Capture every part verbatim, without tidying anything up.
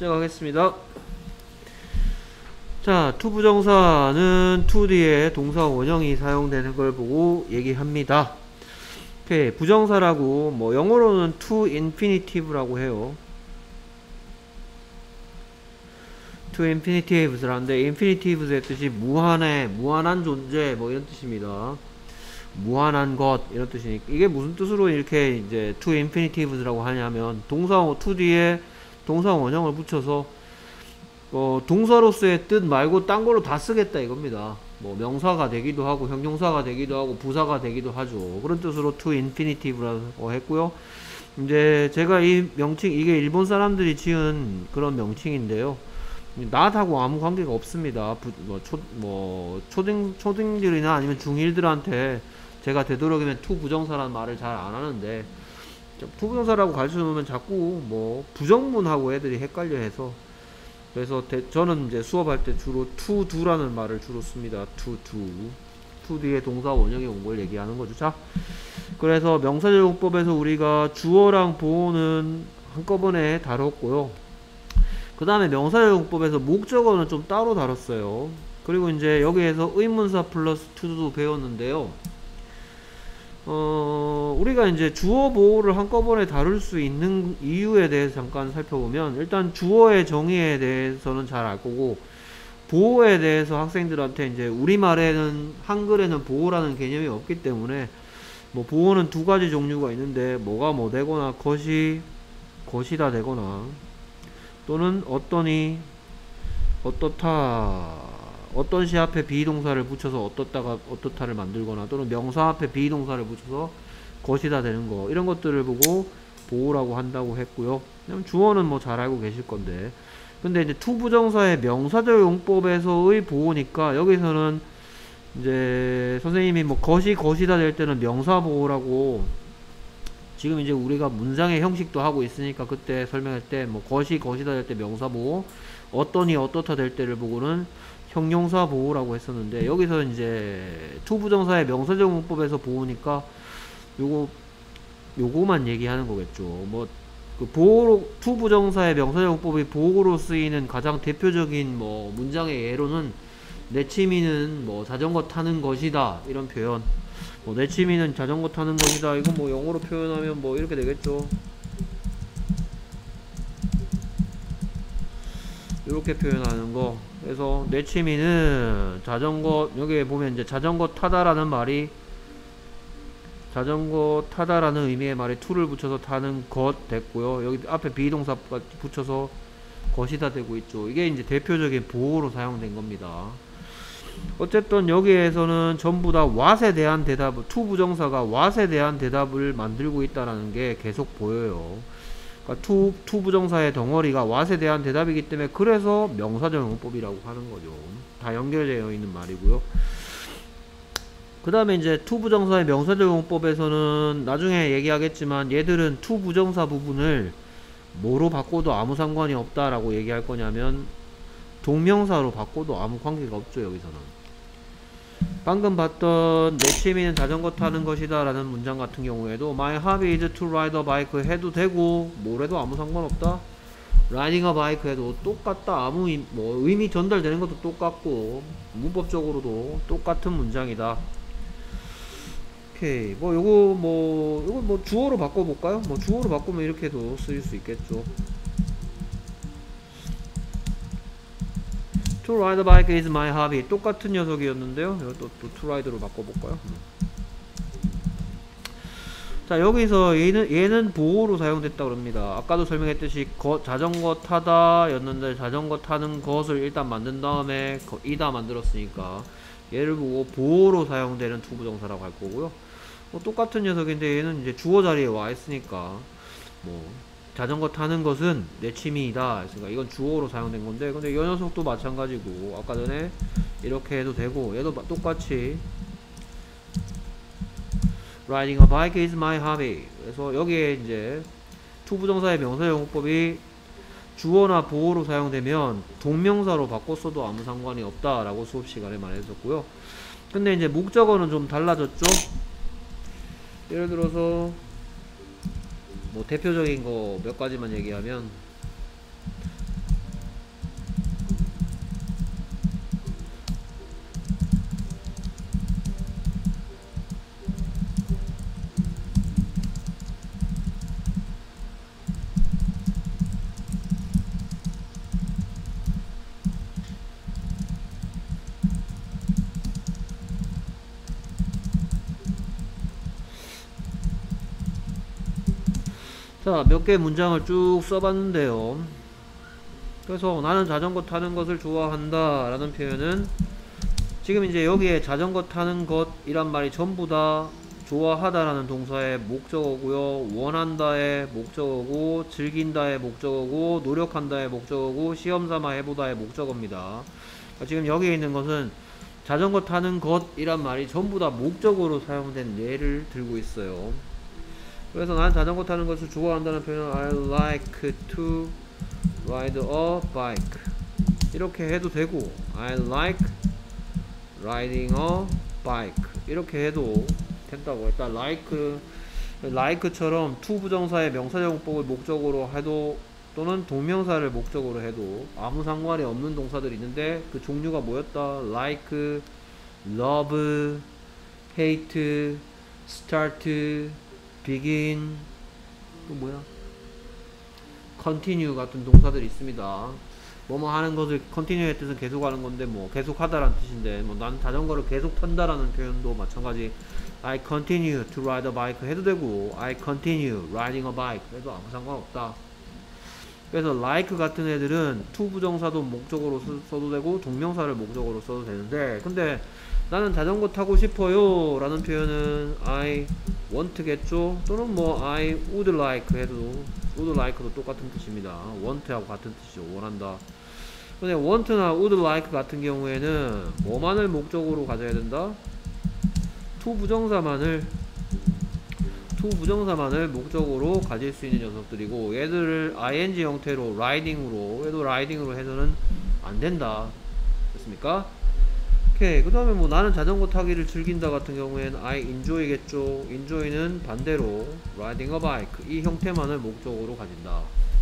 시작하겠습니다. 자, to 부정사는 to 뒤에 동사 원형이 사용되는 걸 보고 얘기합니다. 오케이, 부정사라고 뭐 영어로는 to infinitive라고 해요. to infinitive라는데 infinitive의 뜻이 무한의 무한한 존재 뭐 이런 뜻입니다. 무한한 것 이런 뜻이니까 이게 무슨 뜻으로 이렇게 이제 to infinitive라고 하냐면 동사 to 뒤에 동사 원형을 붙여서 어 동사로서의 뜻 말고 딴 걸로 다 쓰겠다 이겁니다. 뭐 명사가 되기도 하고 형용사가 되기도 하고 부사가 되기도 하죠. 그런 뜻으로 to infinitive라고 했고요. 이제 제가 이 명칭 이게 일본 사람들이 지은 그런 명칭인데요. 나하고 아무 관계가 없습니다. 부, 뭐, 초, 뭐 초등 초등들이나 아니면 중일들한테 제가 되도록이면 투 부정사라는 말을 잘 안 하는데 투 부정사라고 가르쳐 놓으면 자꾸 뭐 부정문하고 애들이 헷갈려 해서 그래서 대, 저는 이제 수업할 때 주로 투 두라는 말을 주로 씁니다. 투 두. 투 뒤에 동사 원형이 온 걸 얘기하는 거죠. 자, 그래서 명사적용법에서 우리가 주어랑 보어는 한꺼번에 다뤘고요. 그 다음에 명사적용법에서 목적어는 좀 따로 다뤘어요. 그리고 이제 여기에서 의문사 플러스 투도 배웠는데요. 어, 우리가 이제 주어 보어를 한꺼번에 다룰 수 있는 이유에 대해서 잠깐 살펴보면 일단 주어의 정의에 대해서는 잘 알 거고 보어에 대해서 학생들한테 이제 우리말에는 한글에는 보어라는 개념이 없기 때문에 뭐 보어는 두 가지 종류가 있는데 뭐가 뭐 되거나 것이 것이다 되거나 또는 어떠니 어떻다 어떤 시 앞에 비동사를 붙여서 어떻다가 어떻다를 만들거나 또는 명사 앞에 비동사를 붙여서 것이다 되는 거 이런 것들을 보고 보호라고 한다고 했고요. 주어는 뭐 잘 알고 계실 건데 근데 이제 투 부정사의 명사적 용법에서의 보호니까 여기서는 이제 선생님이 뭐 것이 것이다 될 때는 명사 보호라고 지금 이제 우리가 문장의 형식도 하고 있으니까 그때 설명할 때 뭐 것이 것이다 될 때 명사 보호 어떠니 어떻다 될 때를 보고는 형용사 보호라고 했었는데 여기서 이제 투 부정사의 명사적 용법에서 보호니까 요거 요거만 얘기하는 거겠죠. 뭐 그 보호로 투 부정사의 명사적 용법이 보호로 쓰이는 가장 대표적인 뭐 문장의 예로는 내 취미는 뭐 자전거 타는 것이다 이런 표현. 뭐 내 취미는 자전거 타는 것이다 이거 뭐 영어로 표현하면 뭐 이렇게 되겠죠. 이렇게 표현하는 거. 그래서 내 취미는 자전거 여기에 보면 이제 자전거 타다라는 말이 자전거 타다라는 의미의 말에 to를 붙여서 타는 것 됐고요. 여기 앞에 비동사 붙여서 것이다 되고 있죠. 이게 이제 대표적인 보호로 사용된 겁니다. 어쨌든 여기에서는 전부 다 what에 대한 대답, to 부정사가 what에 대한 대답을 만들고 있다는 게 계속 보여요. 그러니까 to, to 부정사의 덩어리가 what에 대한 대답이기 때문에 그래서 명사적 용법이라고 하는 거죠. 다 연결되어 있는 말이고요. 그 다음에 이제 to 부정사의 명사적 용법에서는 나중에 얘기하겠지만 얘들은 to 부정사 부분을 뭐로 바꿔도 아무 상관이 없다라고 얘기할 거냐면 동명사로 바꿔도 아무 관계가 없죠. 여기서는 방금 봤던 내 취미는 자전거 타는 것이다 라는 문장 같은 경우에도 My hobby is to ride a bike 해도 되고 뭐래도 아무 상관없다. Riding a bike 해도 똑같다. 아무 의, 뭐 의미 전달되는 것도 똑같고 문법적으로도 똑같은 문장이다. 오케이 뭐 요거 뭐 요거 뭐 주어로 바꿔볼까요? 뭐 주어로 바꾸면 이렇게도 쓰일 수 있겠죠. To ride a bike is my hobby. 똑같은 녀석이었는데요. 이거 또, 또 to ride로 바꿔볼까요? 자 여기서 얘는 얘는 보호로 사용됐다 그럽니다. 아까도 설명했듯이 거, 자전거 타다 였는데 자전거 타는 것을 일단 만든 다음에 거, 이다 만들었으니까 얘를 보고 보호로 사용되는 투 부정사라고 할 거고요. 뭐 똑같은 녀석인데 얘는 이제 주어 자리에 와 있으니까 뭐 자전거 타는 것은 내 취미이다 했으니까 이건 주어로 사용된 건데 근데 이 녀석도 마찬가지고 아까 전에 이렇게 해도 되고 얘도 똑같이 Riding a bike is my hobby. 그래서 여기에 이제 투 부정사의 명사 용법이 주어나 보어로 사용되면 동명사로 바꿨어도 아무 상관이 없다라고 수업 시간에 말했었고요. 근데 이제 목적어는 좀 달라졌죠. 예를 들어서 뭐 대표적인 거 몇 가지만 얘기하면 자, 몇 개 문장을 쭉 써봤는데요. 그래서 나는 자전거 타는 것을 좋아한다 라는 표현은 지금 이제 여기에 자전거 타는 것이란 말이 전부 다 좋아하다 라는 동사의 목적어고요, 원한다의 목적어고, 즐긴다의 목적어고, 노력한다의 목적어고, 시험삼아 해보다의 목적어입니다. 그러니까 지금 여기에 있는 것은 자전거 타는 것이란 말이 전부 다 목적어로 사용된 예를 들고 있어요. 그래서 난 자전거 타는 것을 좋아한다는 표현은 I like to ride a bike 이렇게 해도 되고, I like riding a bike 이렇게 해도 된다고. 일단 like, like처럼 to 부정사의 명사용법을 목적으로 해도 또는 동명사를 목적으로 해도 아무 상관이 없는 동사들이 있는데 그 종류가 뭐였다? like, love, hate, start, begin, 또 뭐야? continue 같은 동사들이 있습니다. 뭐뭐 하는 것을 continue의 뜻은 계속하는 건데 뭐 계속하다라는 뜻인데 뭐 난 자전거를 계속 탄다라는 표현도 마찬가지 I continue to ride a bike 해도 되고 I continue riding a bike 해도 아무 상관없다. 그래서 like 같은 애들은 to 부정사도 목적으로 써, 써도 되고 동명사를 목적으로 써도 되는데, 근데 나는 자전거 타고 싶어요 라는 표현은 I want겠죠. 또는 뭐 I would like 해도 would like도 똑같은 뜻입니다. want하고 같은 뜻이죠. 원한다. 근데 want나 would like 같은 경우에는 뭐만을 목적으로 가져야 된다? to 부정사만을 to 부정사만을 목적으로 가질 수 있는 녀석들이고, 얘들을 ing 형태로 riding으로 얘도 riding으로 해서는 안 된다. 됐습니까? 오케이. 그 다음에 뭐 나는 자전거 타기를 즐긴다 같은 경우에는 I enjoy겠죠. enjoy는 반대로 riding a bike 이 형태만을 목적으로 가진다.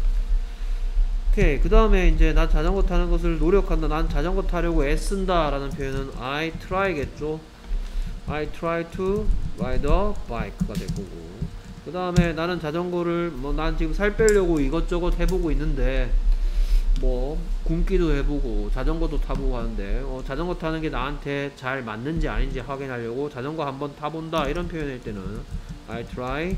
오케이. 그 다음에 이제 난 자전거 타는 것을 노력한다, 난 자전거 타려고 애쓴다 라는 표현은 I try겠죠. I try to ride a bike가 될 거고, 그 다음에 나는 자전거를 뭐 난 지금 살 빼려고 이것저것 해보고 있는데 뭐 굶기도 해보고 자전거도 타보고 하는데 어, 자전거 타는 게 나한테 잘 맞는지 아닌지 확인하려고 자전거 한번 타본다 이런 표현일 때는 I try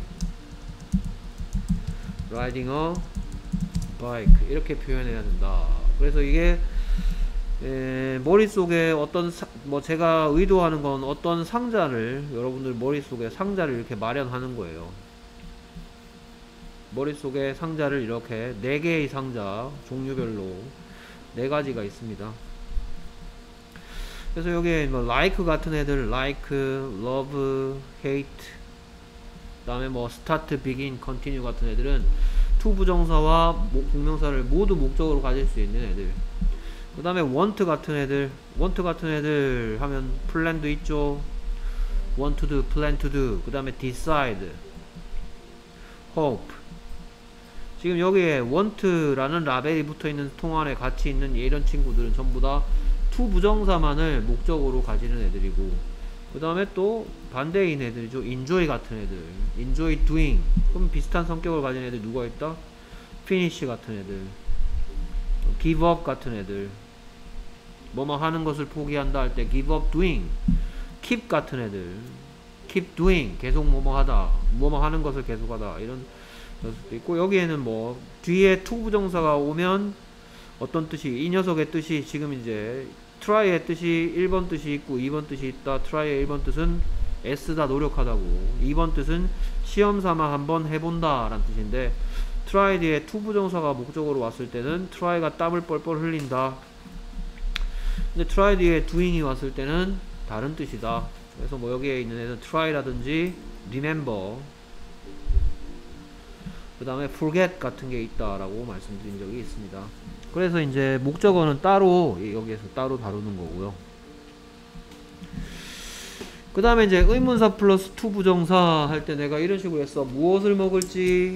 riding a bike 이렇게 표현해야 된다. 그래서 이게 에, 머릿속에 어떤 사, 뭐 제가 의도하는 건 어떤 상자를 여러분들 머릿속에 상자를 이렇게 마련하는 거예요. 머릿속에 상자를 이렇게 네 개의 상자 종류별로 네 가지가 있습니다. 그래서 여기에 뭐 like 같은 애들 like, love, hate, 그 다음에 뭐 start, begin, continue 같은 애들은 to 부정사와 동명사를 모두 목적으로 가질 수 있는 애들. 그 다음에 want 같은 애들, want 같은 애들 하면 plan도 있죠. want to do, plan to do. 그 다음에 decide, hope. 지금 여기에 want라는 라벨이 붙어있는 통 안에 같이 있는 이런 친구들은 전부 다 to 부정사만을 목적으로 가지는 애들이고, 그 다음에 또 반대인 애들이죠. enjoy 같은 애들, enjoy doing. 그럼 비슷한 성격을 가진 애들 누가 있다? finish 같은 애들, give up 같은 애들, 뭐뭐 하는 것을 포기한다 할 때 give up doing. keep 같은 애들, keep doing, 계속 뭐뭐 하다, 뭐뭐 하는 것을 계속하다 이런 녀석도 있고, 여기에는 뭐 뒤에 to 부정사가 오면 어떤 뜻이, 이 녀석의 뜻이 지금 이제 try의 뜻이 일 번 뜻이 있고 이 번 뜻이 있다. try의 일 번 뜻은 애쓰다, 노력하다고, 이 번 뜻은 시험삼아 한번 해본다 라는 뜻인데, try 뒤에 to 부정사가 목적으로 왔을 때는 try가 땀을 뻘뻘 흘린다. 근데 try 뒤에 doing이 왔을 때는 다른 뜻이다. 그래서 뭐 여기에 있는 애는 try라든지 remember, 그 다음에 forget 같은 게 있다라고 말씀드린 적이 있습니다. 그래서 이제 목적어는 따로 여기에서 따로 다루는 거고요. 그 다음에 이제 의문사 플러스 to 부정사 할 때 내가 이런 식으로 했어. 무엇을 먹을지,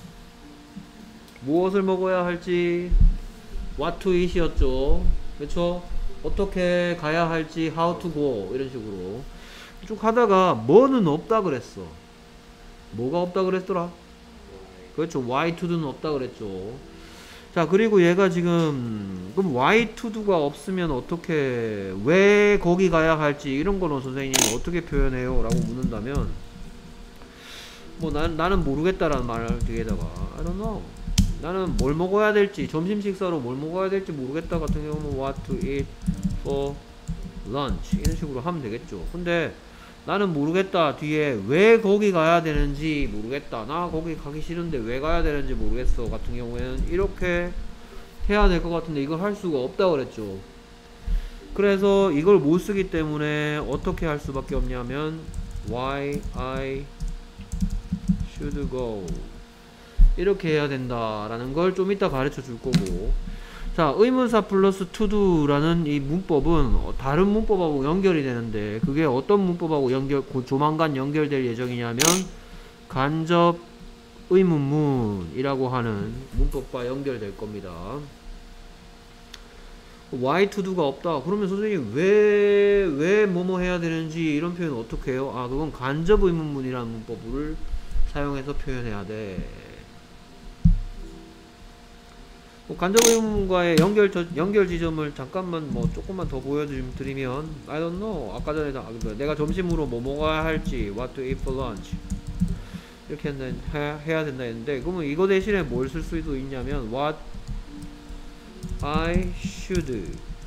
무엇을 먹어야 할지, what to eat 이었죠. 그쵸? 어떻게 가야 할지, how to go 이런 식으로 쭉 하다가 뭐는 없다 그랬어. 뭐가 없다 그랬더라? 그렇죠. why to do는 없다 그랬죠. 자, 그리고 얘가 지금 그럼 why to do가 없으면 어떻게, 왜 거기 가야 할지 이런 거는 선생님이 어떻게 표현해요? 라고 묻는다면 뭐 난, 나는 모르겠다라는 말 뒤에다가 I don't know. 나는 뭘 먹어야 될지, 점심 식사로 뭘 먹어야 될지 모르겠다 같은 경우는 what to eat for lunch 이런 식으로 하면 되겠죠. 근데 나는 모르겠다 뒤에 왜 거기 가야 되는지 모르겠다, 나 거기 가기 싫은데 왜 가야 되는지 모르겠어 같은 경우에는 이렇게 해야 될 것 같은데 이걸 할 수가 없다 그랬죠. 그래서 이걸 못 쓰기 때문에 어떻게 할 수밖에 없냐면 why I should go 이렇게 해야 된다라는 걸 좀 이따 가르쳐 줄 거고. 자, 의문사 플러스 to do라는 이 문법은 다른 문법하고 연결이 되는데 그게 어떤 문법하고 연결, 조만간 연결될 예정이냐면 간접 의문문이라고 하는 문법과 연결될 겁니다. why to do가 없다. 그러면 선생님 왜, 왜 뭐뭐 해야 되는지 이런 표현 어떻게 해요? 아, 그건 간접 의문문이라는 문법을 사용해서 표현해야 돼. 뭐 간접 의문문과의 연결, 연결 지점을 잠깐만 뭐 조금만 더 보여드리면 I don't know. 아까 전에 다, 내가 점심으로 뭐 먹어야 할지 what to eat for lunch 이렇게 한다, 해야 된다 했는데 그러면 이거 대신에 뭘 쓸 수도 있냐면 what I should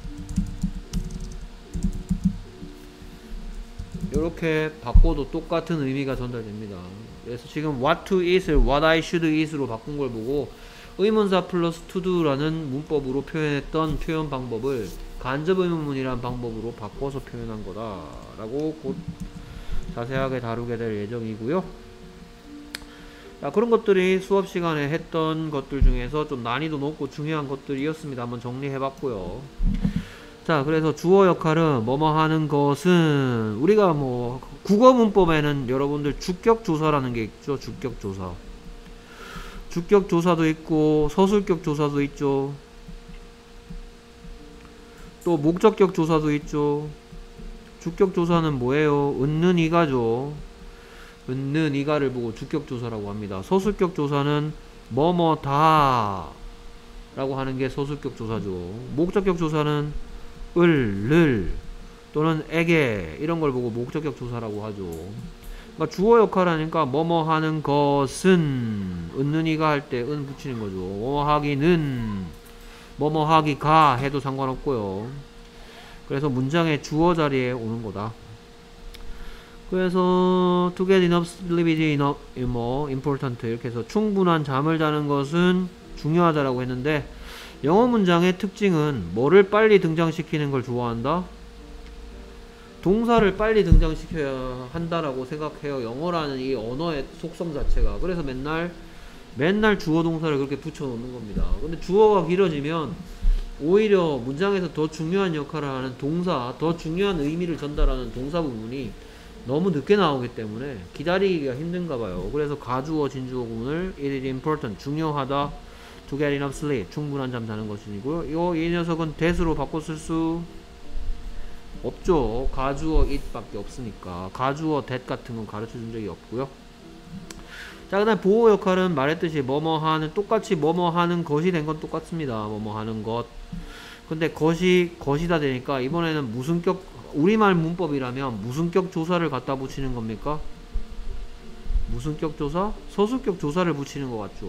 이렇게 바꿔도 똑같은 의미가 전달됩니다. 그래서 지금 what to eat을 what I should eat으로 바꾼 걸 보고 의문사 플러스 to do라는 문법으로 표현했던 표현 방법을 간접 의문문이라는 방법으로 바꿔서 표현한 거다 라고 곧 자세하게 다루게 될 예정이고요. 자, 그런 것들이 수업 시간에 했던 것들 중에서 좀 난이도 높고 중요한 것들이었습니다. 한번 정리해 봤고요. 자, 그래서 주어 역할은 뭐뭐 하는 것은 우리가 뭐 국어 문법에는 여러분들 주격 조사라는 게 있죠. 주격 조사. 주격 조사도 있고 서술격 조사도 있죠. 또 목적격 조사도 있죠. 주격 조사는 뭐예요? 은는 이가죠. 은는 이가를 보고 주격 조사라고 합니다. 서술격 조사는 뭐뭐다 라고 하는 게 서술격 조사죠. 목적격 조사는 을, 를 또는 에게 이런 걸 보고 목적격 조사라고 하죠. 그러니까 주어 역할하니까 뭐뭐 하는 것은 은는 이가 할 때 은 붙이는 거죠. 뭐뭐 하기는 뭐뭐 하기가 해도 상관없고요. 그래서 문장의 주어 자리에 오는 거다. 그래서 to get enough sleep is enough, 뭐 important 이렇게 해서 충분한 잠을 자는 것은 중요하다라고 했는데 영어 문장의 특징은 뭐를 빨리 등장시키는 걸 좋아한다? 동사를 빨리 등장시켜야 한다라고 생각해요. 영어라는 이 언어의 속성 자체가. 그래서 맨날 맨날 주어 동사를 그렇게 붙여 놓는 겁니다. 근데 주어가 길어지면 오히려 문장에서 더 중요한 역할을 하는 동사, 더 중요한 의미를 전달하는 동사 부분이 너무 늦게 나오기 때문에 기다리기가 힘든가 봐요. 그래서 가주어, 진주어 구문을 it is important, 중요하다, to get enough sleep, 충분한 잠 자는 것이고요. 요, 이 녀석은 that으로 바꿔 쓸 수 없죠. 가주어 it 밖에 없으니까. 가주어 that 같은 건 가르쳐 준 적이 없고요. 자, 그 다음에 보호 역할은 말했듯이 뭐뭐 하는, 똑같이 뭐뭐 하는 것이 된 건 똑같습니다. 뭐뭐 하는 것. 근데 것이, 것이다 되니까 이번에는 무슨격, 우리말 문법이라면 무슨격 조사를 갖다 붙이는 겁니까? 무슨격 조사? 서술격 조사를 붙이는 것 같죠.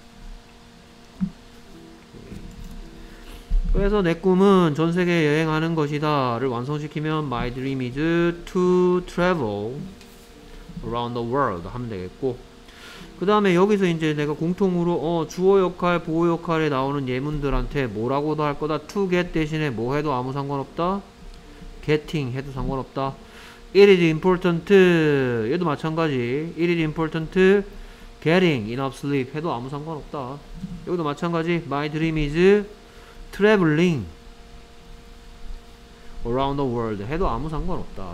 그래서 내 꿈은 전세계 여행하는 것이다 를 완성시키면 My dream is to travel around the world 하면 되겠고, 그 다음에 여기서 이제 내가 공통으로 어 주어 역할, 보호 역할에 나오는 예문들한테 뭐라고도 할 거다. to get 대신에 뭐 해도 아무 상관없다. getting 해도 상관없다. It is important 얘도 마찬가지. It is important getting enough sleep 해도 아무 상관없다. 여기도 마찬가지. My dream is traveling around the world 해도 아무 상관없다.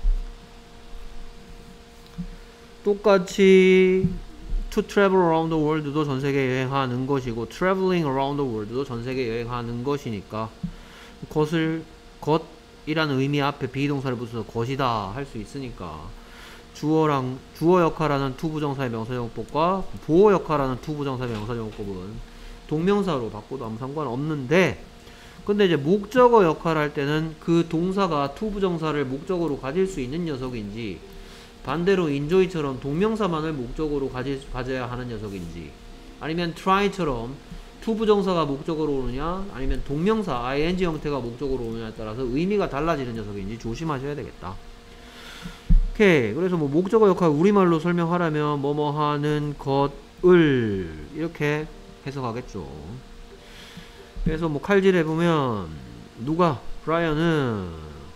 똑같이 to travel around the world도 전세계 여행하는 것이고 traveling around the world도 전세계 여행하는 것이니까 것을 것이라는 의미 앞에 비동사를 붙여서 것이다 할 수 있으니까 주어랑 주어 역할하는 to 부정사의 명사용법과 보호 역할하는 to 부정사의 명사용법은 동명사로 바꿔도 아무 상관없는데, 근데 이제 목적어 역할할 때는 그 동사가 to 부정사를 목적어로 가질 수 있는 녀석인지 반대로 enjoy처럼 동명사만을 목적으로 가지, 가져야 하는 녀석인지, 아니면 try처럼 to 부정사가 목적으로 오느냐, 아니면 동명사 ing 형태가 목적으로 오느냐에 따라서 의미가 달라지는 녀석인지 조심하셔야 되겠다. 오케이. 그래서 뭐 목적어 역할 우리말로 설명하라면 뭐뭐 하는 것을 이렇게 해석하겠죠. 그래서 뭐 칼질해보면 누가 브라이언은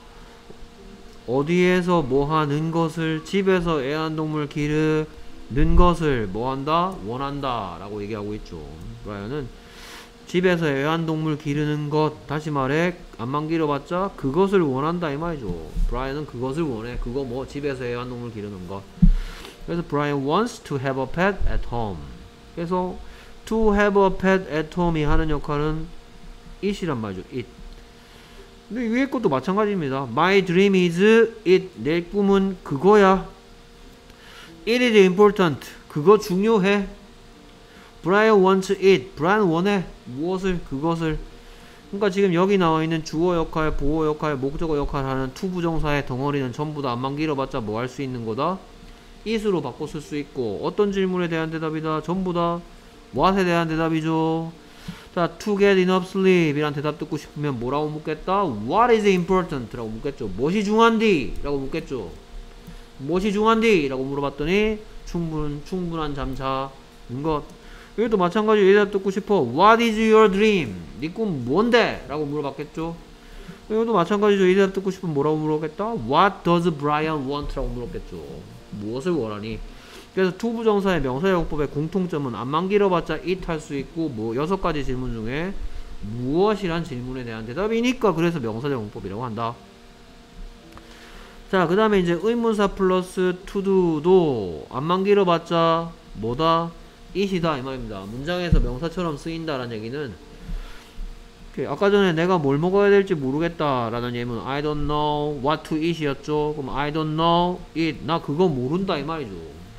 어디에서 뭐 하는 것을, 집에서 애완동물 기르는 것을 뭐 한다? 원한다 라고 얘기하고 있죠. 브라이언은 집에서 애완동물 기르는 것, 다시 말해 안만 길어봤자 그것을 원한다 이 말이죠. 브라이언은 그것을 원해. 그거 뭐 집에서 애완동물 기르는 것. 그래서 Brian wants to have a pet at home. 그래서 to have a pet at home이 하는 역할은 it이란 말이죠. it. 근데 위에 것도 마찬가지입니다. My dream is it. 내 꿈은 그거야. It is important. 그거 중요해. Brian wants it. Brian 원해. 무엇을? 그것을. 그러니까 지금 여기 나와 있는 주어 역할, 보어 역할, 목적어 역할 하는 to 부정사의 덩어리는 전부 다 안만 길어봤자 뭐 할 수 있는 거다? it으로 바꿔 쓸 수 있고, 어떤 질문에 대한 대답이다? 전부 다 what에 대한 대답이죠. 자, to get enough sleep 이란 대답 듣고 싶으면 뭐라고 묻겠다? What is important? 라고 묻겠죠. 무엇이 중요한디? 라고 묻겠죠. 무엇이 중요한디? 라고 물어봤더니 충분, 충분한 잠 자는 것. 이것도 마찬가지로 이 대답 듣고 싶어. What is your dream? 네 꿈 뭔데? 라고 물어봤겠죠. 이것도 마찬가지로 이 대답 듣고 싶으면 뭐라고 물어봤겠다? What does Brian want? 라고 물었겠죠. 무엇을 원하니? 그래서 to 부정사의 명사용법의 공통점은 안만 길어봤자 it 할 수 있고, 뭐 여섯 가지 질문 중에 무엇이란 질문에 대한 대답이니까 그래서 명사용법이라고 한다. 자, 그 다음에 이제 의문사 플러스 to do도 안만 길어봤자 뭐다? it이다 이 말입니다. 문장에서 명사처럼 쓰인다라는 얘기는, 아까 전에 내가 뭘 먹어야 될지 모르겠다 라는 예문 I don't know what to eat 이었죠. 그럼 I don't know it. 나 그거 모른다 이 말이죠.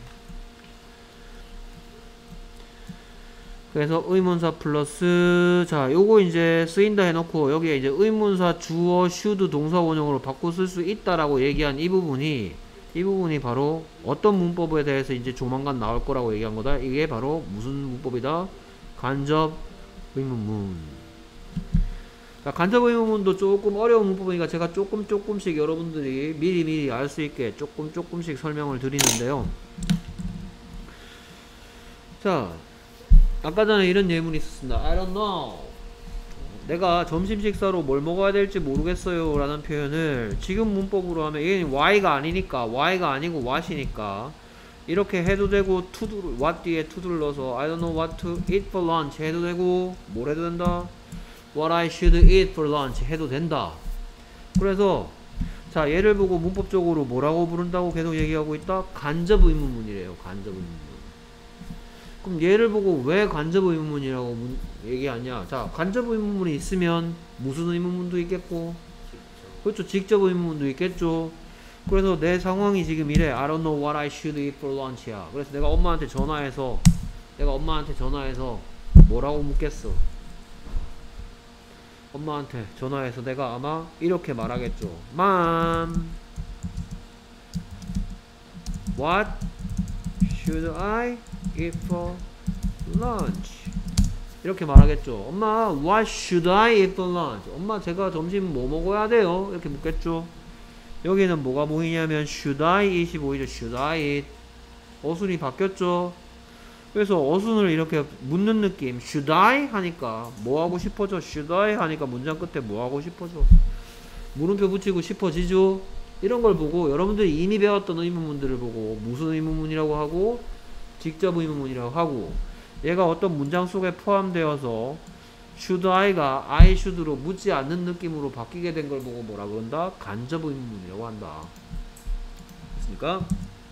그래서 의문사 플러스, 자 요거 이제 쓰인다 해놓고 여기에 이제 의문사 주어 should 동사 원형으로 바꿔 쓸 수 있다라고 얘기한 이 부분이, 이 부분이 바로 어떤 문법에 대해서 이제 조만간 나올 거라고 얘기한 거다. 이게 바로 무슨 문법이다? 간접 의문문. 자, 간접 의문문도 조금 어려운 문법이니까 제가 조금 조금씩 여러분들이 미리 미리 알 수 있게 조금 조금씩 설명을 드리는데요. 자, 아까 전에 이런 예문이 있었습니다. I don't know. 내가 점심 식사로 뭘 먹어야 될지 모르겠어요 라는 표현을 지금 문법으로 하면 얘는 why가 아니니까, why가 아니고 what이니까 이렇게 해도 되고, to do, what 뒤에 to를 넣어서 I don't know what to eat for lunch 해도 되고, 뭘 해도 된다? What I should eat for lunch 해도 된다. 그래서 자, 얘를 보고 문법적으로 뭐라고 부른다고 계속 얘기하고 있다? 간접 의문문이래요. 간접 의문문. 그럼 얘를 보고 왜 간접 의문문이라고 문, 얘기하냐? 자, 간접 의문문이 있으면 무슨 의문문도 있겠고, 그렇죠, 직접 의문문도 있겠죠. 그래서 내 상황이 지금 이래. I don't know what I should eat for lunch야. 그래서 내가 엄마한테 전화해서 내가 엄마한테 전화해서 뭐라고 묻겠어? 엄마한테 전화해서 내가 아마 이렇게 말하겠죠. Mom, what should I eat for lunch? 이렇게 말하겠죠. 엄마, what should I eat for lunch? 엄마, 제가 점심 뭐 먹어야 돼요? 이렇게 묻겠죠. 여기는 뭐가 보이냐면 should I eat이 보이죠. should I eat. 어순이 바뀌었죠. 그래서 어순을 이렇게 묻는 느낌. should I 하니까 뭐 하고 싶어져? should I 하니까 문장 끝에 뭐 하고 싶어져? 물음표 붙이고 싶어지죠. 이런 걸 보고 여러분들이 이미 배웠던 의문문들을 보고 무슨 의문문이라고 하고 직접 의문문이라고 하고, 얘가 어떤 문장 속에 포함되어서 should I가 I should로 묻지 않는 느낌으로 바뀌게 된 걸 보고 뭐라 그런다? 간접 의문문이라고 한다. 됐습니까?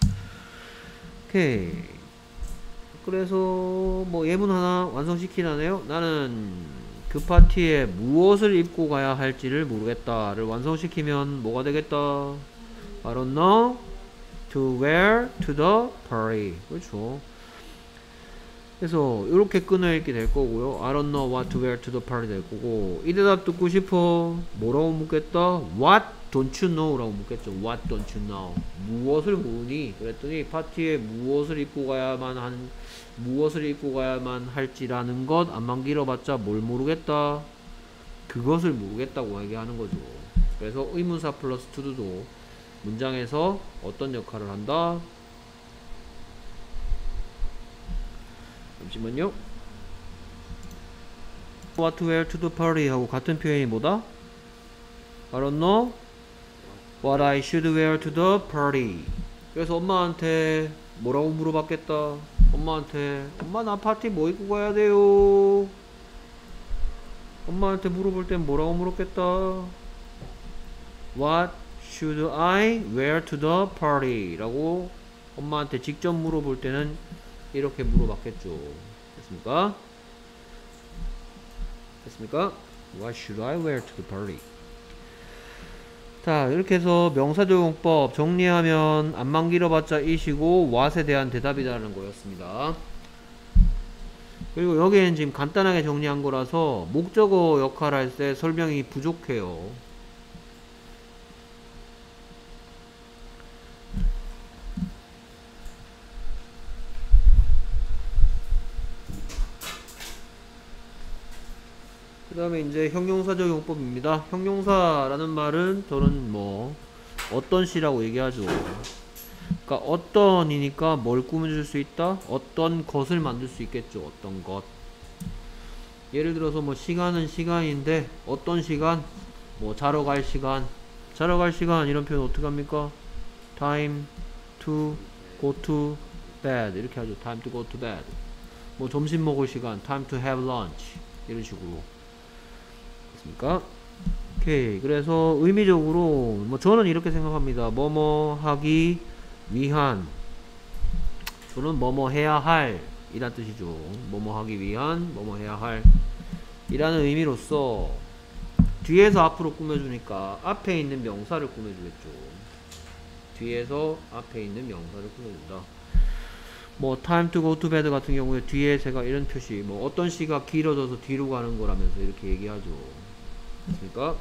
오케이. 그래서 뭐 예문 하나 완성시키나네요. 나는 그 파티에 무엇을 입고 가야 할지를 모르겠다를 완성시키면 뭐가 되겠다? I don't know to wear to the party. 그렇죠. 그래서 이렇게 끊어 읽게 될 거고요. I don't know what to wear to the party 될 거고, 이 대답 듣고 싶어. 뭐라고 묻겠다? What don't you know? 라고 묻겠죠. What don't you know? 무엇을 모르니? 그랬더니 파티에 무엇을 입고 가야만 한 무엇을 입고 가야만 할지라는 것 안만 길어봤자 뭘 모르겠다. 그것을 모르겠다고 얘기하는 거죠. 그래서 의문사 플러스 to도도 문장에서 어떤 역할을 한다? 잠시만요. What to wear to the party 하고 같은 표현이 뭐다? I don't know what I should wear to the party. 그래서 엄마한테 뭐라고 물어봤겠다. 엄마한테 엄마 나 파티 뭐 입고 가야 돼요? 엄마한테 물어볼 땐 뭐라고 물었겠다. What should I wear to the party? 라고 엄마한테 직접 물어볼 때는 이렇게 물어봤겠죠. 됐습니까? 됐습니까? What should I wear to the party? 자, 이렇게 해서 명사적용법 정리하면 안만 길어봤자 이시고 what에 대한 대답이라는 거였습니다. 그리고 여기에는 지금 간단하게 정리한 거라서 목적어 역할할 때 설명이 부족해요. 그 다음에 이제 형용사적 용법입니다. 형용사라는 말은 저는 뭐 어떤 시라고 얘기하죠. 그러니까 어떤이니까 뭘 꾸며줄 수 있다? 어떤 것을 만들 수 있겠죠. 어떤 것. 예를 들어서 뭐 시간은 시간인데 어떤 시간? 뭐 자러 갈 시간. 자러 갈 시간 이런 표현 어떻게 합니까? time to go to bed 이렇게 하죠. time to go to bed. 뭐 점심 먹을 시간 time to have lunch 이런 식으로. 됐습니까? 오케이. 그래서 의미적으로 뭐 저는 이렇게 생각합니다. 뭐뭐 하기 위한, 저는 뭐뭐 해야 할 이란 뜻이죠. 뭐뭐 하기 위한, 뭐뭐 해야 할 이라는 의미로서 뒤에서 앞으로 꾸며주니까 앞에 있는 명사를 꾸며주겠죠. 뒤에서 앞에 있는 명사를 꾸며준다. 뭐 time to go to bed 같은 경우에 뒤에 제가 이런 표시, 뭐 어떤 시가 길어져서 뒤로 가는 거라면서 이렇게 얘기하죠. 됐습니까?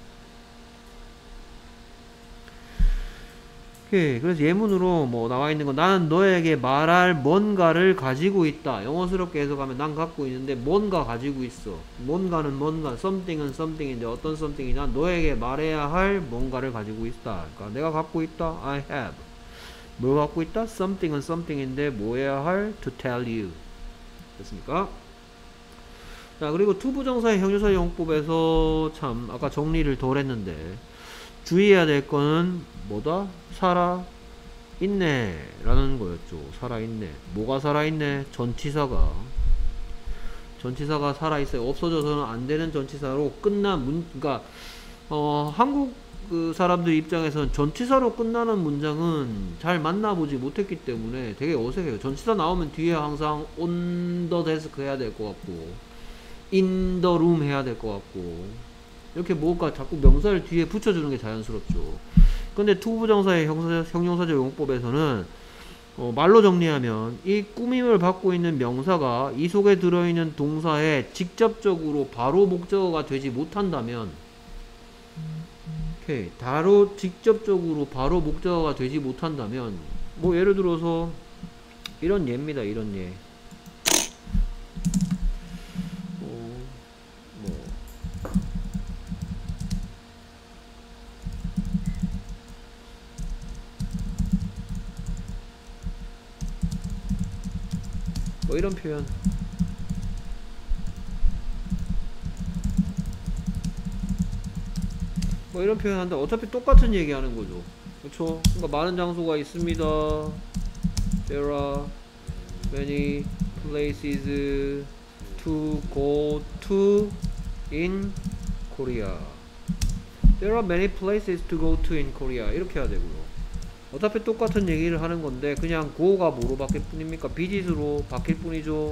오케이. 그래서 예문으로 뭐 나와 있는 건 나는 너에게 말할 뭔가를 가지고 있다. 영어스럽게 해석하면 난 갖고 있는데 뭔가 가지고 있어. 뭔가는 뭔가, something은 something인데 어떤 something이냐? 너에게 말해야 할 뭔가를 가지고 있다. 그러니까 내가 갖고 있다. I have. 뭘 갖고 있다? something은 something인데 뭐 해야 할? to tell you. 됐습니까? 자, 그리고 투부정사의 형용사 용법에서 참 아까 정리를 덜 했는데 주의해야 될 거는 뭐다? 살아있네 라는 거였죠. 살아있네. 뭐가 살아있네? 전치사가. 전치사가 살아있어요. 없어져서는 안 되는 전치사로 끝난 문, 그러니까 어, 한국 그 사람들 입장에서는 전치사로 끝나는 문장은 잘 만나보지 못했기 때문에 되게 어색해요. 전치사 나오면 뒤에 항상 on the desk 해야 될 것 같고 in the room 해야 될 것 같고 이렇게 뭔가 자꾸 명사를 뒤에 붙여주는 게 자연스럽죠. 근데 투부정사의 형용사적 용법에서는 어, 말로 정리하면 이 꾸밈을 받고 있는 명사가 이 속에 들어있는 동사에 직접적으로 바로 목적어가 되지 못한다면 오케이. 바로 직접적으로 바로 목적어가 되지 못한다면 뭐 예를 들어서 이런 예입니다. 이런 예. 어, 뭐 뭐 이런 표현. 뭐 이런 표현 한다. 어차피 똑같은 얘기 하는 거죠. 그쵸? 그러니까 많은 장소가 있습니다. There are many places to go to in Korea. There are many places to go to in Korea. 이렇게 해야 되고요. 어차피 똑같은 얘기를 하는 건데 그냥 go가 뭐로 바뀔 뿐입니까? visit로 바뀔 뿐이죠.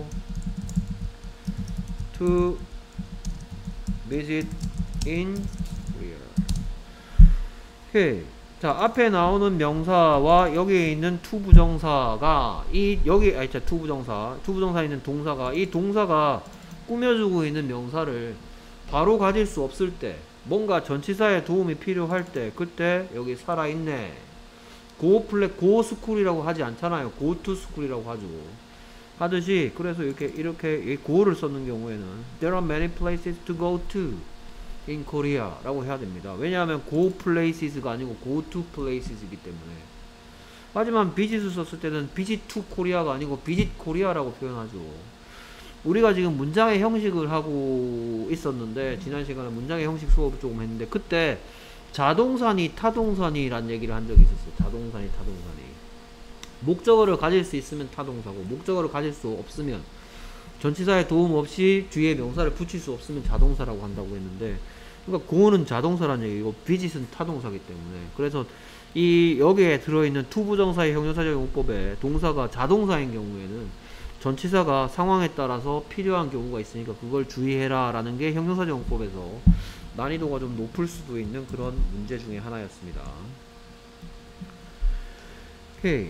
To visit in Korea. 오케이. 자, 앞에 나오는 명사와 여기에 있는 투부정사가 이 여기 아니 자 투부정사 투부정사에 있는 동사가 이 동사가 꾸며주고 있는 명사를 바로 가질 수 없을 때, 뭔가 전치사의 도움이 필요할 때, 그때 여기 살아있네. 고 플레, 고 스쿨이라고 하지 않잖아요. 고 투 스쿨이라고 하죠. 하듯이, 그래서 이렇게, 이렇게, 고를 썼는 경우에는, there are many places to go to in Korea 라고 해야 됩니다. 왜냐하면 go places가 아니고 go to places이기 때문에. 하지만 visit을 썼을 때는 visit to Korea가 아니고 visit Korea라고 표현하죠. 우리가 지금 문장의 형식을 하고 있었는데, 지난 시간에 문장의 형식 수업을 조금 했는데, 그때 자동사니 타동사니란 얘기를 한 적이 있었어요. 자동사니 타동사니. 목적어를 가질 수 있으면 타동사고, 목적어를 가질 수 없으면, 전치사의 도움 없이 뒤에 명사를 붙일 수 없으면 자동사라고 한다고 했는데, 그러니까 고는 자동사란 얘기고 visit은 타동사기 때문에, 그래서 이 여기에 들어있는 투부정사의 형용사적 용법에 동사가 자동사인 경우에는 전치사가 상황에 따라서 필요한 경우가 있으니까 그걸 주의해라 라는 게 형용사적 용법에서 난이도가 좀 높을 수도 있는 그런 문제 중에 하나였습니다. 오케이.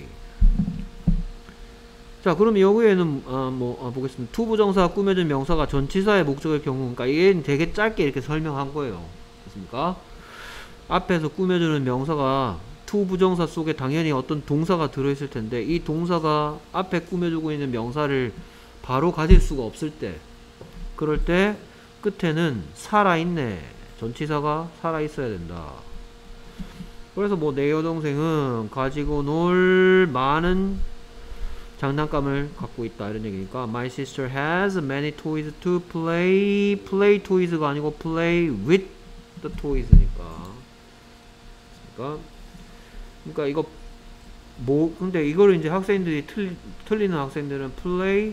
자, 그럼 여기에는 어, 뭐 어, 보겠습니다. 투부정사 꾸며진 명사가 전치사의 목적의 경우, 그러니까 얘는 되게 짧게 이렇게 설명한 거예요. 됐습니까? 앞에서 꾸며주는 명사가 투부정사 속에 당연히 어떤 동사가 들어있을 텐데, 이 동사가 앞에 꾸며주고 있는 명사를 바로 가질 수가 없을 때, 그럴 때 끝에는 살아있네, 전치사가 살아있어야 된다. 그래서 뭐 내 여동생은 가지고 놀 많은 장난감을 갖고 있다 이런 얘기니까, My sister has many toys to play. play toys가 아니고 play with the toys니까. 그러니까, 그러니까 이거 뭐 근데 이거를 이제 학생들이 틀, 틀리는 학생들은 play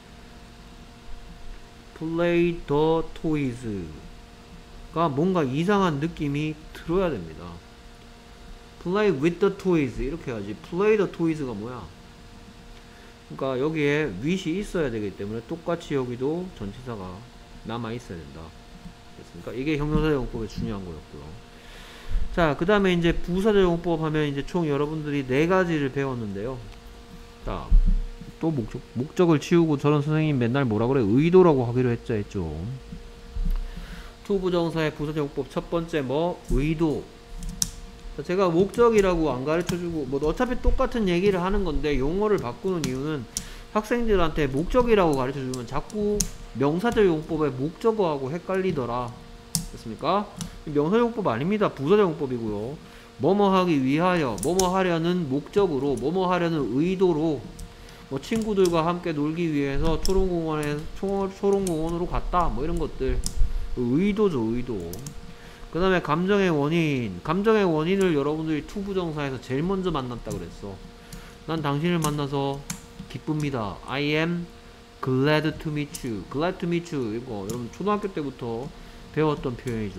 play the toys가 뭔가 이상한 느낌이 들어야 됩니다. play with the toys 이렇게 해야지. play the toys가 뭐야? 그러니까 여기에 with이 있어야 되기 때문에 똑같이 여기도 전치사가 남아 있어야 된다. 그러니까 이게 형용사 용법의 중요한 거였고요. 자, 그 다음에 이제 부사적 용법 하면 이제 총 여러분들이 네 가지를 배웠는데요. 자, 또 목적, 목적을 치우고 저런 선생님 맨날 뭐라 그래? 의도라고 하기로 했죠, 했죠. 투부정사의 부사적 용법 첫 번째 뭐? 의도. 자, 제가 목적이라고 안 가르쳐주고, 뭐 어차피 똑같은 얘기를 하는 건데 용어를 바꾸는 이유는 학생들한테 목적이라고 가르쳐주면 자꾸 명사적 용법의 목적어하고 헷갈리더라. 됐습니까? 명사적 용법 아닙니다. 부사적 용법이고요. 뭐뭐 하기 위하여, 뭐뭐 하려는 목적으로, 뭐뭐 하려는 의도로, 뭐 친구들과 함께 놀기 위해서 초롱공원에 초롱공원으로 갔다, 뭐 이런 것들 의도죠, 의도. 그 다음에 감정의 원인. 감정의 원인을 여러분들이 투부정사에서 제일 먼저 만났다 그랬어. 난 당신을 만나서 기쁩니다. I am glad to meet you. glad to meet you 이거 여러분 초등학교 때부터 배웠던 표현이죠.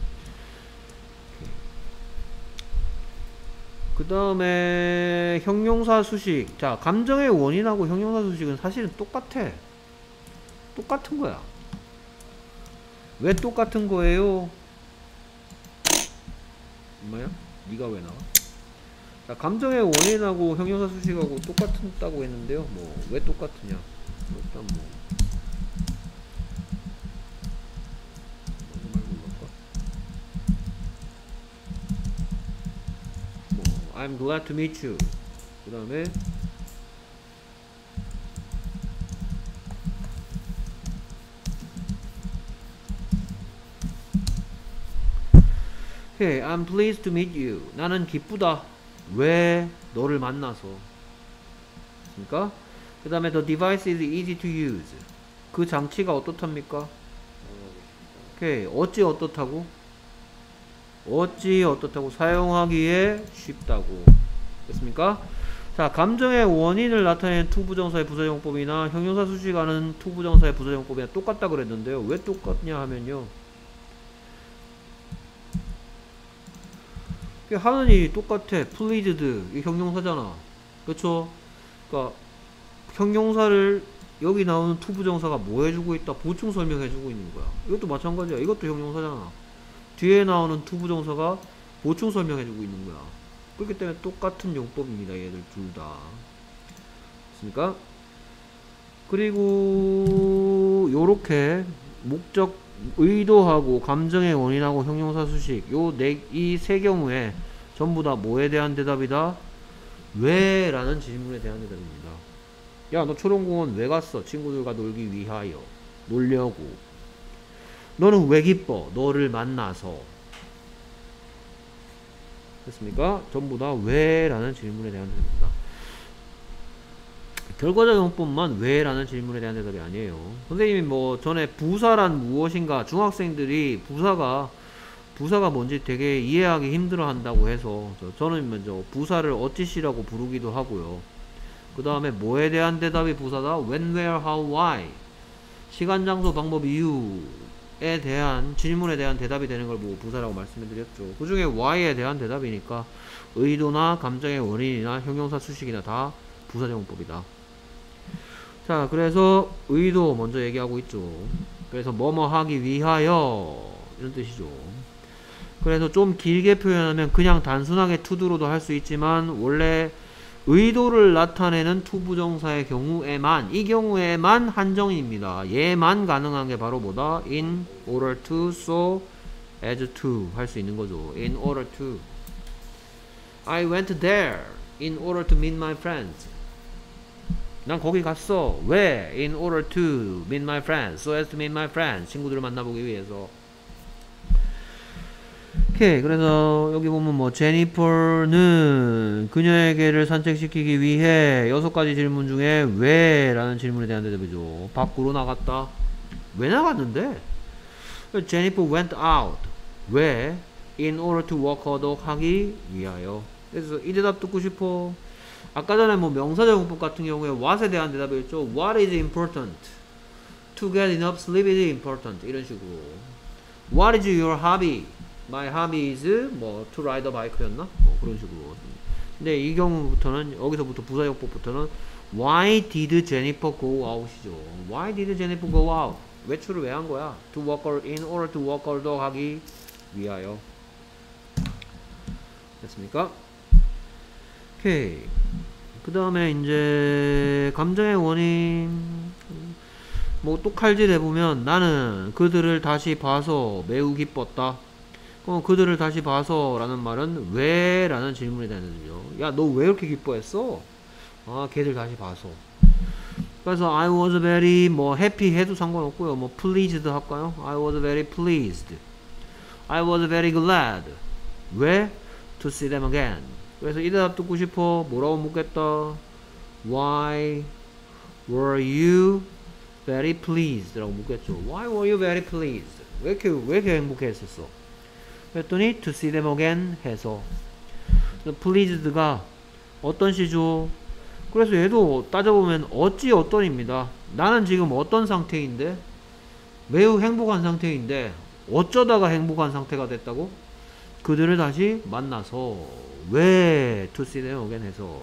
그 다음에 형용사 수식. 자, 감정의 원인하고 형용사 수식은 사실은 똑같아. 똑같은 거야. 왜 똑같은 거예요? 뭐야? 니가 왜 나와? 자, 감정의 원인하고 형용사 수식하고 똑같다고 했는데요. 뭐 왜 똑같으냐? 일단 뭐 I'm glad to meet you. 그 다음에 Hey, I'm pleased to meet you. 나는 기쁘다. 왜? 너를 만나서. 그러니까 그 다음에 the device is easy to use. 그 장치가 어떻답니까? 오케이. 어찌 어떻다고? 어찌 어떻다고? 사용하기에 쉽다고. 됐습니까? 자, 감정의 원인을 나타내는 투부정사의 부사용법이나 형용사 수식하는 투부정사의 부사용법이나 똑같다 그랬는데요. 왜 똑같냐 하면요, 하는 일이 똑같아. pleased 이 형용사잖아. 그렇죠? 그러니까 형용사를 여기 나오는 투부정사가 뭐 해주고 있다? 보충 설명해주고 있는 거야. 이것도 마찬가지야. 이것도 형용사잖아. 뒤에 나오는 투부정사가 보충 설명해주고 있는 거야. 그렇기 때문에 똑같은 용법입니다. 얘들 둘 다. 됐습니까? 그리고 요렇게 목적 의도하고 감정의 원인하고 형용사 수식 요 네 이 세 경우에 전부 다 뭐에 대한 대답이다? 왜? 라는 질문에 대한 대답입니다. 야, 너 초롱공원 왜 갔어? 친구들과 놀기 위하여. 놀려고. 너는 왜 기뻐? 너를 만나서. 됐습니까? 전부 다 왜? 라는 질문에 대한 대답입니다. 결과적 용법만 왜? 라는 질문에 대한 대답이 아니에요. 선생님이 뭐 전에 부사란 무엇인가 중학생들이 부사가 부사가 뭔지 되게 이해하기 힘들어 한다고 해서 저는 먼저 부사를 어찌시라고 부르기도 하고요. 그 다음에 뭐에 대한 대답이 부사다? when, where, how, why 시간, 장소, 방법, 이유에 대한 질문에 대한 대답이 되는 걸 보고 부사라고 말씀해 드렸죠. 그 중에 why에 대한 대답이니까 의도나 감정의 원인이나 형용사 수식이나 다 부사정법이다. 자, 그래서 의도 먼저 얘기하고 있죠. 그래서 뭐뭐 하기 위하여 이런 뜻이죠. 그래서 좀 길게 표현하면 그냥 단순하게 투두로도 할 수 있지만 원래 의도를 나타내는 투부정사의 경우에만 이 경우에만 한정입니다. 얘만 가능한 게 바로 뭐다? in order to, so as to 할 수 있는 거죠. in order to I went there in order to meet my friends. 난 거기 갔어. 왜? in order to meet my friends. so as to meet my friends. 친구들을 만나보기 위해서. 오케이. 그래서 여기 보면 뭐 제니퍼는 그녀에게를 산책시키기 위해 여섯 가지 질문 중에 왜? 라는 질문에 대한 대답이죠. 밖으로 나갔다. 왜 나갔는데? 제니퍼 went out. 왜? in order to walk her dog 하기 위하여. 그래서 이 대답 듣고 싶어. 아까 전에 뭐 명사제공법 같은 경우에 what에 대한 대답이었죠. What is important? To get enough sleep is important. 이런 식으로. What is your hobby? My hobby is 뭐 to ride a bike였나? 뭐 그런 식으로. 근데 이 경우부터는 여기서부터 부사용법부터는 Why did Jennifer go out이죠. Why did Jennifer go out? 외출을 왜 한 거야? To walk her, in order to walk her dog 하기 위하여. 됐습니까? 오케이. 그 다음에 이제 감정의 원인 뭐 또 칼질 해보면 나는 그들을 다시 봐서 매우 기뻤다. 어, 그들을 다시 봐서 라는 말은 왜? 라는 질문이 되는데요. 야, 너 왜 이렇게 기뻐했어? 아, 걔들 다시 봐서. 그래서 I was very 뭐 happy 해도 상관없고요. 뭐 pleased 할까요? I was very pleased. I was very glad. 왜? To see them again. 그래서 이 대답 듣고 싶어. 뭐라고 묻겠다. Why were you very pleased? 라고 묻겠죠. Why were you very pleased? 왜 이렇게, 왜 이렇게 행복해 했었어? 그랬더니 to see them again 해서 pleased가 어떤 시죠? 그래서 얘도 따져보면 어찌 어떤입니다. 나는 지금 어떤 상태인데 매우 행복한 상태인데 어쩌다가 행복한 상태가 됐다고? 그들을 다시 만나서 왜 to see them again 해서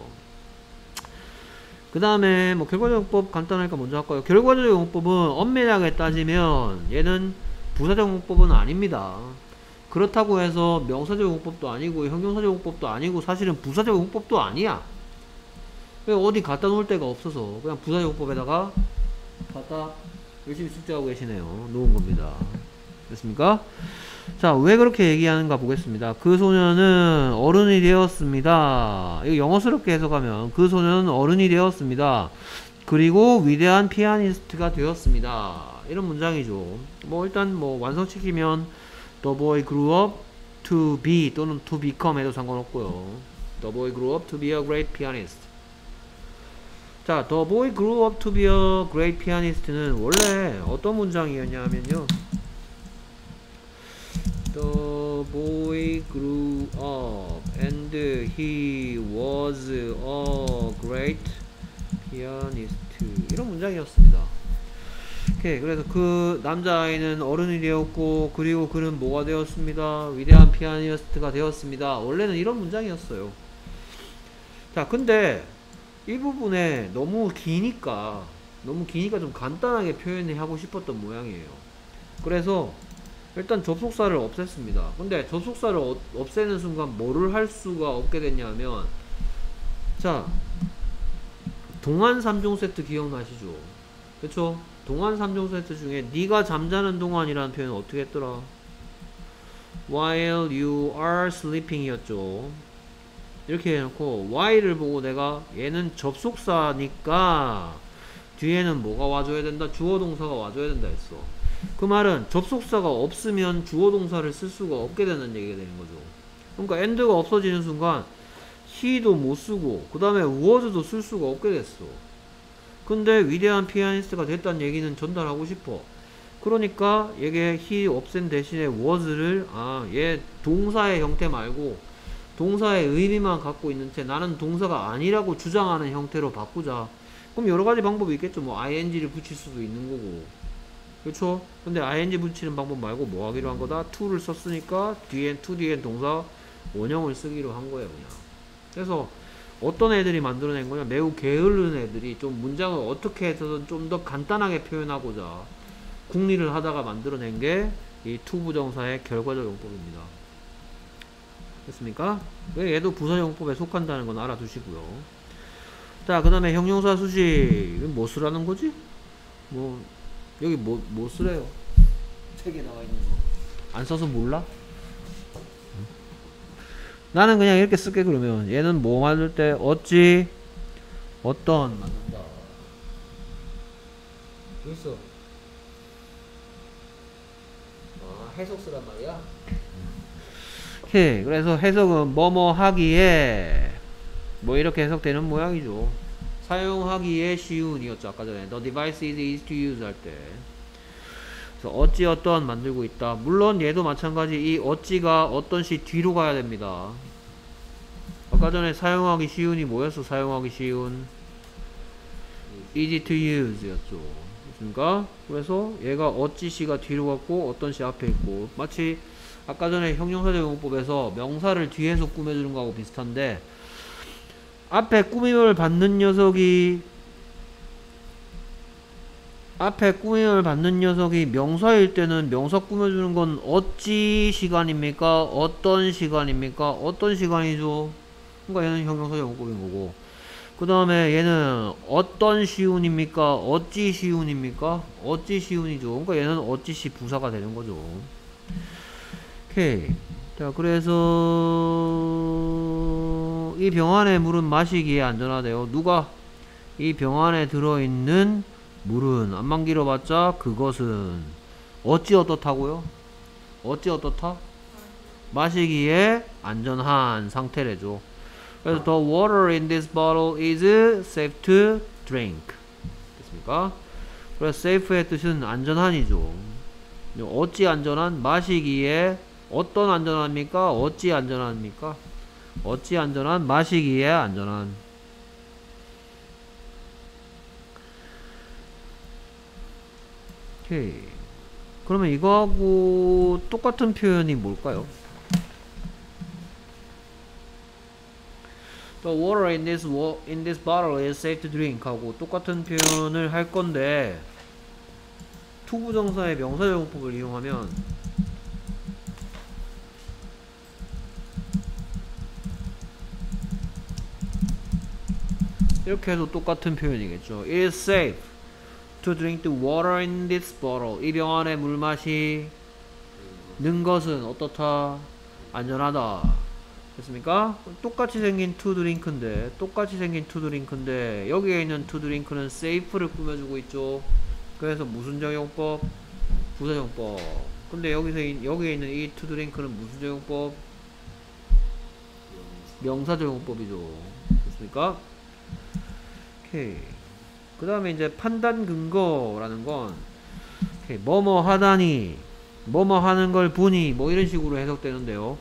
그 다음에 뭐 결과적 용법 간단하니까 먼저 할까요? 결과적 용법은 엄밀하게 따지면 얘는 부사적 용법은 아닙니다. 그렇다고 해서 명사적 용법도 아니고 형용사적 용법도 아니고 사실은 부사적 용법도 아니야. 어디 갖다 놓을 데가 없어서 그냥 부사적 용법에다가 갖다 열심히 숙제하고 계시네요. 놓은 겁니다. 됐습니까? 자, 왜 그렇게 얘기하는가 보겠습니다. 그 소년은 어른이 되었습니다. 이거 영어스럽게 해석하면 그 소년은 어른이 되었습니다. 그리고 위대한 피아니스트가 되었습니다. 이런 문장이죠. 뭐 일단 뭐 완성시키면 The boy grew up to be 또는 to become 해도 상관없고요. The boy grew up to be a great pianist. 자, The boy grew up to be a great pianist는 원래 어떤 문장이었냐면요. The boy grew up and he was a great pianist. 이런 문장이었습니다. 오케이. 그래서 그 남자아이는 어른이 되었고 그리고 그는 뭐가 되었습니다. 위대한 피아니스트가 되었습니다. 원래는 이런 문장이었어요. 자, 근데 이 부분에 너무 기니까 너무 기니까 좀 간단하게 표현하고 싶었던 모양이에요. 그래서 일단 접속사를 없앴습니다. 근데 접속사를 어, 없애는 순간 뭐를 할 수가 없게 됐냐면 자, 동안 삼 종 세트 기억나시죠? 그쵸? 동안 삼 종 세트 중에 네가 잠자는 동안이라는 표현은 어떻게 했더라? while you are sleeping 이었죠. 이렇게 해놓고 while을 보고 내가 얘는 접속사니까 뒤에는 뭐가 와줘야 된다? 주어 동사가 와줘야 된다 했어. 그 말은 접속사가 없으면 주어 동사를 쓸 수가 없게 되는 얘기가 되는 거죠. 그러니까 and가 없어지는 순간 he도 못 쓰고 그 다음에 was도 쓸 수가 없게 됐어. 근데 위대한 피아니스트가 됐다는 얘기는 전달하고 싶어. 그러니까 얘게 he 없앤 대신에 was를 아 얘 동사의 형태 말고 동사의 의미만 갖고 있는 채 나는 동사가 아니라고 주장하는 형태로 바꾸자. 그럼 여러 가지 방법이 있겠죠. 뭐 ing를 붙일 수도 있는 거고. 그렇죠? 근데 ing 붙이는 방법 말고 뭐 하기로 한 거다? to를 썼으니까 뒤엔 to 뒤엔 동사 원형을 쓰기로 한 거예요, 그냥. 그래서 어떤 애들이 만들어낸 거냐? 매우 게으른 애들이 좀 문장을 어떻게 해서든 좀 더 간단하게 표현하고자 궁리를 하다가 만들어낸 게 이 to 부정사의 결과적 용법입니다. 됐습니까? 얘도 부사용법에 속한다는 건 알아두시고요. 자, 그 다음에 형용사 수식. 이건 뭐 쓰라는 거지? 뭐, 여기 뭐, 뭐 쓰래요? 책에 나와 있는 거. 안 써서 몰라? 나는 그냥 이렇게 쓸게, 그러면. 얘는 뭐 만들 때, 어찌, 어떤, 만든다. 여기 있어. 아, 해석 쓰란 말이야? 오케이. 그래서 해석은 뭐뭐 하기에 뭐 이렇게 해석되는 모양이죠. 사용하기에 쉬운이었죠. 아까 전에 The device is easy to use 할 때. 그래서 어찌 어떤 만들고 있다. 물론 얘도 마찬가지 이 어찌가 어떤 시 뒤로 가야 됩니다. 아까 전에 사용하기 쉬운이 뭐였어? 사용하기 쉬운 easy to use 였죠. 그렇습니까? 그래서 얘가 어찌 시가 뒤로 갔고 어떤 시 앞에 있고 마치 아까 전에 형용사적 용법에서 명사를 뒤에서 꾸며주는 거하고 비슷한데 앞에 꾸밈을 받는 녀석이 앞에 꾸밈을 받는 녀석이 명사일 때는 명사 꾸며주는 건 어찌 시간입니까? 어떤 시간입니까? 어떤 시간이죠? 그러니까 얘는 형용사적 용법인 거고 그 다음에 얘는 어떤 시운입니까? 어찌 시운입니까? 어찌 시운이죠. 그러니까 얘는 어찌 시 부사가 되는 거죠. 오케이. 자, 그래서 이 병 안에 물은 마시기에 안전하대요. 누가? 이 병 안에 들어있는 물은 안만 길어봤자 그것은 어찌 어떻다고요? 어찌 어떻다? 마시기에 안전한 상태래죠. 그래서 the water in this bottle is safe to drink. 됐습니까? 그래서 safe의 뜻은 안전한이죠. 어찌 안전한? 마시기에 어떤 안전합니까? 어찌 안전합니까? 어찌 안전한? 마시기에 안전한. 오케이. 그러면 이거하고 똑같은 표현이 뭘까요? The water in this, in this bottle is safe to drink 하고 똑같은 표현을 할 건데 투부정사의 명사용법을 이용하면 이렇게 해도 똑같은 표현이겠죠. It is safe to drink the water in this bottle. 이 병 안에 물 마시는 것은 어떻다? 안전하다. 됐습니까? 똑같이 생긴 to drink인데 똑같이 생긴 to drink인데 여기에 있는 to drink는 safe를 꾸며주고 있죠. 그래서 무슨 적용법? 부사적용법. 근데 여기서 여기에 있는 이 to drink는 무슨 적용법? 명사적용법이죠. 됐습니까? 오케이. 그 다음에 이제 판단 근거라는 건 오케이. 뭐뭐 하다니 뭐뭐 하는 걸 보니 뭐 이런 식으로 해석되는데요.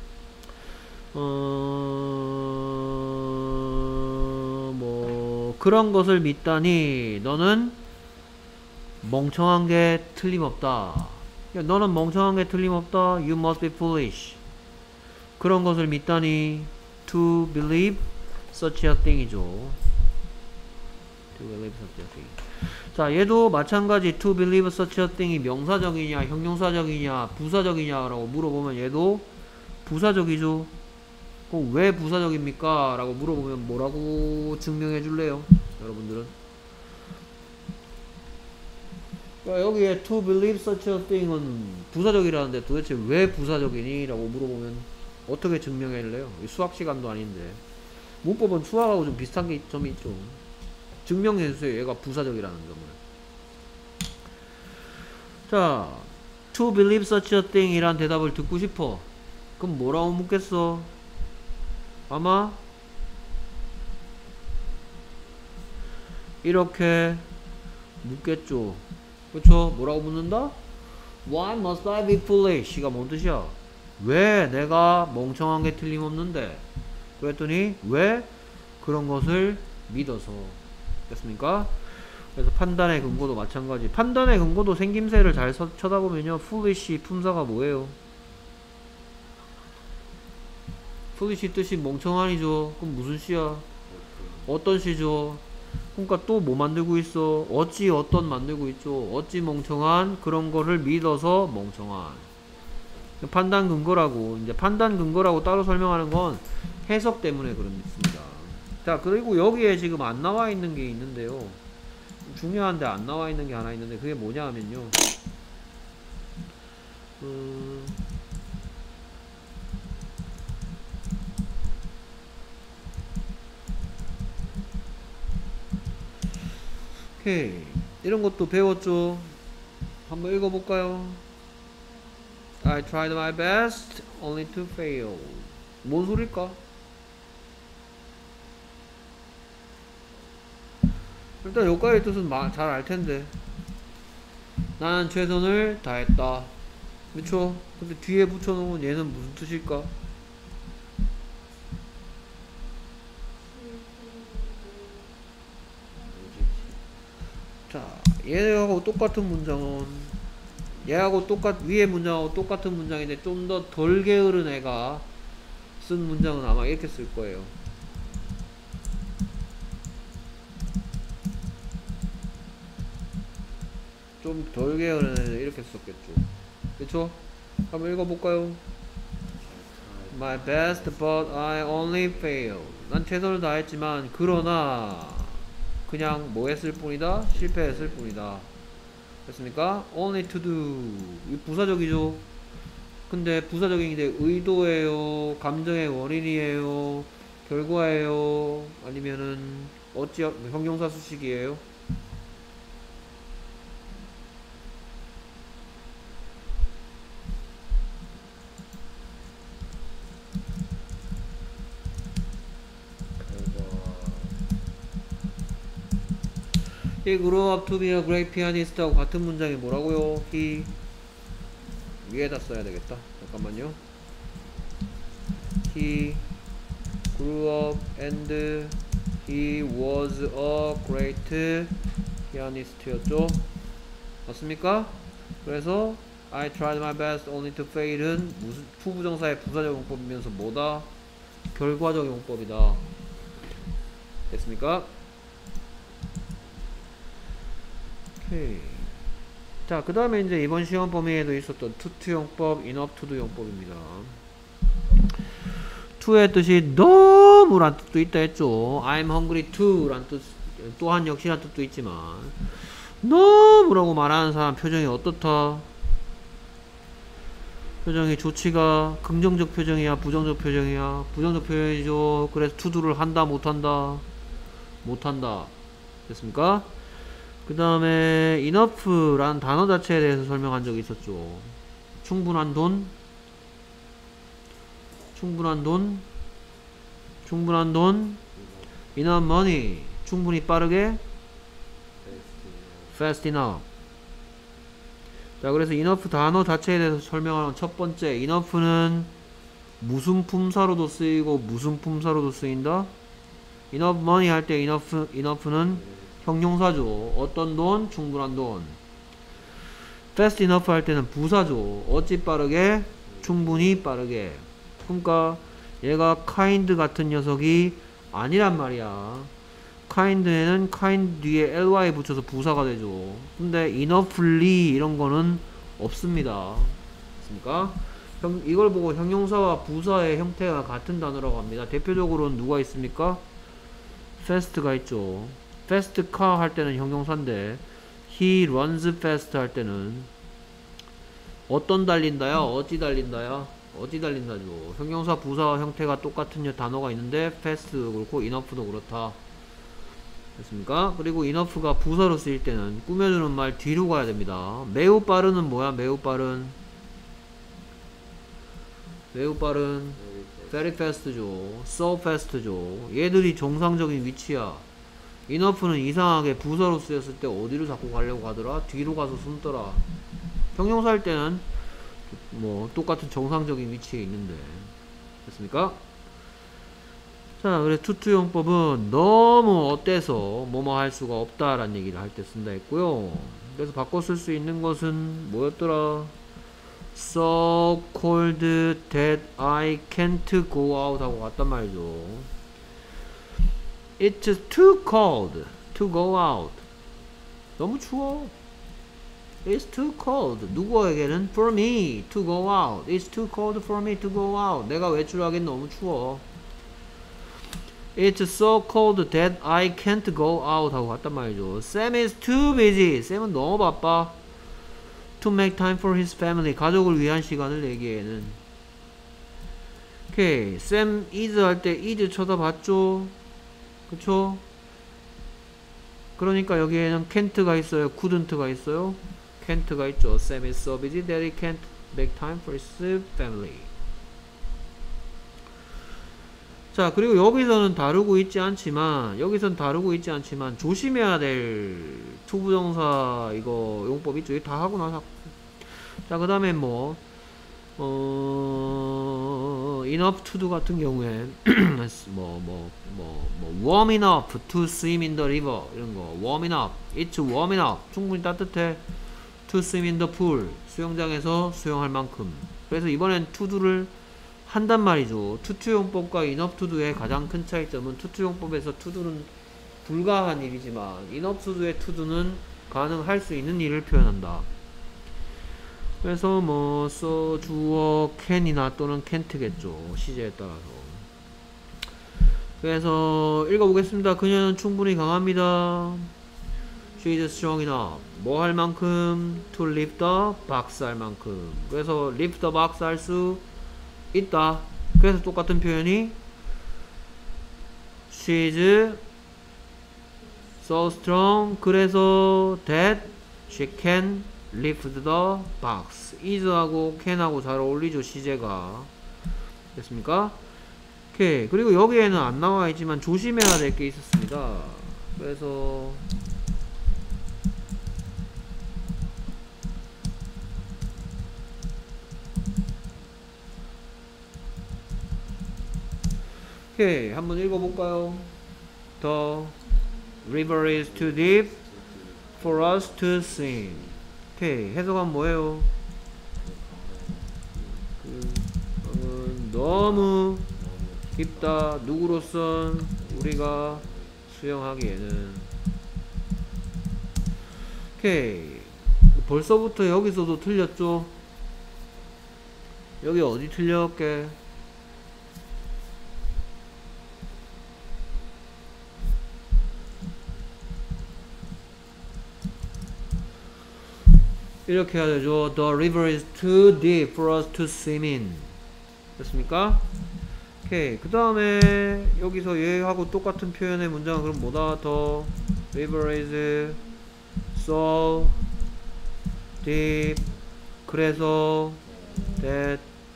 어... 뭐 그런 것을 믿다니 너는 멍청한 게 틀림없다. 야, 너는 멍청한 게 틀림없다. You must be foolish. 그런 것을 믿다니 to believe such a thing이죠. to believe such a thing. 자, 얘도 마찬가지 to believe such a thing이 명사적이냐 형용사적이냐 부사적이냐라고 물어보면 얘도 부사적이죠. 그럼 왜 부사적입니까? 라고 물어보면 뭐라고 증명해 줄래요? 여러분들은 그러니까 여기에 to believe such a thing은 부사적이라는데 도대체 왜 부사적이니? 라고 물어보면 어떻게 증명해낼래요? 수학 시간도 아닌데. 문법은 수학하고 좀 비슷한 게 점이 있죠. 증명해주세요. 얘가 부사적이라는 점을. 자, to believe such a thing 이란 대답을 듣고 싶어. 그럼 뭐라고 묻겠어? 아마 이렇게 묻겠죠. 그쵸? 뭐라고 묻는다? Why must I be foolish? 가 뭔 뜻이야? 왜 내가 멍청한 게 틀림없는데? 그랬더니 왜 그런 것을 믿어서. 됐습니까? 그래서 판단의 근거도 마찬가지. 판단의 근거도 생김새를 잘 서, 쳐다보면요. foolish 품사가 뭐예요? foolish 뜻이 멍청한이죠. 그럼 무슨 시야? 어떤 시죠? 그러니까 또 뭐 만들고 있어? 어찌 어떤 만들고 있죠? 어찌 멍청한 그런 거를 믿어서 멍청한. 판단 근거라고. 이제 판단 근거라고 따로 설명하는 건 해석 때문에 그렇습니다. 자, 그리고 여기에 지금 안 나와 있는 게 있는데요. 중요한데 안 나와 있는 게 하나 있는데 그게 뭐냐 하면요. 음... 오케이. 이런 것도 배웠죠. 한번 읽어볼까요? I tried my best only to fail. 뭔 소릴까? 일단 여기까지 뜻은 잘 알텐데 나는 최선을 다했다. 그쵸? 근데 뒤에 붙여놓으면 얘는 무슨 뜻일까? 자, 얘하고 똑같은 문장은 얘하고 똑같 위에 문장하고 똑같은 문장인데 좀 더 덜 게으른 애가 쓴 문장은 아마 이렇게 쓸 거예요. 좀 덜 게으른 애는 이렇게 썼겠죠. 그쵸? 한번 읽어볼까요? My best but I only failed. 난 최선을 다했지만 그러나 그냥 뭐 했을 뿐이다? 실패했을 뿐이다. 됐습니까? Only to do. 이 부사적이죠? 근데 부사적인데 의도예요? 감정의 원인이에요? 결과예요? 아니면은 어찌 형용사 수식이에요? He grew up to be a great pianist 하고 같은 문장이 뭐라고요? He 위에다 써야 되겠다. 잠깐만요. He grew up and he was a great pianist 였죠? 맞습니까? 그래서 I tried my best only to fail은 무슨 투부정사의 부사적 용법이면서 뭐다? 결과적 용법이다. 됐습니까? 오케이. 자, 그 다음에 이제 이번 시험 범위에도 있었던 to 용법, enough to 용법입니다. to의 뜻이 너무란 뜻도 있다 했죠. I'm hungry to 란 뜻, 또한 역시란 뜻도 있지만 너무라고 말하는 사람 표정이 어떻다? 표정이 좋지가 긍정적 표정이야, 부정적 표정이야? 부정적 표정이죠. 그래서 to도를 한다, 못한다? 못한다. 됐습니까? 그 다음에 enough라는 단어 자체에 대해서 설명한 적이 있었죠. 충분한 돈, 충분한 돈, 충분한 돈, enough money, 충분히 빠르게, fast enough. 자, 그래서 enough 단어 자체에 대해서 설명하는 첫 번째, enough는 무슨 품사로도 쓰이고 무슨 품사로도 쓰인다? enough money 할 때 enough, enough는 형용사죠. 어떤 돈? 충분한 돈. fast enough 할 때는 부사죠. 어찌 빠르게? 충분히 빠르게. 그러니까 얘가 kind 같은 녀석이 아니란 말이야. kind에는 kind 뒤에 ly 붙여서 부사가 되죠. 근데 enoughly 이런 거는 없습니다. 맞습니까? 형, 이걸 보고 형용사와 부사의 형태가 같은 단어라고 합니다. 대표적으로는 누가 있습니까? fast가 있죠. fast car 할 때는 형용사인데 he runs fast 할 때는 어떤 달린다야? 어디 달린다야? 어디 달린다죠. 형용사 부사 형태가 똑같은 단어가 있는데 fast도 그렇고 enough도 그렇다. 됐습니까? 그리고 enough가 부사로 쓰일 때는 꾸며주는 말 뒤로 가야 됩니다. 매우 빠른은 뭐야? 매우 빠른. 매우 빠른. very fast죠. so fast죠. 얘들이 정상적인 위치야. enough는 이상하게 부사로 쓰였을 때 어디로 자꾸 가려고 하더라? 뒤로 가서 숨더라. 형용사 할 때는 뭐 똑같은 정상적인 위치에 있는데. 됐습니까? 자, 그래 투투용법은 너무 어때서 뭐뭐 할 수가 없다라는 얘기를 할 때 쓴다 했고요. 그래서 바꿔 쓸 수 있는 것은 뭐였더라? So cold that I can't go out 하고 갔단 말이죠. It's too cold to go out. 너무 추워. It's too cold. 누구에게는? For me to go out. It's too cold for me to go out. 내가 외출하기엔 너무 추워. It's so cold that I can't go out 하고 갔단 말이죠. Sam is too busy. 쌤은 너무 바빠. To make time for his family. 가족을 위한 시간을 내기에는. 오케이. Sam is 할 때 is 쳐다봤죠? 그쵸? 그러니까 여기에는 can't가 있어요? couldn't가 있어요? can't가 있죠. Sam is so busy that he can't make time for his family. 자, 그리고 여기서는 다루고 있지 않지만, 여기서는 다루고 있지 않지만, 조심해야 될 투부정사, 이거, 용법 있죠? 이거 다 하고 나서. 자, 그 다음에 뭐, 어, enough to do 같은 경우에, 뭐, 뭐, 뭐, 뭐, warm enough to swim in the river. 이런 거. warm enough. It's warm enough. 충분히 따뜻해. to swim in the pool. 수영장에서 수영할 만큼. 그래서 이번엔 to do를 한단 말이죠. 투투용법과 enough to do의 가장 큰 차이점은 투투용법에서 to do는 불가한 일이지만 enough to do의 to do는 가능할 수 있는 일을 표현한다. 그래서 뭐 so, 주어 can이나 또는 can't겠죠. 시제에 따라서. 그래서 읽어보겠습니다. 그녀는 충분히 강합니다. She is strong enough. 뭐 할 만큼? To lift the box 할 만큼. 그래서 lift the box 할 수 있다. 그래서 똑같은 표현이 She's so strong. 그래서 that she can lift the box. is하고 can하고 잘 어울리죠. 시제가. 됐습니까? 오케이. 그리고 여기에는 안 나와 있지만 조심해야 될 게 있었습니다. 그래서 오케이, 한번 읽어볼까요? The river is too deep for us to swim. 오케이, 해석은 뭐예요? 그, 어, 너무 깊다. 누구로선 우리가 수영하기에는. 오케이, 벌써부터 여기서도 틀렸죠? 여기 어디 틀렸게? 이렇게 해야 되죠. The river is too deep for us to swim in. 됐습니까? 오케이. 그 다음에 여기서 얘하고 똑같은 표현의 문장은 그럼 뭐다? The river is so deep. 그래서 that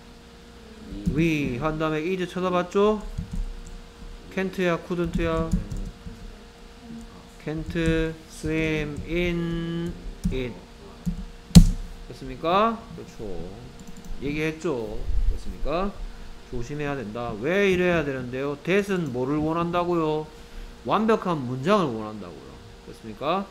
we 한 다음에 is 쳐다봤죠? can't야 couldn't야? can't swim in it. 됐습니까? 그렇죠. 얘기했죠. 됐습니까? 조심해야 된다. 왜 이래야 되는데요? that은 뭐를 원한다고요? 완벽한 문장을 원한다고요. 됐습니까?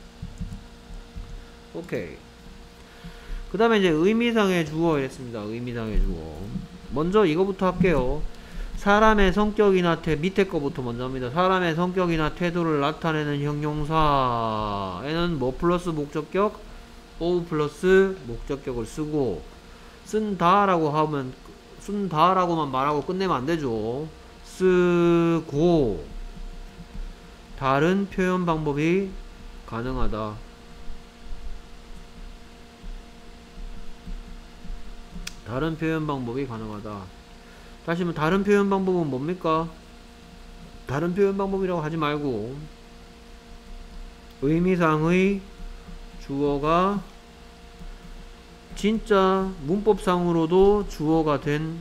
오케이. 그 다음에 이제 의미상의 주어 이랬습니다. 의미상의 주어. 먼저 이거부터 할게요. 사람의 성격이나 태, 밑에 거부터 먼저 합니다. 사람의 성격이나 태도를 나타내는 형용사에는 뭐 플러스 목적격? of 플러스 목적격을 쓰고, 쓴다라고 하면 쓴다라고만 말하고 끝내면 안 되죠. 쓰고 다른 표현 방법이 가능하다. 다른 표현 방법이 가능하다. 다시 한번 다른 표현 방법은 뭡니까? 다른 표현 방법이라고 하지 말고 의미상의 주어가 진짜 문법상으로도 주어가 된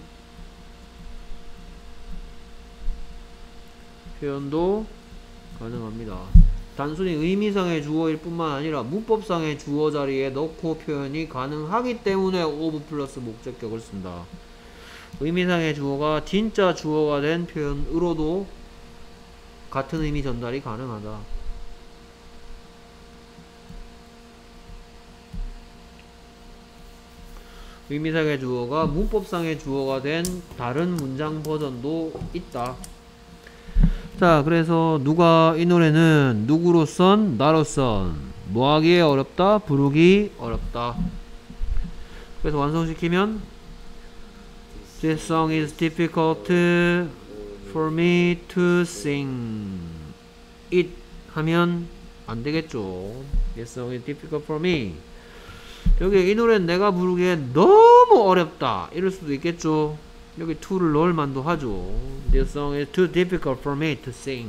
표현도 가능합니다. 단순히 의미상의 주어일 뿐만 아니라 문법상의 주어 자리에 넣고 표현이 가능하기 때문에 of 플러스 목적격을 쓴다. 의미상의 주어가 진짜 주어가 된 표현으로도 같은 의미 전달이 가능하다. 의미상의 주어가 문법상의 주어가 된 다른 문장 버전도 있다. 자, 그래서 누가 이 노래는 누구로선 나로선 뭐하기에 어렵다 부르기 어렵다. 그래서 완성시키면 This song is difficult for me to sing it 하면 안 되겠죠. This song is difficult for me. 여기 이 노래는 내가 부르기에 너무 어렵다 이럴 수도 있겠죠. 여기 to를 넣을 만도 하죠. This song is too difficult for me to sing.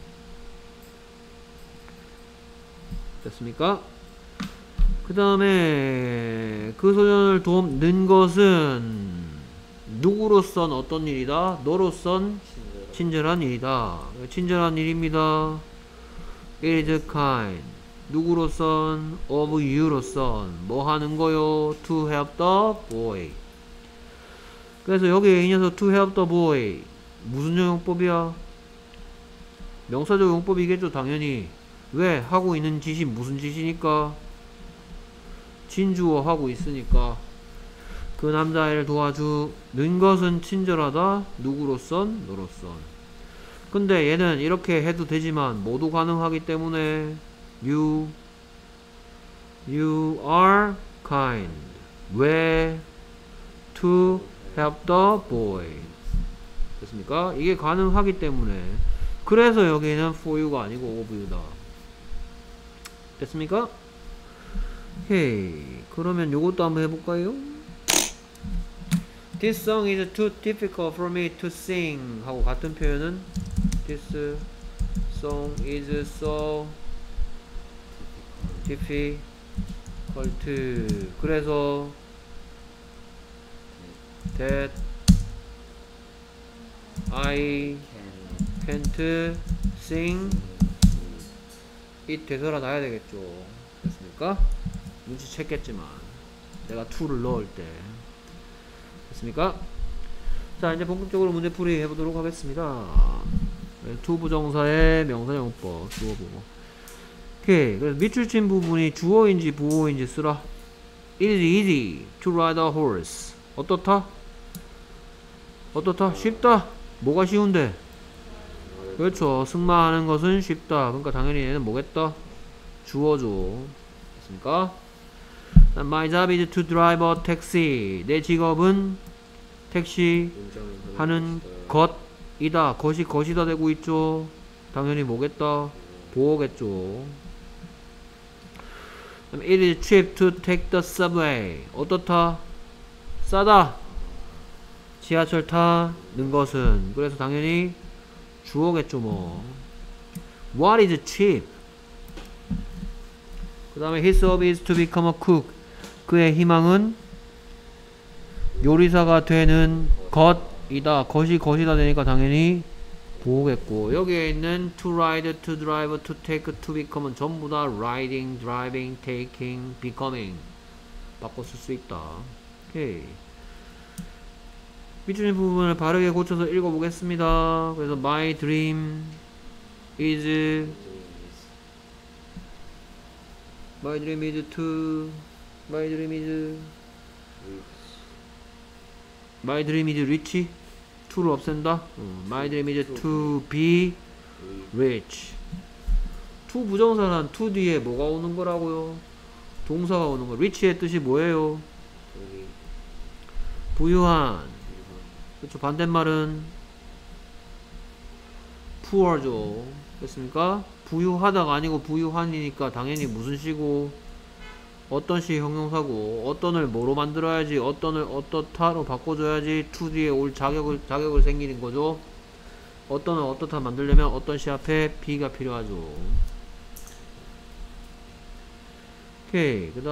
됐습니까? 그 다음에 그 소년을 돕는 것은 누구로선 어떤 일이다? 너로선 친절한 일이다. 친절한 일입니다. It is kind. 누구로선? of you로선 뭐 하는 거요? to help the boy. 그래서 여기 이 녀석 to help the boy 무슨 용법이야? 명사적 용법이겠죠 당연히. 왜? 하고 있는 짓이 무슨 짓이니까? 진주어 하고 있으니까. 그 남자아이를 도와주는 것은 친절하다. 누구로선? 너로선. 근데 얘는 이렇게 해도 되지만 모두 가능하기 때문에 You You are kind. 왜? To help the boy. 됐습니까? 이게 가능하기 때문에. 그래서 여기는 for you가 아니고 of you다. 됐습니까? 오케이. 그러면 요것도 한번 해볼까요? This song is too difficult for me to sing 하고 같은 표현은 This song is so difficult. 그래서 that I can't sing it 대서라 놔야 되겠죠. 됐습니까? 눈치챘겠지만 내가 to를 넣을 때. 됐습니까? 자, 이제 본격적으로 문제풀이 해보도록 하겠습니다. to 부정사의 명사용법 주어보고. 오케이. 그래서 밑줄 친 부분이 주어인지 부호인지 쓰라. It is easy to ride a horse. 어떻다? 어떻다? 쉽다? 뭐가 쉬운데? 그렇죠. 승마하는 것은 쉽다. 그러니까 당연히 얘는 뭐겠다? 주어죠. 됐습니까? My job is to drive a taxi. 내 직업은 택시 하는 것이다. 것이 것이다 되고 있죠. 당연히 뭐겠다? 보호겠죠. It is cheap to take the subway. 어떻다? 싸다. 지하철 타는 것은. 그래서 당연히 주어겠죠 뭐. What is cheap? 그 다음에 his hope is to become a cook. 그의 희망은 요리사가 되는 것이다. 것이 것이다 되니까 당연히 보겠고. 여기에 있는 to ride, to drive, to take, to become은 전부 다 riding, driving, taking, becoming 바꿔 쓸 수 있다. 오케이. 밑줄 부분을 바르게 고쳐서 읽어보겠습니다. 그래서 my dream is my dream is to my dream is my dream is rich. to를 없앤다. 어, my dream is to be rich. to 부정사는 to 뒤에 뭐가 오는 거라고요? 동사가 오는 거. rich의 뜻이 뭐예요? 부유한. 그렇죠. 반대말은 poor죠. 됐습니까? 부유하다가 아니고 부유한이니까 당연히 무슨 시고? 어떤 시 형용사고 어떤을 뭐로 만들어야지 어떤을 어떻다로 바꿔줘야지 to 뒤에 올 자격을 자격을 생기는 거죠. 어떤을 어떻다 만들려면 어떤 시 앞에 be가 필요하죠. 오케이. 그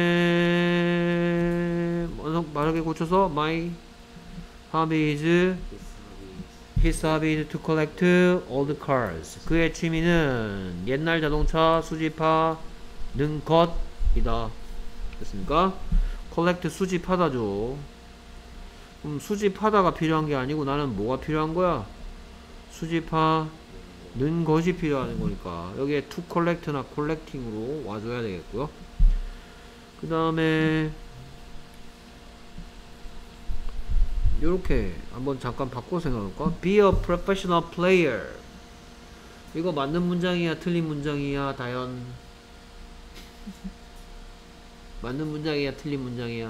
다음에 말하게 고쳐서 my hobby is his hobby is to collect old cars. 그의 취미는 옛날 자동차 수집하는 것이다. 됐습니까? collect 수집하다죠. 그럼 수집하다가 필요한 게 아니고 나는 뭐가 필요한 거야? 수집하는 것이 필요한 거니까 여기에 to collect나 collecting으로 와줘야 되겠고요. 그 다음에 요렇게 한번 잠깐 바꿔 생각해볼까? Be a professional player. 이거 맞는 문장이야 틀린 문장이야 다현? 맞는 문장이야 틀린 문장이야?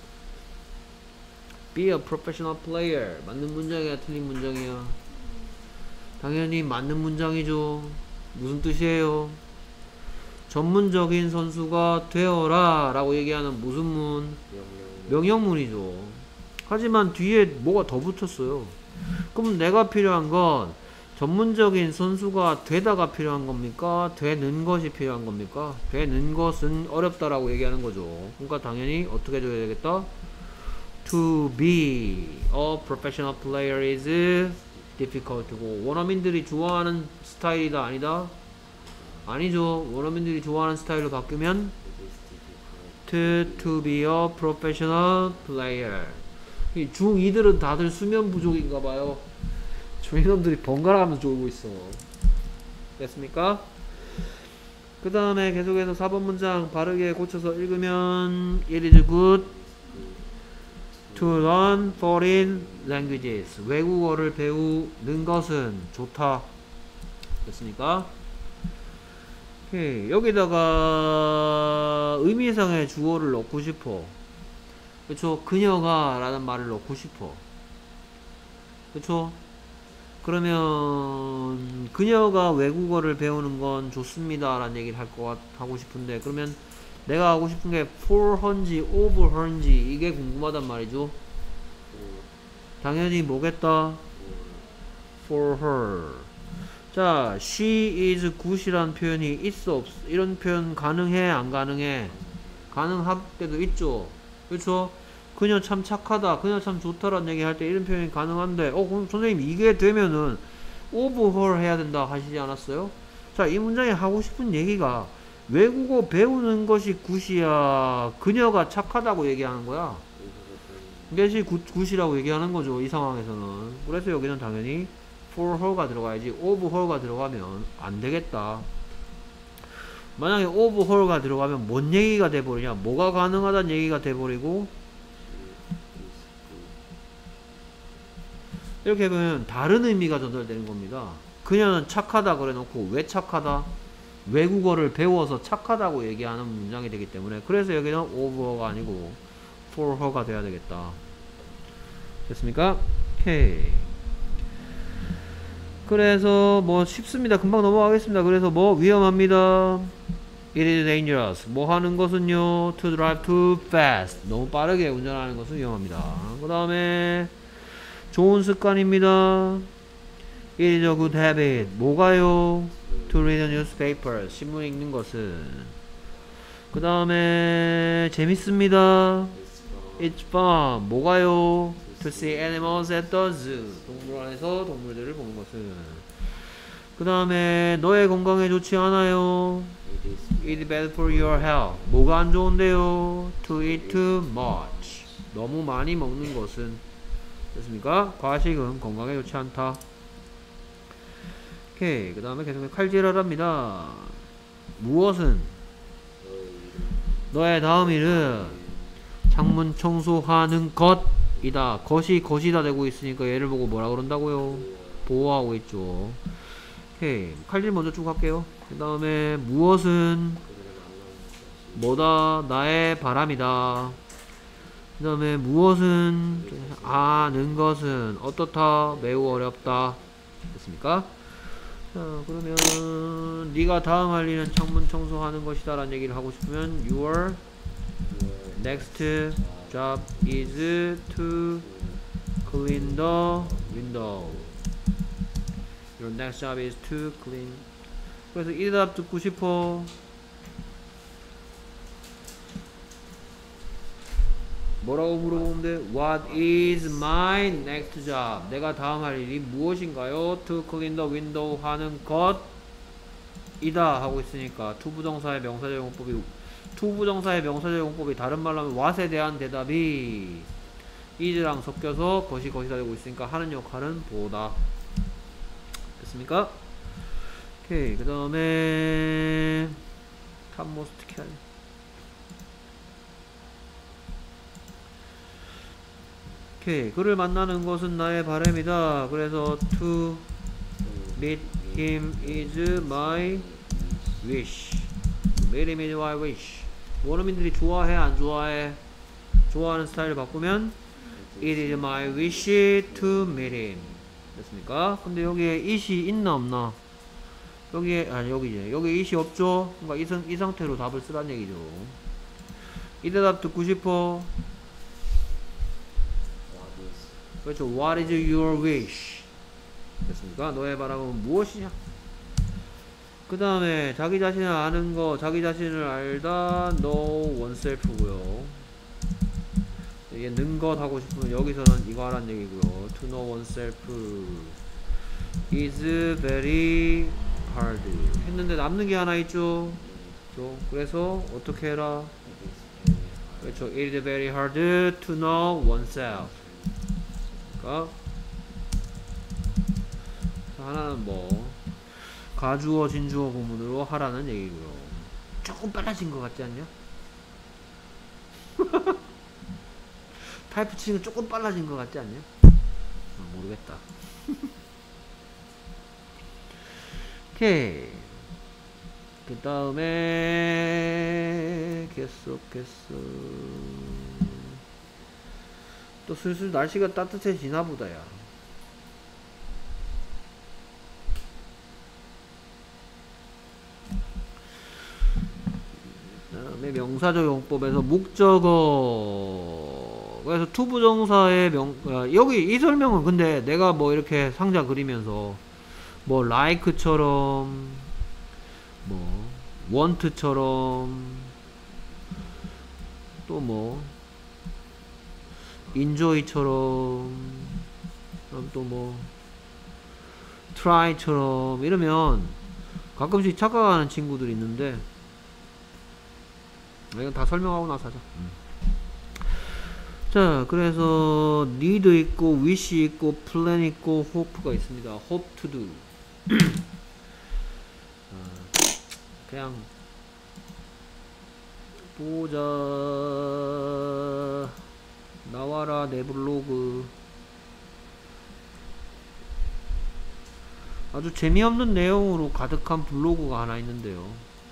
Be a professional player 맞는 문장이야 틀린 문장이야? 당연히 맞는 문장이죠. 무슨 뜻이에요? 전문적인 선수가 되어라 라고 얘기하는 무슨 문? 명령문이죠. 하지만 뒤에 뭐가 더 붙었어요. 그럼 내가 필요한 건 전문적인 선수가 되다가 필요한 겁니까? 되는 것이 필요한 겁니까? 되는 것은 어렵다라고 얘기하는 거죠. 그러니까 당연히 어떻게 해줘야 되겠다? To be a professional player is difficult고 원어민들이 좋아하는 스타일이다 아니다? 아니죠. 원어민들이 좋아하는 스타일로 바뀌면 to, to be a professional player. 중이들은 다들 수면 부족인가봐요. 중이놈들이 번갈아 가면서 졸고 있어. 됐습니까? 그 다음에 계속해서 사 번 문장 바르게 고쳐서 읽으면 It is good to learn foreign languages. 외국어를 배우는 것은 좋다. 됐습니까? 오케이. 여기다가 의미상의 주어를 넣고 싶어. 그쵸? 그녀가 라는 말을 넣고 싶어. 그쵸? 그러면 그녀가 외국어를 배우는 건 좋습니다 라는 얘기를 할 것 하고 싶은데 그러면 내가 하고 싶은 게 for her인지 over her인지 이게 궁금하단 말이죠. 당연히 뭐겠다? for her. 자, she is good이라는 표현이 있어 없어? 이런 표현 가능해 안 가능해? 가능할 때도 있죠. 그렇죠? 그녀 참 착하다, 그녀 참 좋다라는 얘기 할 때 이런 표현이 가능한데 어 그럼 선생님 이게 되면은 over her 해야 된다 하시지 않았어요? 자, 이 문장에 하고 싶은 얘기가 외국어 배우는 것이 굿이야 그녀가 착하다고 얘기하는 거야. 이것이 굿, 굿이라고 얘기하는 거죠 이 상황에서는. 그래서 여기는 당연히 for her가 들어가야지 over her가 들어가면 안 되겠다. 만약에 over her가 들어가면 뭔 얘기가 돼버리냐? 뭐가 가능하다는 얘기가 돼버리고 이렇게 보면 다른 의미가 전달되는 겁니다. 그녀는 착하다 그래 놓고 왜 착하다? 외국어를 배워서 착하다고 얘기하는 문장이 되기 때문에 그래서 여기는 over가 아니고 for her가 돼야 되겠다. 됐습니까? 오케이. 그래서 뭐 쉽습니다. 금방 넘어가겠습니다. 그래서 뭐 위험합니다. It is dangerous. 뭐 하는 것은요? To drive too fast. 너무 빠르게 운전하는 것은 위험합니다. 그 다음에 좋은 습관입니다. It is a good habit. 뭐가요? To read the newspaper. 신문 읽는 것은. 그 다음에 재밌습니다. It's fun. 뭐가요? To see animals at the zoo. 동물원에서 동물들을 보는 것은. 그 다음에 너의 건강에 좋지 않아요. It is bad for your health. 뭐가 안 좋은데요? To eat too much. 너무 많이 먹는 것은. 됐습니까? 과식은 건강에 좋지 않다. 오케이. 그 다음에 계속 칼질하랍니다. 무엇은? 너의 다음 일은 창문 청소하는 것이다. 것이 것이다 되고 있으니까 얘를 보고 뭐라 그런다고요? 보호하고 있죠. 오케이. 칼질 먼저 쭉 할게요. 그 다음에 무엇은 뭐다? 나의 바람이다. 그 다음에 무엇은 아는 것은 어떻다? 매우 어렵다. 됐습니까? 자, 그러면 네가 다음 할 일은 창문 청소하는 것이다 라는 얘기를 하고 싶으면 your next job is to clean the window. Your next job is to clean. 그래서 이 대답 듣고 싶어. 뭐라고 물어보면 돼? What is my next job? 내가 다음 할 일이 무엇인가요? To clean the window 하는 것 이다 하고 있으니까 to 부정사의 명사절 용법이 to 부정사의 명사절 용법이 다른 말로 하면 what에 대한 대답이 is랑 섞여서 것이 것이다 되고 있으니까 하는 역할은 보다. 됐습니까? 오케이. 그 다음에 탑모스트 캘 오케이. 그를 만나는 것은 나의 바람이다. 그래서 to meet him is my wish. meet him is my wish. 원어민들이 좋아해 안 좋아해? 좋아하는 스타일을 바꾸면 it is my wish to meet him. 됐습니까? 근데 여기에 it이 있나 없나? 여기에 아니 여기지. 여기 it이 없죠? 그러니까 이, 상, 이 상태로 답을 쓰란 얘기죠. 이 대답 듣고 싶어. 그렇죠. What is your wish? 됐습니까? 너의 바람은 무엇이냐? 그 다음에 자기 자신을 아는 거, 자기 자신을 알다, know oneself고요. 이게 는 것 하고 싶으면 여기서는 이거 하란 얘기고요. To know oneself is very hard. 했는데 남는 게 하나 있죠. 그렇죠? 그래서 어떻게 해라? 그렇죠. It is very hard to know oneself. 그러니까 하나는 뭐 가주어 진주어 구문으로 하라는 얘기고요. 조금 빨라진 것 같지 않냐? 타이프 치는 조금 빨라진 것 같지 않냐? 어, 모르겠다. 오케이. 그 다음에 계속해서 또 슬슬 날씨가 따뜻해지나 보다야. 그다음에 명사적 용법에서 목적어. 그래서 투부정사의 명 아, 여기 이 설명은 근데 내가 뭐 이렇게 상자 그리면서 뭐 like처럼 뭐 want처럼 또 뭐 enjoy처럼 또 뭐 try처럼 이러면 가끔씩 착각하는 친구들이 있는데 이건 다 설명하고 나서 하자. 음. 자, 그래서 need 있고 wish 있고 plan 있고 hope가 있습니다. hope to do. 그냥 보자. 나와라 내 블로그. 아주 재미없는 내용으로 가득한 블로그가 하나 있는데요.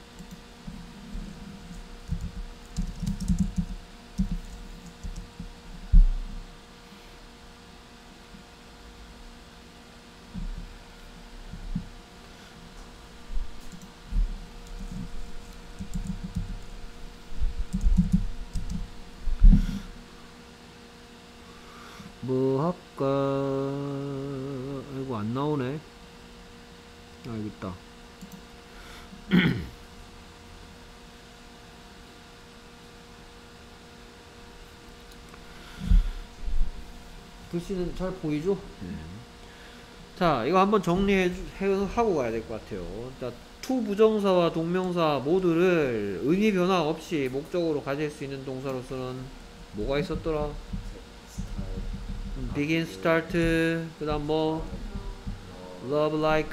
뭐 할까? 아이고 안 나오네. 아 여기 있다. 글씨는 잘 보이죠? 네. 자, 이거 한번 정리해 하고 가야 될 것 같아요. 자, to 부정사와 동명사 모두를 의미 변화 없이 목적으로 가질 수 있는 동사로서는 뭐가 있었더라? begin, start, 그 다음 뭐 love, like,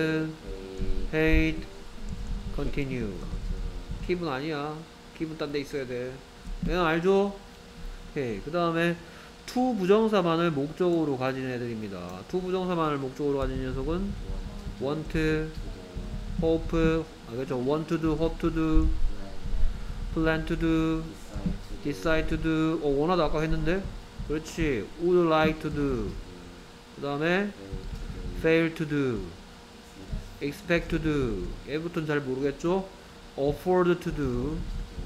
hate, continue. 기분 아니야. 기분 딴 데 있어야 돼. 그냥 알죠? 오케이. 그 다음에 to 부정사만을 목적으로 가진 애들입니다. to 부정사만을 목적으로 가진 녀석은 want, hope, 아, 그렇죠. want to do, hope to do, plan to do, decide to do. 어, 원하다 아까 했는데? 그렇지. would like to do. 그 다음에 fail to do. expect to do. 얘부터는 잘 모르겠죠? afford to do.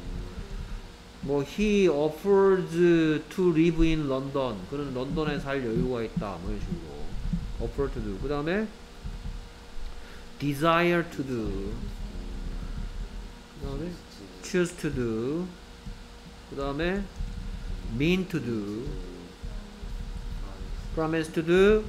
뭐 he offers to live in London. 그는 런던에 살 여유가 있다. 뭐 이런 식으로. offer to do. 그 다음에 desire to do. 그 다음에 choose to do. 그 다음에 mean to do. promise to do.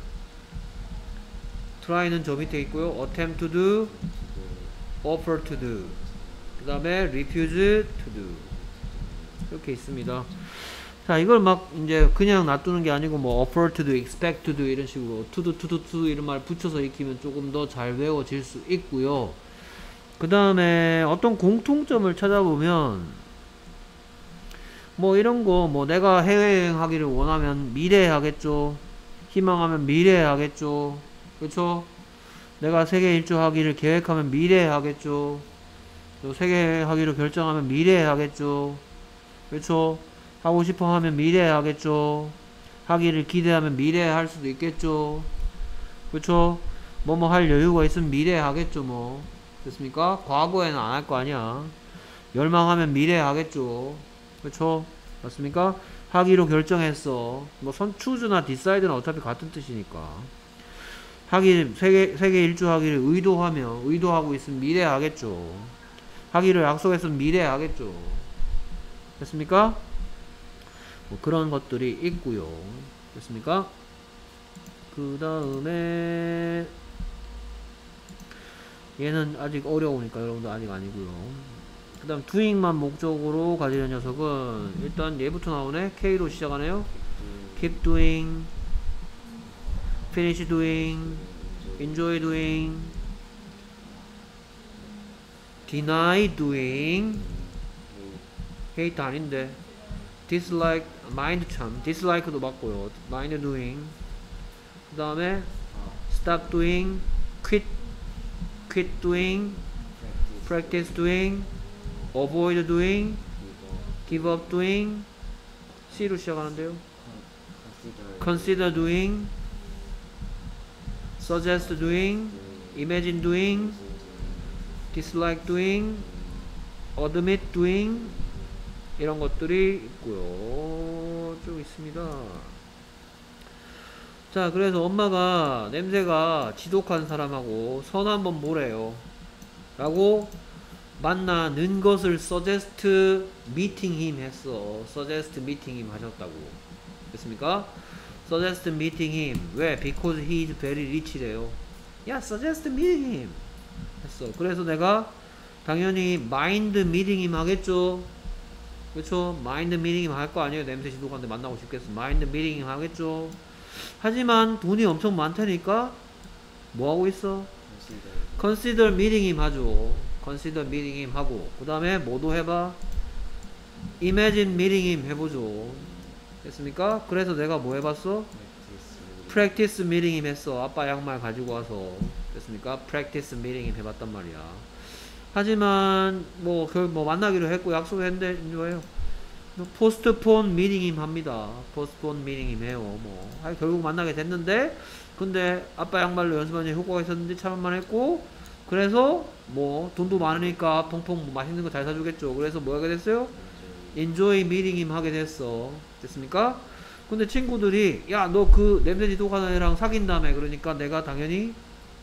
try는 저 밑에 있고요. attempt to do. offer to do. 그 다음에 refuse to do. 이렇게 있습니다. 자, 이걸 막 이제 그냥 놔두는 게 아니고 뭐 offer to do, expect to do 이런 식으로 to do, to do, to do 이런 말 붙여서 익히면 조금 더 잘 외워질 수 있고요. 그 다음에 어떤 공통점을 찾아보면 뭐 이런 거 뭐 내가 해외여행 하기를 원하면 미래에 하겠죠. 희망하면 미래에 하겠죠. 그렇죠? 내가 세계 일주 하기를 계획하면 미래에 하겠죠. 또 세계 하기로 결정하면 미래에 하겠죠. 그렇죠? 하고 싶어 하면 미래에 하겠죠. 하기를 기대하면 미래에 할 수도 있겠죠. 그렇죠? 뭐 뭐 할 여유가 있으면 미래에 하겠죠. 뭐 됐습니까? 과거에는 안 할 거 아니야. 열망하면 미래에 하겠죠. 그렇죠? 맞습니까? 하기로 결정했어. 뭐 선 추즈나 디사이드는 어차피 같은 뜻이니까. 하기 세계 세계 일주 하기를 의도하면 의도하고 있으면 미래에 하겠죠. 하기를 약속했으면 미래에 하겠죠. 됐습니까? 뭐 그런 것들이 있고요. 됐습니까? 그 다음에 얘는 아직 어려우니까 여러분들 아직 아니고요. 그 다음 doing만 목적으로 가지는 녀석은 일단 얘부터 나오네. K로 시작하네요. keep doing, finish doing, enjoy doing, deny doing, hate 아닌데 dislike, mind 참 dislike도 맞고요. mind doing. 그 다음에 stop doing, quit, quit doing, practice doing, avoid doing, give up doing. C로 시작하는데요. consider doing, suggest doing, imagine doing, dislike doing, admit doing 이런 것들이 있고요. 쭉 있습니다. 자, 그래서 엄마가 냄새가 지독한 사람하고 선 한번 보래요 라고 만나는 것을 suggest meeting him 했어. suggest meeting him 하셨다고. 됐습니까? suggest meeting him. 왜? because he is very rich래요. 야, suggest meeting him 했어. 그래서 내가 당연히 mind meeting him 하겠죠. 그렇죠? mind meeting him 할 거 아니에요. 냄새 지독한데 만나고 싶겠어. mind meeting him 하겠죠. 하지만 돈이 엄청 많다니까 뭐 하고 있어? consider meeting him 하죠. consider meeting him 하고 그 다음에 뭐도 해봐? imagine meeting him 해보죠. 됐습니까? 그래서 내가 뭐 해봤어? practice meeting him 했어. 아빠 양말 가지고 와서. 됐습니까? practice meeting him 해봤단 말이야. 하지만 뭐, 결, 뭐 만나기로 했고 약속했는데 뭐예요? postpone meeting him 합니다. postpone meeting him 해요. 뭐 아니, 결국 만나게 됐는데 근데 아빠 양말로 연습하는 효과가 있었는지 참만 했고 그래서 뭐 돈도 많으니까 펑펑 뭐 맛있는 거 잘 사주겠죠. 그래서 뭐 하게 됐어요? enjoy meeting him 하게 됐어. 됐습니까? 근데 친구들이 야 너 그 냄새 지독한 애랑 사귄다며. 그러니까 내가 당연히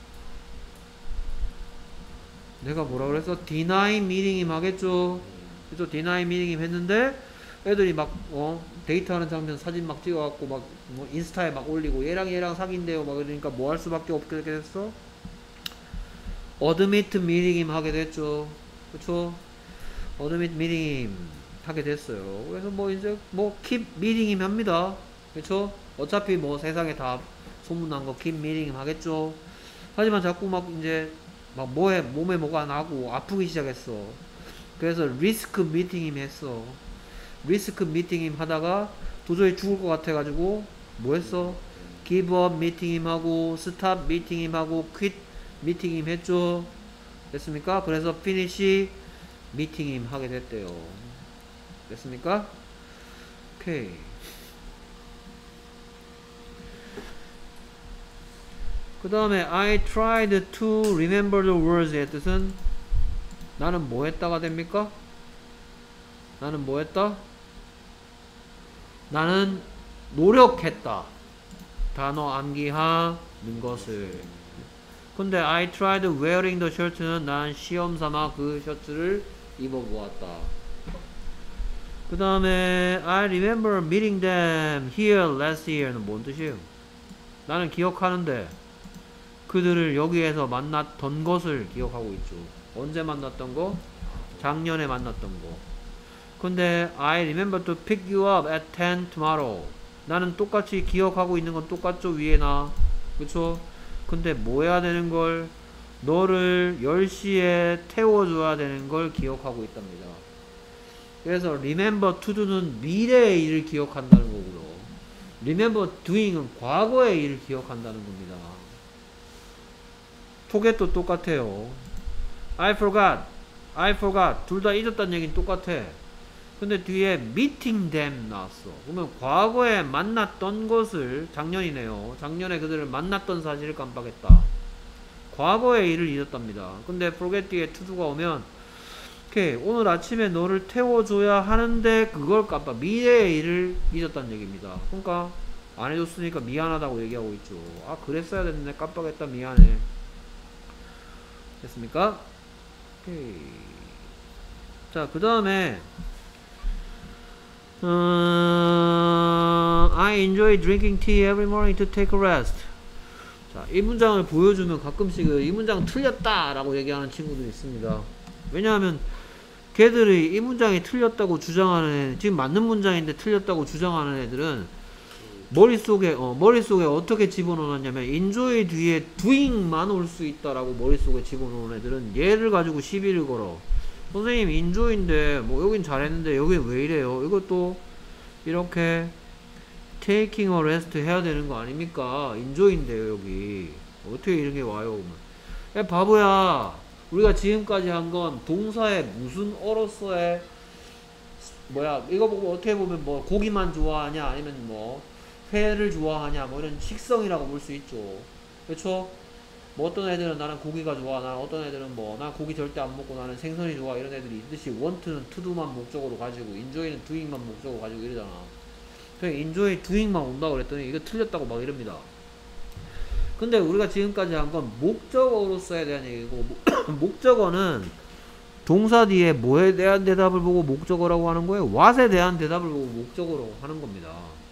내가 뭐라 그랬어? deny meeting him 하겠죠. 그래서 deny meeting him 했는데 애들이 막 어 데이트하는 장면 사진 막 찍어갖고 막 뭐 인스타에 막 올리고 얘랑 얘랑 사귄대요 막 그러니까 뭐 할 수밖에 없게 됐어? admit meeting him 하게 됐죠. 그쵸? admit meeting him 하게 됐어요. 그래서 뭐 이제 뭐 keep meeting him 합니다. 그쵸? 어차피 뭐 세상에 다 소문난 거 keep meeting him 하겠죠. 하지만 자꾸 막 이제 막 뭐에 몸에 뭐가 나고 아프기 시작했어. 그래서 risk meeting him 했어. risk meeting him 하다가 도저히 죽을 것 같아가지고 뭐 했어? give up meeting him 하고 stop meeting him 하고 quit meeting him 했죠. 됐습니까? 그래서 finish meeting him 하게 됐대요. 됐습니까? 오케이. 그 다음에 I tried to remember the words의 뜻은 나는 뭐 했다가 됩니까? 나는 뭐 했다? 나는 노력했다. 단어 암기하는 것을. 근데 I tried wearing the shirt는 난 시험 삼아 그 셔츠를 입어보았다. 그 다음에 I remember meeting them here last year는 뭔 뜻이에요? 나는 기억하는데 그들을 여기에서 만났던 것을 기억하고 있죠. 언제 만났던 거? 작년에 만났던 거. 근데 I remember to pick you up at ten tomorrow. 나는 똑같이 기억하고 있는 건 똑같죠, 위에나. 그쵸? 근데 뭐 해야 되는 걸? 너를 열 시에 태워줘야 되는 걸 기억하고 있답니다. 그래서 remember to do는 미래의 일을 기억한다는 거고요. remember doing은 과거의 일을 기억한다는 겁니다. forget도 똑같아요. I forgot, I forgot 둘 다 잊었다는 얘기는 똑같아. 근데 뒤에 meeting them 나왔어. 그러면 과거에 만났던 것을, 작년이네요. 작년에 그들을 만났던 사실을 깜빡했다. 과거의 일을 잊었답니다. 근데 forget 뒤에 to do가 오면 오케이, 오늘 아침에 너를 태워줘야 하는데 그걸 깜빡, 미래의 일을 잊었다는 얘기입니다. 그러니까 안 해줬으니까 미안하다고 얘기하고 있죠. 아, 그랬어야 됐는데 깜빡했다, 미안해. 됐습니까? 오케이. 자, 그 다음에 어, I enjoy drinking tea every morning to take a rest. 자, 이 문장을 보여주면 가끔씩 이 문장 틀렸다 라고 얘기하는 친구들이 있습니다. 왜냐하면 걔들이 이 문장이 틀렸다고 주장하는 애, 지금 맞는 문장인데 틀렸다고 주장하는 애들은 머릿속에 어, 머릿속에 어떻게 집어넣었냐면 enjoy 뒤에 doing만 올 수 있다라고 머릿속에 집어넣은 애들은 얘를 가지고 시비를 걸어. 선생님 enjoy인데 뭐 여긴 잘했는데 여긴 왜 이래요? 이것도 이렇게 taking a rest 해야 되는 거 아닙니까? enjoy인데요 여기. 어떻게 이런 게 와요? 야 바보야, 우리가 지금까지 한 건 동사에 무슨 어로서의 뭐야 이거 보고 어떻게 보면 뭐 고기만 좋아하냐 아니면 뭐 회를 좋아하냐 뭐 이런 식성이라고 볼 수 있죠. 그렇죠? 뭐 어떤 애들은 나는 고기가 좋아, 나는 어떤 애들은 뭐 난 고기 절대 안 먹고 나는 생선이 좋아 이런 애들이 있듯이 want는 to do만 목적으로 가지고 enjoy는 doing만 목적으로 가지고 이러잖아. 그냥 enjoy doing만 온다고 그랬더니 이거 틀렸다고 막 이럽니다. 근데 우리가 지금까지 한 건 목적어로서에 대한 얘기고 목적어는 동사 뒤에 뭐에 대한 대답을 보고 목적어라고 하는 거예요. what에 대한 대답을 보고 목적어로 하는 겁니다.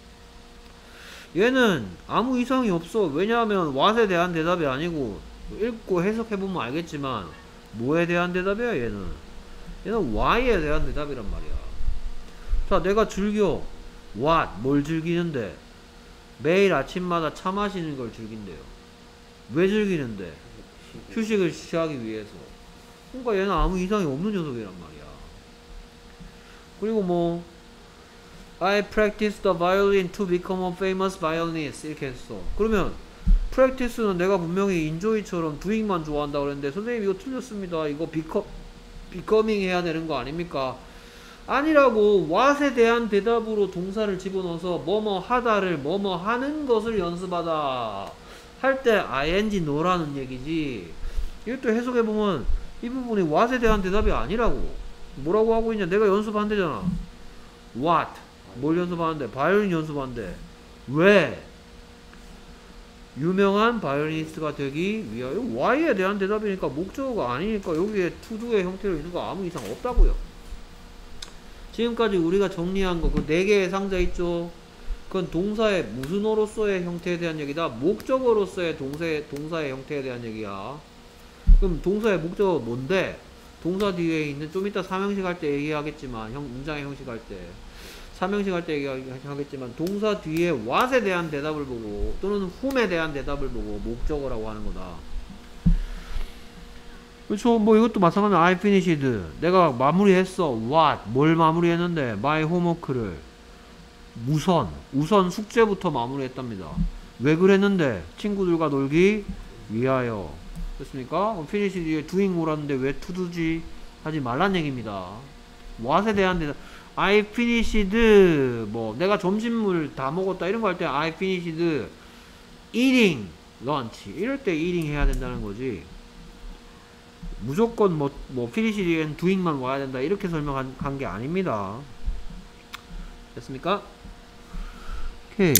얘는 아무 이상이 없어. 왜냐하면 what에 대한 대답이 아니고 읽고 해석해보면 알겠지만 뭐에 대한 대답이야 얘는. 얘는 why에 대한 대답이란 말이야. 자, 내가 즐겨 what 뭘 즐기는데 매일 아침마다 차 마시는 걸 즐긴대요. 왜 즐기는데? 휴식을 취하기 위해서. 그러니까 얘는 아무 이상이 없는 녀석이란 말이야. 그리고 뭐 I practice the violin to become a famous violinist 이렇게 했어. 그러면 practice는 내가 분명히 enjoy처럼 doing만 좋아한다 그랬는데 선생님 이거 틀렸습니다. 이거 become, becoming 해야 되는 거 아닙니까? 아니라고. what에 대한 대답으로 동사를 집어넣어서 뭐뭐 하다를 뭐뭐 하는 것을 연습하다 할 때 ing 너라는 얘기지. 이것도 해석해보면 이 부분이 what에 대한 대답이 아니라고. 뭐라고 하고 있냐, 내가 연습한대잖아. what 뭘 연습하는데? 바이올린 연습하는데. 왜? 유명한 바이올리니스트가 되기 위하여. why에 대한 대답이니까 목적어가 아니니까 여기에 to do의 형태로 있는 거 아무 이상 없다고요. 지금까지 우리가 정리한 거 그 네 개의 상자 있죠? 그건 동사의 무슨 어로서의 형태에 대한 얘기다. 목적어로서의 동사의, 동사의 형태에 대한 얘기야. 그럼 동사의 목적어 뭔데? 동사 뒤에 있는, 좀 이따 삼형식 할 때 얘기하겠지만, 형, 문장의 형식 할 때 삼형식 할 때 얘기하겠지만 동사 뒤에 what에 대한 대답을 보고 또는 whom에 대한 대답을 보고 목적어라고 하는 거다. 그렇죠? 뭐 이것도 마찬가지로 I finished 내가 마무리했어. what 뭘 마무리했는데? my homework를 우선 우선 숙제부터 마무리했답니다. 왜 그랬는데? 친구들과 놀기 위하여. 됐습니까? finish 뒤에 doing 오라는데 왜 to do지? 하지 말란 얘기입니다. what에 대한 대답. I finished 뭐 내가 점심을 다 먹었다 이런 거 할 때 I finished eating lunch. 이럴 때 eating 해야 된다는 거지. 무조건 뭐, 뭐, finish and doing만 와야 된다. 이렇게 설명한 게 아닙니다. 됐습니까? 오케이.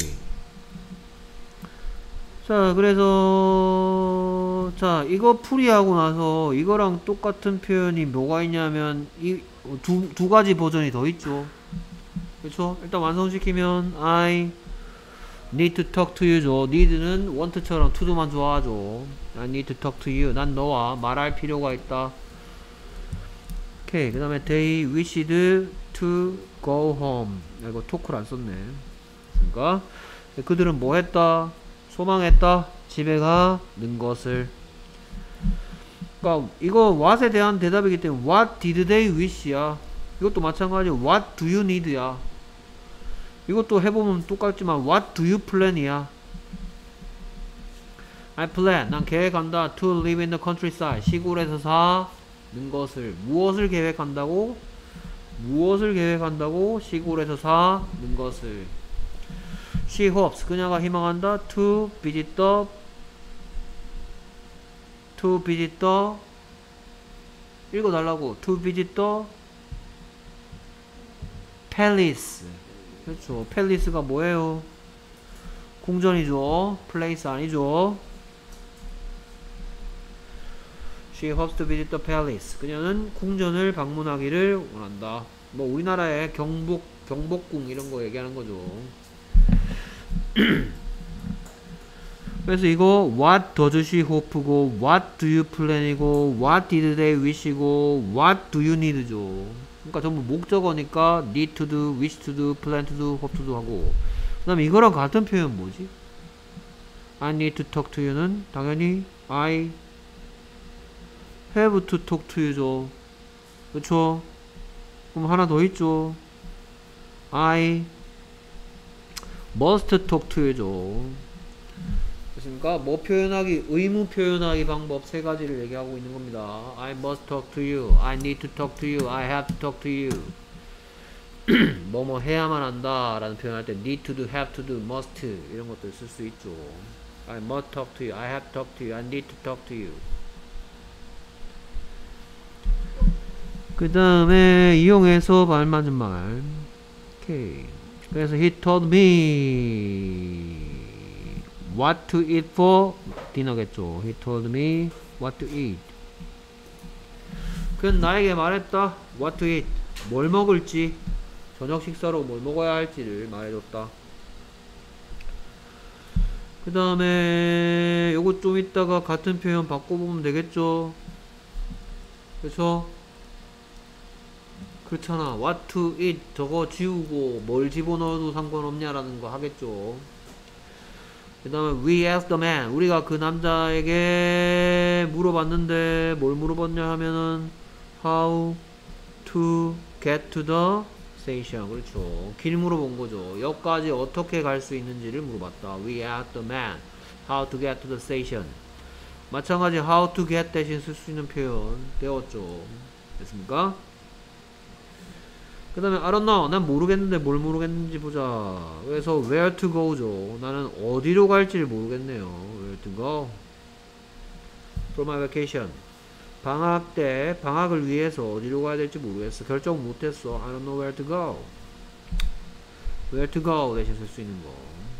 자, 그래서, 자, 이거 풀이하고 나서 이거랑 똑같은 표현이 뭐가 있냐면, 이, 두, 두 가지 버전이 더 있죠. 그렇죠? 일단 완성시키면 I need to talk to you죠. need는 want처럼 to도만 좋아하죠. I need to talk to you. 난 너와 말할 필요가 있다. 오케이. 그 다음에 they wished to go home. 아, 이거 talk를 안 썼네. 그러니까 그들은 뭐 했다? 소망했다. 집에 가는 것을. 그러니까 이거 what에 대한 대답이기 때문에 what did they wish야. 이것도 마찬가지로 what do you need야. 이것도 해보면 똑같지만 what do you plan이야. I plan. 난 계획한다. to live in the countryside. 시골에서 사는 것을. 무엇을 계획한다고? 무엇을 계획한다고? 시골에서 사는 것을. She hopes. 그녀가 희망한다. to visit the to visit the 읽어달라고. to visit the palace. 그렇죠. 팰리스가 뭐예요? 궁전이죠. 플레이스 아니죠. She hopes to visit the palace. 그녀는 궁전을 방문하기를 원한다. 뭐 우리나라의 경복, 경복궁 이런 거 얘기하는 거죠. 그래서 이거 what does she hope고 what do you plan이고 what did they wish고 what do you need죠. 그러니까 전부 목적어니까 need to do, wish to do, plan to do, hope to do 하고 그 다음에 이거랑 같은 표현 뭐지? I need to talk to you는 당연히 I have to talk to you죠. 그쵸? 그럼 하나 더 있죠. I must talk to you죠. 그렇습니까? 뭐 표현하기, 의무 표현하기 방법 세 가지를 얘기하고 있는 겁니다. I must talk to you. I need to talk to you. I have to talk to you. 뭐 뭐 해야만 한다 라는 표현할 때 need to do, have to do, must 이런 것들 쓸 수 있죠. I must talk to you. I have to talk to you. I need to talk to you. 그 다음에 이용해서 말 맞은 말. 오케이. 그래서 he told me what to eat for dinner겠죠. He told me what to eat. 그는 나에게 말했다. What to eat. 뭘 먹을지. 저녁 식사로 뭘 먹어야 할지를 말해줬다. 그 다음에 요거 좀 이따가 같은 표현 바꿔보면 되겠죠. 그래서 그렇잖아. What to eat. 저거 지우고 뭘 집어넣어도 상관없냐라는 거 하겠죠. 그 다음에 we asked the man. 우리가 그 남자에게 물어봤는데 뭘 물어봤냐 하면은 how to get to the station. 그렇죠. 길 물어본 거죠. 역까지 어떻게 갈 수 있는지를 물어봤다. We asked the man how to get to the station. 마찬가지 how to get 대신 쓸 수 있는 표현 배웠죠. 됐습니까? 그 다음에 I don't know. 난 모르겠는데 뭘 모르겠는지 보자. 그래서 where to go죠. 나는 어디로 갈지를 모르겠네요. Where to go for my vacation. 방학 때 방학을 위해서 어디로 가야 될지 모르겠어. 결정 못했어. I don't know where to go. Where to go 대신 쓸 수 있는 거.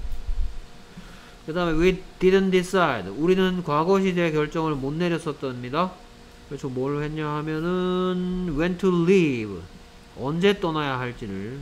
그 다음에 we didn't decide. 우리는 과거 시제의 결정을 못 내렸었답니다. 그래서 뭘 했냐 하면은 when to leave. 언제 떠나야 할지를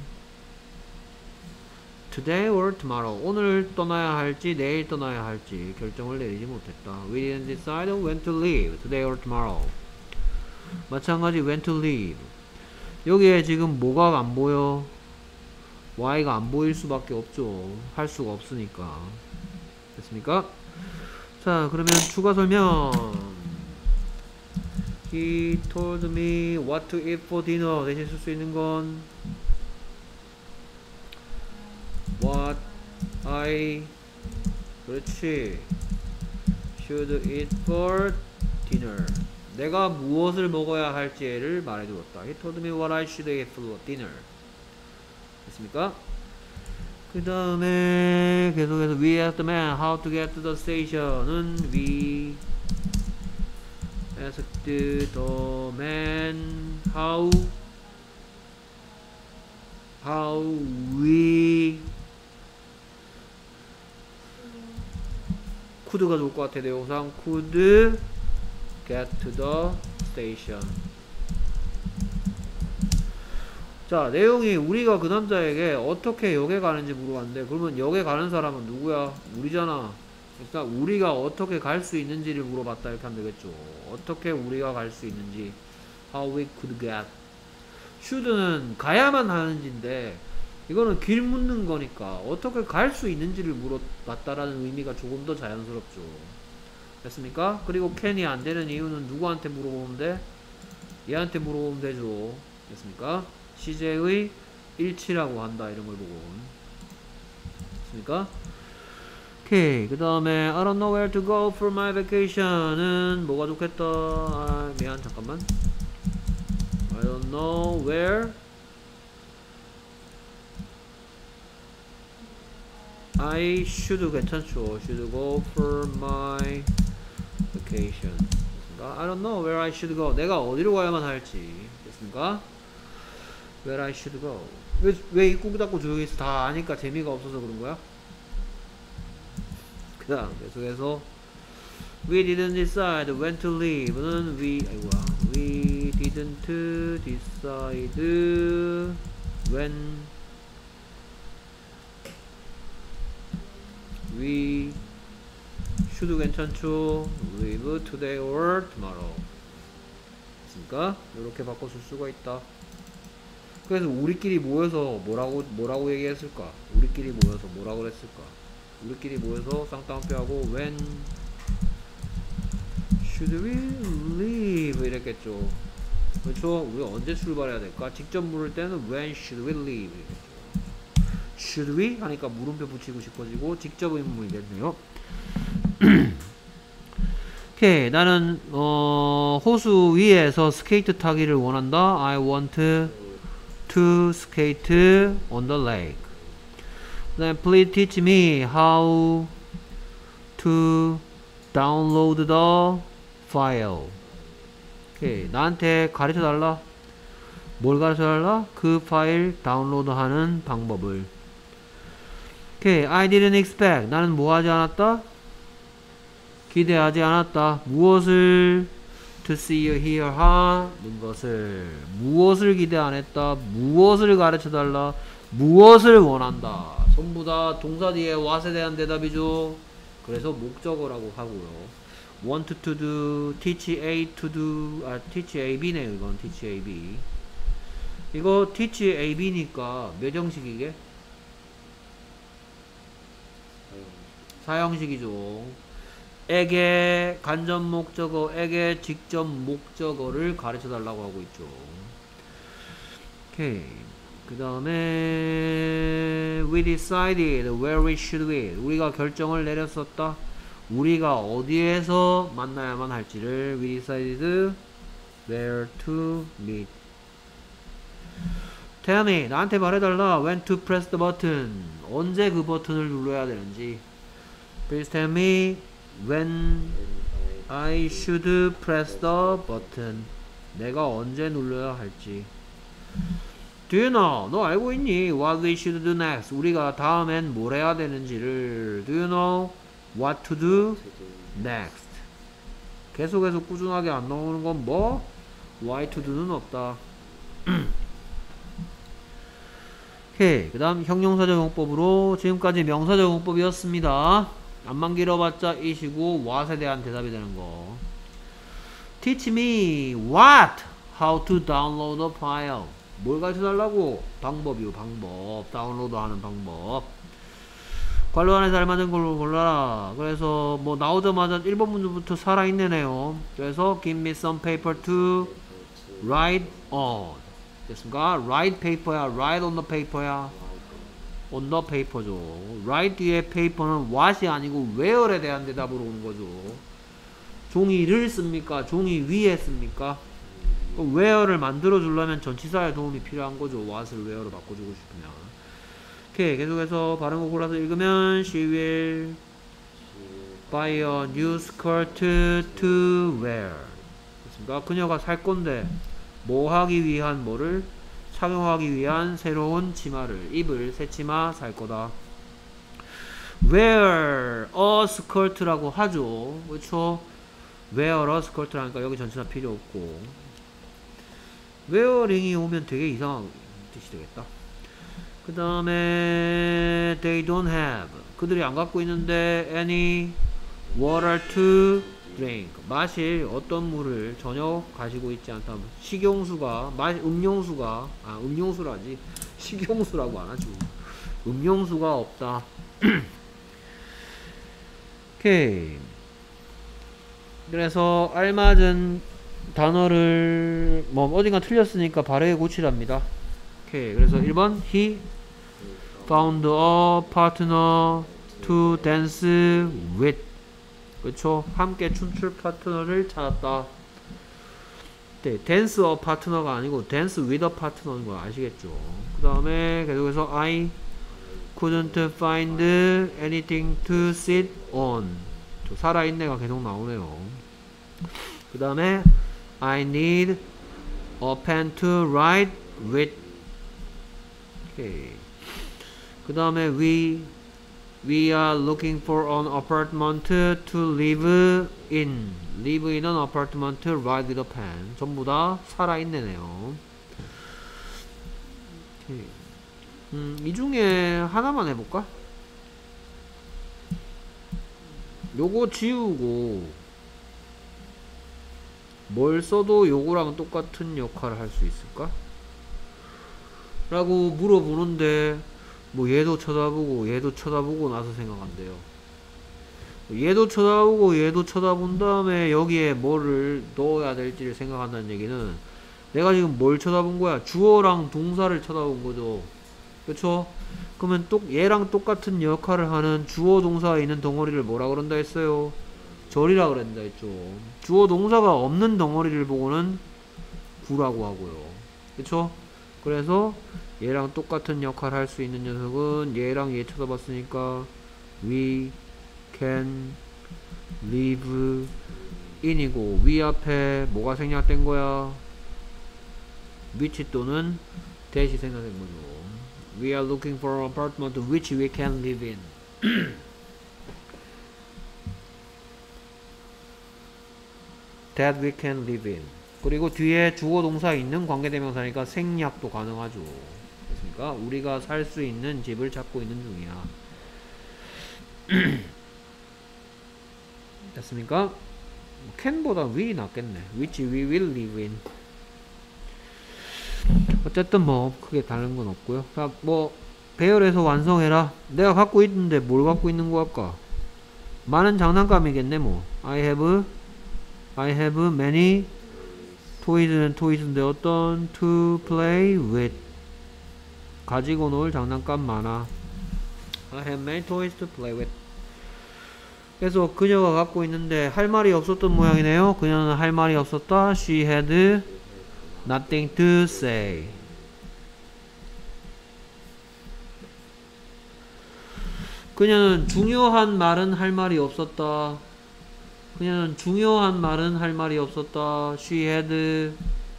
today or tomorrow. 오늘 떠나야 할지 내일 떠나야 할지 결정을 내리지 못했다. We didn't decide when to leave today or tomorrow. 마찬가지 when to leave. 여기에 지금 뭐가 안 보여? y가 안 보일 수밖에 없죠. 할 수가 없으니까. 됐습니까? 자, 그러면 추가 설명. He told me what to eat for dinner. 대신 쓸 수 있는 건 what I 그렇지 should eat for dinner. 내가 무엇을 먹어야 할지를 말해주었다. He told me what I should eat for dinner. 됐습니까? 그 다음에 계속해서 we asked the man how to get to the station은 we asked the man how how we could가 좋을 것 같아. 내용상 could get to the station. 자, 내용이 우리가 그 남자에게 어떻게 역에 가는지 물어봤는데, 그러면 역에 가는 사람은 누구야? 우리잖아. 그러니까 우리가 어떻게 갈 수 있는지를 물어봤다 이렇게 하면 되겠죠. 어떻게 우리가 갈 수 있는지. How we could get. should는 가야만 하는지인데 이거는 길 묻는 거니까 어떻게 갈 수 있는지를 물어봤다라는 의미가 조금 더 자연스럽죠. 됐습니까? 그리고 can이 안 되는 이유는 누구한테 물어보면 돼? 얘한테 물어보면 되죠. 됐습니까? 시제의 일치라고 한다 이런 걸 보고. 됐습니까? 오케이. 그 다음에 I don't know where to go for my vacation은 뭐가 좋겠다. 아, 미안 잠깐만. I don't know where I should 괜찮죠. should go for my vacation. 됐습니까? I don't know where I should go. 내가 어디로 가야만 할지. 됐습니까? Where I should go. 왜, 왜 입구 닫고 조용히 있어? 다 아니까 재미가 없어서 그런 거야? 그 다음 계속해서 We didn't decide when to leave는 we 아이고야 We didn't decide when We should 괜찮죠? leave today or tomorrow. 됐습니까? 이렇게 바꿔 줄 수가 있다. 그래서 우리끼리 모여서 뭐라고 뭐라고 얘기했을까? 우리끼리 모여서 뭐라고 그랬을까? 우리끼리 모여서 쌍따옴표하고 when should we leave 이랬겠죠. 그렇죠? 우리 언제 출발해야 될까? 직접 물을 때는 when should we leave 이랬겠죠. should we 하니까 물음표 붙이고 싶어지고 직접 의문문이 됐네요. 오케이. 나는 어, 호수 위에서 스케이트 타기를 원한다. I want to skate on the lake. Then please teach me how to download the file. 오케이. 나한테 가르쳐 달라. 뭘 가르쳐 달라? 그 파일 다운로드 하는 방법을. 오케이. I didn't expect. 나는 뭐 하지 않았다? 기대하지 않았다. 무엇을 to see or hear 하는 것을. 무엇을 기대 안 했다. 무엇을 가르쳐 달라. 무엇을 원한다. 전부 다 동사 뒤에 what에 대한 대답이죠. 그래서 목적어라고 하고요. want to do, teach A to do, 아, teach A, B네요. 이건 teach A, B. 이거 teach A, B니까 몇 형식이게? 사형식이죠. 에게 간접 목적어, 에게 직접 목적어를 가르쳐 달라고 하고 있죠. 오케이. 그 다음에 we decided where we should meet. 우리가 결정을 내렸었다. 우리가 어디에서 만나야만 할지를 we decided where to meet. 태연이 나한테 말해달라. when to press the button. 언제 그 버튼을 눌러야 되는지. Please tell me when I should press the button. 내가 언제 눌러야 할지. Do you know? 너 알고 있니? What we should do next. 우리가 다음엔 뭘 해야 되는지를. Do you know what to do next? 계속해서 꾸준하게 안 나오는 건 뭐? Why to do는 없다. 오케이. 그 다음 형용사적 용법으로 지금까지 명사적 용법이었습니다. 안만 길어봤자 이시고 what에 대한 대답이 되는 거. Teach me what? How to download a file. 뭘 가르쳐달라고? 방법이요. 방법. 다운로드 하는 방법. 관로 안에 잘 맞은 걸로 골라라. 그래서 뭐 나오자마자 일 번 문제부터 살아있네요. 그래서 give me some paper to write on. 됐습니까? write paper야. write on the paper야. on the paper죠. write 뒤에 paper는 what이 아니고 where에 대한 대답으로 오는 거죠. 종이를 씁니까? 종이 위에 씁니까? where를 만들어 주려면 전치사의 도움이 필요한 거죠. what을 where로 바꿔주고 싶으면. 오케이. 계속해서 바른 거 골라서 읽으면 she will buy a new skirt to wear. 됐습니까? 그녀가 살 건데 뭐 하기 위한 뭐를 착용하기 위한 새로운 치마를 입을 새 치마 살 거다. wear a skirt라고 하죠. 그렇죠? wear a skirt라니까 여기 전치사 필요 없고 wearing이 오면 되게 이상한 뜻이 되겠다. 그 다음에 they don't have 그들이 안 갖고 있는데 any water to drink 마실 어떤 물을 전혀 가지고 있지 않다. 식용수가 마, 음용수가 아 음용수라지 식용수라고 안 하죠. 음용수가 없다. 오케이. 그래서 알맞은 단어를 뭐 어딘가 틀렸으니까 바르게 고치랍니다. 오케이. 그래서 일 번 he found a partner to dance with 그쵸? 함께 춤출 파트너를 찾았다. 네, dance a partner가 아니고 dance with a partner인 거 아시겠죠? 그 다음에 계속해서 I couldn't find anything to sit on 살아있네가 계속 나오네요. 그 다음에 I need a pen to write with 오케이. 그 다음에 we we are looking for an apartment to live in live in an apartment write with a pen 전부 다 살아있네네요. 오케이. 음, 이 중에 하나만 해볼까? 요거 지우고 뭘 써도 요거랑 똑같은 역할을 할 수 있을까? 라고 물어보는데 뭐 얘도 쳐다보고 얘도 쳐다보고 나서 생각한대요. 얘도 쳐다보고 얘도 쳐다본 다음에 여기에 뭐를 넣어야 될지를 생각한다는 얘기는 내가 지금 뭘 쳐다본 거야? 주어랑 동사를 쳐다본 거죠. 그쵸? 그러면 또 얘랑 똑같은 역할을 하는 주어 동사가 있는 덩어리를 뭐라 그런다 했어요? 절이라 그랬다 했죠. 주어 동사가 없는 덩어리를 보고는 구라고 하고요. 그쵸? 그래서 얘랑 똑같은 역할을 할 수 있는 녀석은 얘랑 얘 쳐다봤으니까 we can live in이고 we 앞에 뭐가 생략된 거야? which 또는 that이 생략된 거죠. We are looking for an apartment which we can live in. that we can live in. 그리고 뒤에 주어 동사 있는 관계대명사니까 생략도 가능하죠. 됐습니까? 우리가 살 수 있는 집을 찾고 있는 중이야. 됐습니까? can보다 will이 낫겠네. which we will live in. 어쨌든 뭐 크게 다른 건 없고요. 자, 뭐 배열해서 완성해라. 내가 갖고 있는데 뭘 갖고 있는 거 할까? 많은 장난감이겠네 뭐. I have I have many toys는 toys인데 어떤 to play with 가지고 놀 장난감 많아. I have many toys to play with. 그래서 그녀가 갖고 있는데 할 말이 없었던 모양이네요. 그녀는 할 말이 없었다. She had nothing to say. 그녀는 중요한 말은 할 말이 없었다. 그녀는 중요한 말은 할 말이 없었다. She had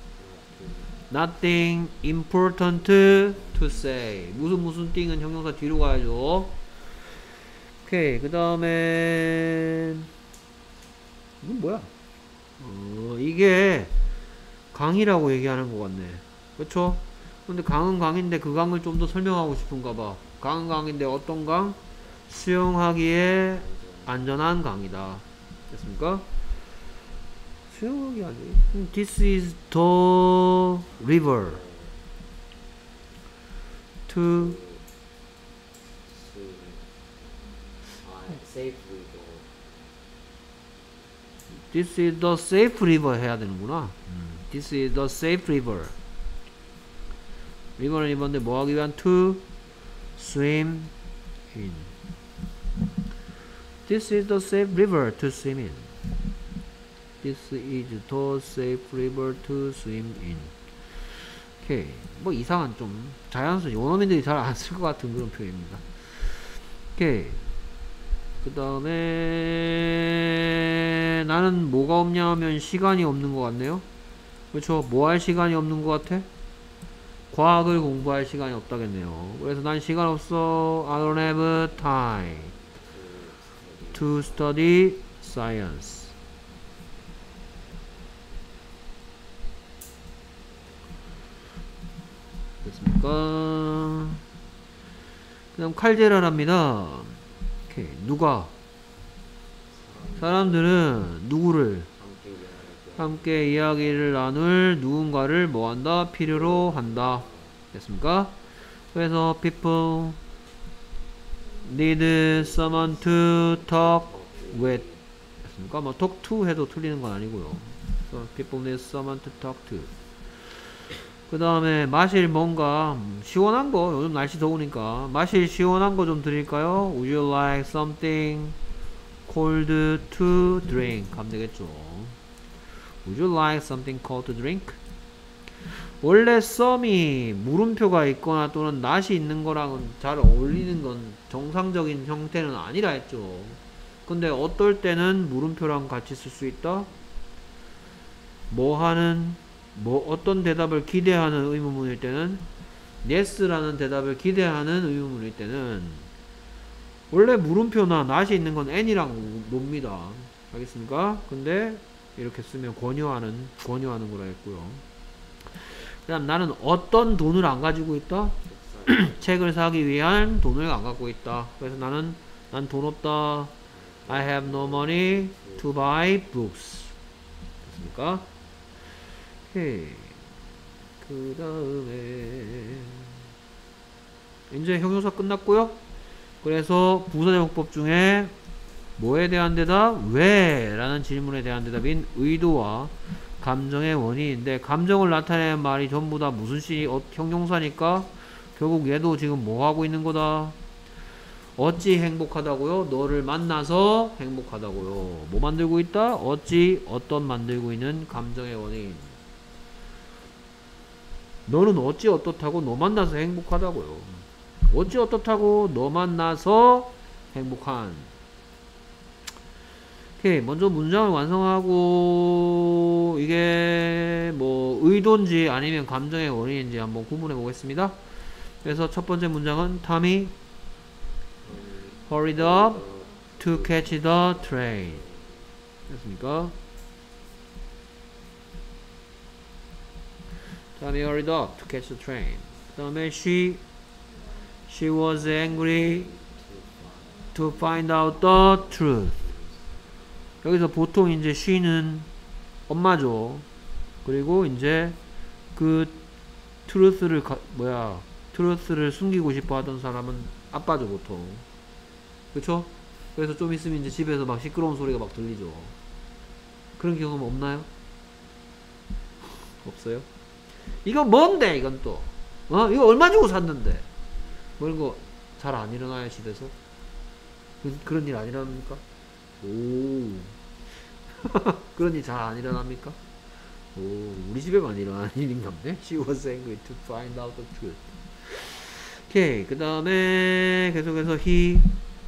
nothing important to say. 무슨 무슨 띵은 형용사 뒤로 가야죠. 오케이. 그 다음에 이건 뭐야? 어, 이게 강이라고 얘기하는 것 같네. 그쵸? 근데 강은 강인데 그 강을 좀 더 설명하고 싶은가 봐. 강은 강인데 어떤 강? 수영하기에 안전한 강이다. 됐습니까? 수영하기 아니에요. This is the river to This is the safe river 해야 되는구나. This is the safe river. river는 이번에 뭐 하기 위한 to swim in. This is the safe river to swim in. This is the safe river to swim in. 오케이. 뭐 이상한 좀 자연스러운 원어민들이 잘 안 쓸 것 같은 그런 표현입니다. 오케이. 그 다음에 나는 뭐가 없냐 하면 시간이 없는 것 같네요. 그렇죠? 뭐 할 시간이 없는 것 같아? 과학을 공부할 시간이 없다겠네요. 그래서 난 시간 없어. I don't have time to study science. 됐습니까? 그 다음 칼제라랍니다. 오케이. 누가? 사람들은 누구를? 함께 이야기를 나눌 누군가를 뭐한다? 필요로 한다. 됐습니까? 그래서 people need someone to talk with. 됐습니까? 뭐 talk to 해도 틀리는 건 아니고요. So people need someone to talk to. 그 다음에 마실 뭔가 시원한 거. 요즘 날씨 더우니까 마실 시원한 거 좀 드릴까요? Would you like something cold to drink? 하면 되겠죠. Would you like something cold to drink? 원래 some이 물음표가 있거나 또는 not이 있는 거랑은 잘 어울리는 건 정상적인 형태는 아니라 했죠. 근데 어떨 때는 물음표랑 같이 쓸 수 있다? 뭐 하는, 뭐 어떤 대답을 기대하는 의문문일 때는 yes라는 대답을 기대하는 의문문일 때는 원래 물음표나 not이 있는 건 n이랑 놉니다. 알겠습니까? 근데 이렇게 쓰면 권유하는 권유하는 거라 했고요. 그 다음 나는 어떤 돈을 안 가지고 있다? 책을 사기 위한 돈을 안 갖고 있다. 그래서 나는 난 돈 없다. I have no money to buy books. 됐습니까? 오케이. 그 다음에 이제 형용사 끝났고요. 그래서 부사제목법 중에 뭐에 대한 대답? 왜? 라는 질문에 대한 대답인 의도와 감정의 원인인데 감정을 나타내는 말이 전부 다 무슨 시, 어, 형용사니까 결국 얘도 지금 뭐 하고 있는 거다? 어찌 행복하다고요? 너를 만나서 행복하다고요. 뭐 만들고 있다? 어찌 어떤 만들고 있는 감정의 원인. 너는 어찌 어떻다고 너 만나서 행복하다고요. 어찌 어떻다고 너 만나서 행복한. 오케이. 먼저 문장을 완성하고 이게 뭐 의도인지 아니면 감정의 원인인지 한번 구분해 보겠습니다. 그래서 첫 번째 문장은 Tommy hurried up to catch the train. 됐습니까? Tommy hurried up to catch the train. 그 다음에 she she was angry to find out the truth. 여기서 보통 이제 she는 엄마죠. 그리고 이제 그 truth를 가, 뭐야 truth를 숨기고 싶어 하던 사람은 아빠죠 보통. 그쵸? 그래서 좀 있으면 이제 집에서 막 시끄러운 소리가 막 들리죠. 그런 경험 없나요? 없어요? 이건 뭔데 이건 또 어? 이거 얼마 주고 샀는데 뭐 이런 거 잘 안 일어나요 집에서? 그, 그런 일 안 일어납니까? 오 그런 일 잘 안 일어납니까? 오 우리 집에만 일어나는 일인가 보네. She was angry to find out the truth. 오케이. 그 다음에 계속해서 he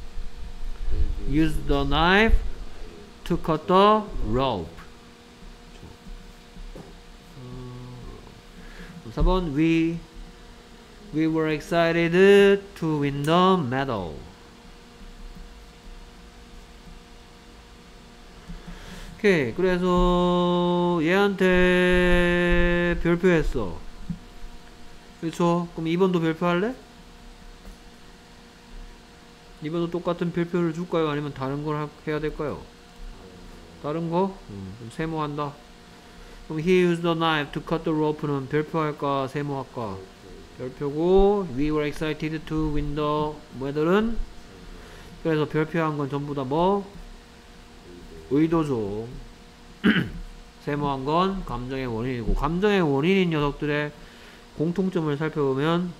used the knife to cut the rope. 사 번 we we were excited to win the medal. 오케이. 그래서 얘한테 별표했어. 그렇죠? 그럼 이 번도 별표할래? 이 번도 똑같은 별표를 줄까요? 아니면 다른 걸 해야 될까요? 다른 거? 음, 그럼 세모한다. 그럼 he used the knife to cut the rope는 별표할까? 세모할까? 별표고 we were excited to win the medal은 그래서 별표한 건 전부 다 뭐? 의도죠. 세모한 건 감정의 원인이고 감정의 원인인 녀석들의 공통점을 살펴보면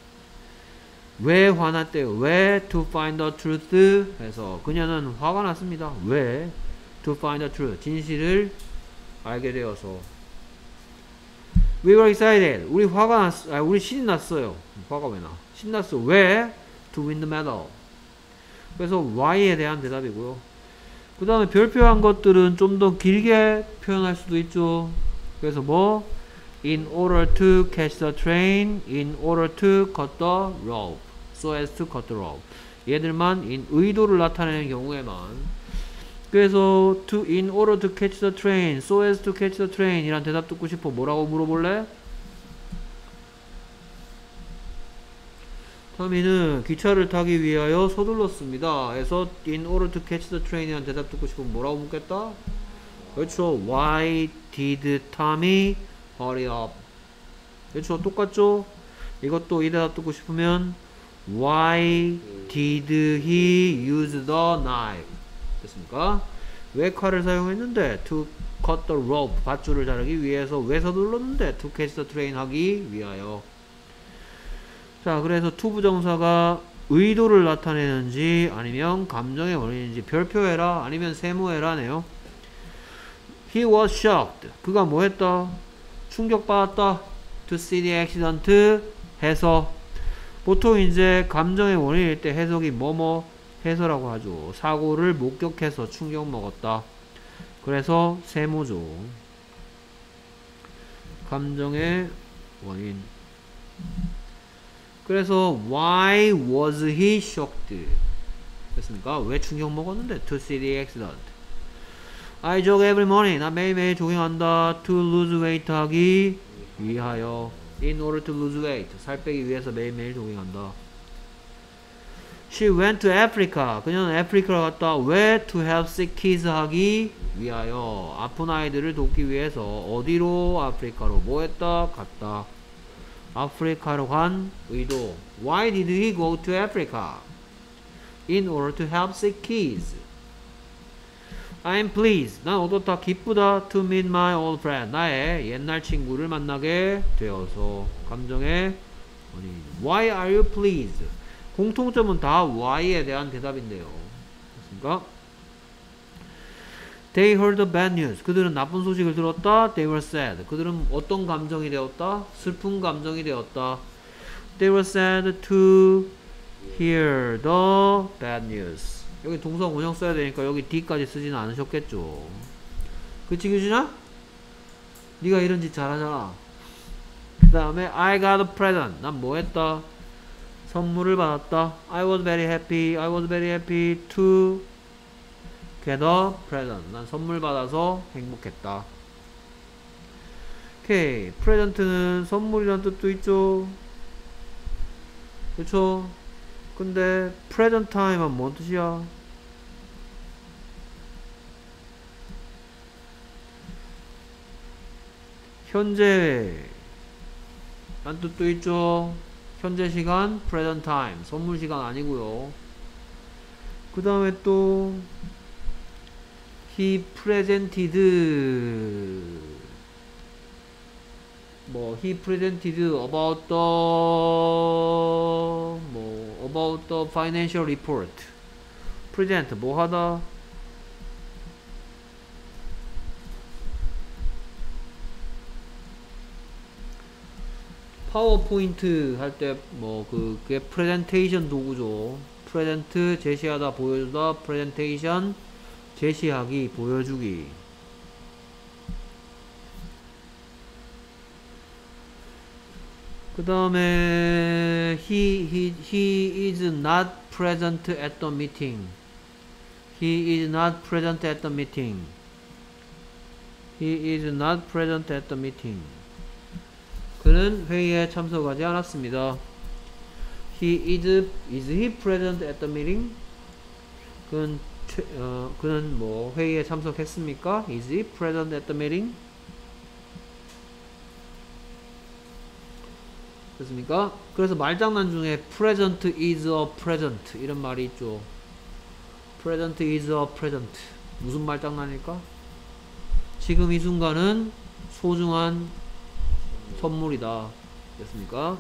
왜 화났대요? 왜 to find the truth 해서 그녀는 화가 났습니다. 왜 to find the truth 진실을 알게 되어서 We were excited. 우리 화가 났, 아, 우리 신이 났어요. 화가 왜 나? 신났어. 왜? To win the medal. 그래서 why에 대한 대답이고요. 그 다음에 별표한 것들은 좀 더 길게 표현할 수도 있죠. 그래서 뭐? In order to catch the train, in order to cut the rope, so as to cut the rope. 얘들만 in 의도를 나타내는 경우에만. 그래서 to in order to catch the train, so as to catch the train 이란 대답 듣고 싶어. 뭐라고 물어볼래? 터미는 기차를 타기 위하여 서둘렀습니다. 그래서 in order to catch the train 이란 대답 듣고 싶으면 뭐라고 묻겠다? 그렇죠. Why did Tommy hurry up? 그렇죠. 똑같죠? 이것도 이 대답 듣고 싶으면 Why did he use the knife? 됐습니까? 왜 칼을 사용했는데? To cut the rope. 밧줄을 자르기 위해서. 왜 서둘렀는데? To catch the train 하기 위하여. 자, 그래서 to 부정사가 의도를 나타내는지 아니면 감정의 원인인지 별표해라 아니면 세모해라네요. He was shocked. 그가 뭐 했다? 충격받았다. To see the accident 해서 보통 이제 감정의 원인일 때 해석이 뭐뭐 해서라고 하죠. 사고를 목격해서 충격 먹었다. 그래서 세모죠. 감정의 원인. 그래서 why was he shocked? 됐습니까? 왜 충격 먹었는데? To see the accident. I jog every morning. 나 매일매일 조깅한다. To lose weight 하기 위하여. In order to lose weight. 살 빼기 위해서 매일매일 조깅한다. She went to Africa. 그녀는 아프리카로 갔다. 왜? To help sick kids 하기 위하여. 아픈 아이들을 돕기 위해서. 어디로? 아프리카로. 뭐 했다? 갔다. 아프리카로 간 의도. Why did he go to Africa? In order to help sick kids. I'm pleased. 난 어떻다 기쁘다. To meet my old friend. 나의 옛날 친구를 만나게 되어서. 감정의 원인. Why are you pleased? 공통점은 다 why에 대한 대답인데요. 됐습니까? They heard the bad news. 그들은 나쁜 소식을 들었다. They were sad. 그들은 어떤 감정이 되었다? 슬픈 감정이 되었다. They were sad to hear the bad news. 여기 동사 원형 써야 되니까 여기 D까지 쓰지는 않으셨겠죠. 그치 규진아? 네가 이런 짓 잘하잖아. 그 다음에 I got a present. 난 뭐 했다? 선물을 받았다. I was very happy. I was very happy to get a present. 난 선물 받아서 행복했다. 오케이. present는 선물이란 뜻도 있죠. 그쵸? 근데 present time은 뭔 뜻이야? 현재 란 뜻도 있죠. 현재 시간 present time. 선물 시간 아니고요. 그 다음에 또 he presented 뭐 he presented about the 뭐 about the financial report. present 뭐 하다? 파워포인트 할 때 뭐 그 그게 프레젠테이션 도구죠. 프레젠트 제시하다 보여주다 프레젠테이션 제시하기 보여주기. 그 다음에 he, he, he is not present at the meeting. He is not present at the meeting. He is not present at the meeting. 그는 회의에 참석하지 않았습니다. He is, is he present at the meeting? 그는, 어, 그는 뭐 회의에 참석했습니까? Is he present at the meeting? 됐습니까? 그래서 말장난 중에 present is a present 이런 말이 있죠. present is a present. 무슨 말장난일까? 지금 이 순간은 소중한 선물이다. 됐습니까?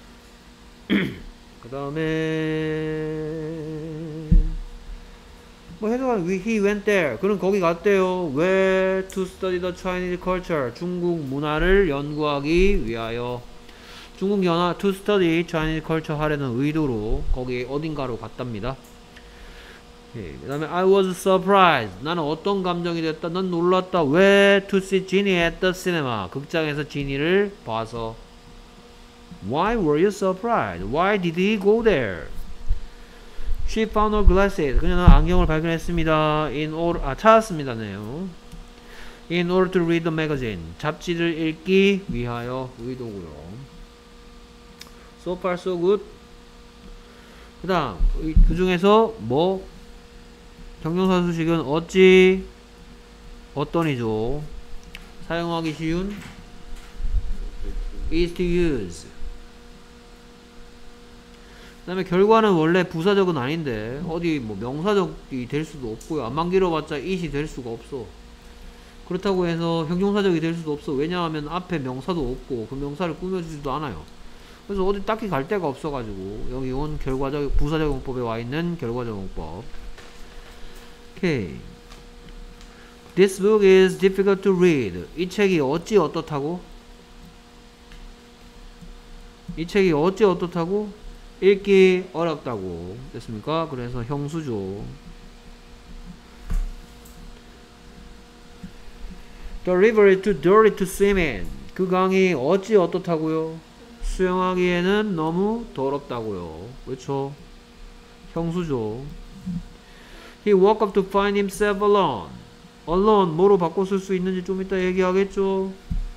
그 다음에 뭐 해석하는 he went there. 그는 거기 갔대요. 왜? To study the Chinese culture. 중국 문화를 연구하기 위하여. 중국 연화 to study Chinese culture 하려는 의도로 거기 어딘가로 갔답니다. 그 다음에 I was surprised. 나는 어떤 감정이 됐다. 난 놀랐다. 왜? To see Ginny at the cinema. 극장에서 지니를 봐서. Why were you surprised? Why did he go there? She found her glasses. 그녀는 안경을 발견했습니다. In order, 아, 찾았습니다네요. In order to read the magazine. 잡지를 읽기 위하여 의도고요. So far so good. 그 다음, 그 중에서 뭐, 형용사 수식은 어찌, 어떤이죠. 사용하기 쉬운 is to use. 그 다음에 결과는 원래 부사적은 아닌데 어디 뭐 명사적이 될 수도 없고요. 안만 길어봤자 it이 될 수가 없어. 그렇다고 해서 형용사적이 될 수도 없어. 왜냐하면 앞에 명사도 없고 그 명사를 꾸며주지도 않아요. 그래서 어디 딱히 갈 데가 없어가지고 여기 온 결과적 부사적 용법에 와 있는 결과적 용법. 오케이. This book is difficult to read. 이 책이 어찌 어떻다고? 이 책이 어찌 어떻다고? 읽기 어렵다고 됐습니까? 그래서 형수죠. The river is too dirty to swim in. 그 강이 어찌 어떻다고요? 수영하기에는 너무 더럽다고요. 그렇죠? 형수죠. He woke up to find himself alone. alone 뭐로 바꿔 쓸 수 있는지 좀 이따 얘기하겠죠?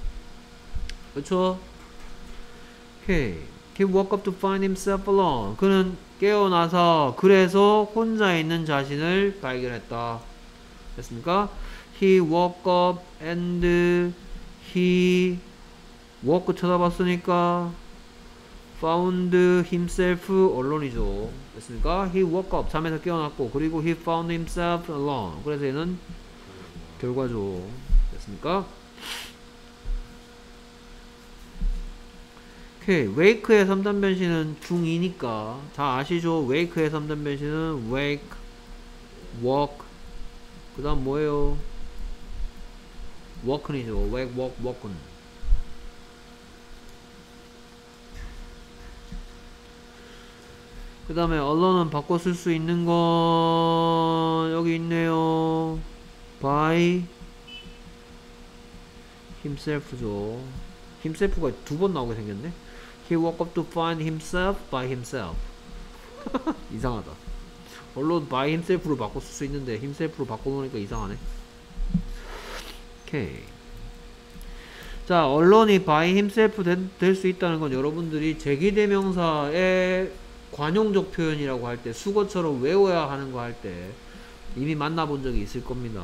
그렇죠? 오케이. He woke up to find himself alone. 그는 깨어나서 그래서 혼자 있는 자신을 발견했다. 됐습니까? He woke up and he woke 쳐다봤으니까 found himself alone이죠. 됐습니까? He woke up 잠에서 깨어났고 그리고 he found himself alone. 그래서 얘는 결과죠. 됐습니까? 오케이. wake의 삼 단 변신은 중이니까 다 아시죠? wake의 삼 단 변신은 wake, walk, 그 다음 뭐예요? walk이죠. wake, walk, walk. 그 다음에 alone은 바꿔 쓸 수 있는 건 여기 있네요. by himself죠. himself가 두 번 나오게 생겼네. He woke up to find himself by himself. 이상하다. 물론 by himself로 바꿔 쓸 수 있는데 himself로 바꿔놓으니까 이상하네. 오케이. 자, 언론이 by himself 될 수 있다는 건 여러분들이 제기대명사의 관용적 표현이라고 할 때 수거처럼 외워야 하는 거 할 때 이미 만나본 적이 있을 겁니다.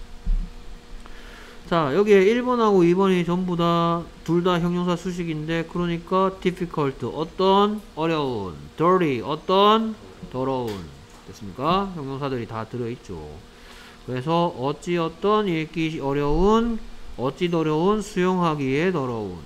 자, 여기에 일 번하고 이 번이 전부 다 둘 다 형용사 수식인데 그러니까 difficult 어떤 어려운, dirty 어떤 더러운 됐습니까? 형용사들이 다 들어있죠. 그래서 어찌 어떤 읽기 어려운, 어찌 더러운 수용하기에 더러운.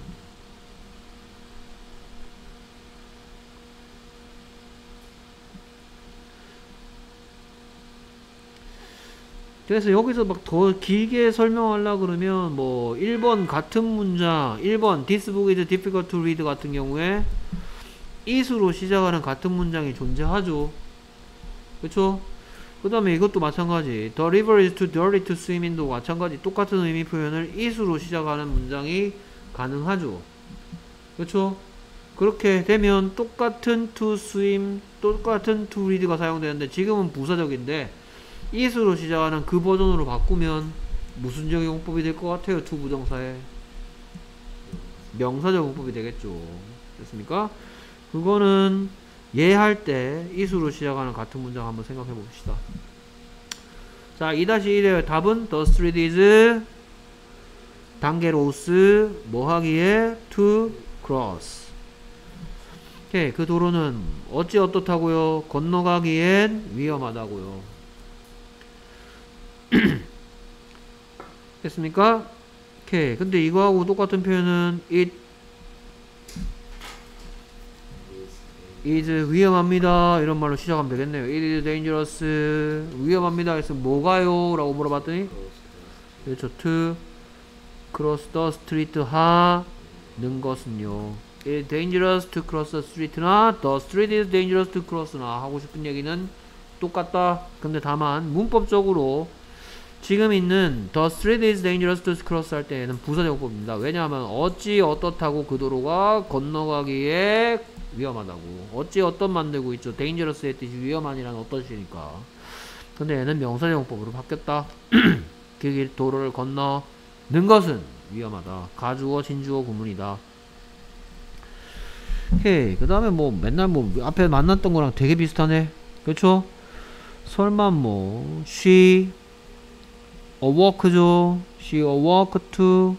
그래서 여기서 막 더 길게 설명하려고 그러면 뭐 일 번 같은 문장 일 번 This book is difficult to read 같은 경우에 it으로 시작하는 같은 문장이 존재하죠. 그쵸? 그 다음에 이것도 마찬가지 The river is too dirty to swim in도 마찬가지 똑같은 의미 표현을 it으로 시작하는 문장이 가능하죠. 그쵸? 그렇게 되면 똑같은 to swim 똑같은 to read가 사용되는데 지금은 부사적인데 it으로 시작하는 그 버전으로 바꾸면 무슨 적용법이 될 것 같아요? to 부정사에 명사 적용법이 되겠죠. 됐습니까? 그거는 얘 할 때 it으로 시작하는 같은 문장 한번 생각해 봅시다. 자, 이 일의 답은 the street is 단계로스 뭐 하기에 to cross. 오케이. 그 도로는 어찌 어떻다고요? 건너가기엔 위험하다고요. 됐습니까? 오케이. 근데 이거하고 똑같은 표현은 it is 위험합니다 이런 말로 시작하면 되겠네요. It is dangerous 위험합니다 그래서 뭐가요? 라고 물어봤더니 그렇죠. to cross the street 하는 것은요. It is dangerous to cross the street나 the street is dangerous to cross나 하고 싶은 얘기는 똑같다. 근데 다만 문법적으로 지금 있는 the street is dangerous to cross 할 때에는 부사정법입니다. 왜냐하면 어찌 어떻다고 그 도로가 건너가기에 위험하다고. 어찌 어떤 만들고 있죠. dangerous의 뜻이 위험한이란 어떤 시니까. 근데 얘는 명사정법으로 바뀌었다. 그 길 도로를 건너는 것은 위험하다. 가주어 진주어 구문이다. 오케이. 그 다음에 뭐 맨날 뭐 앞에 만났던 거랑 되게 비슷하네. 그렇죠? 설마 뭐 she awoke죠. she awoke to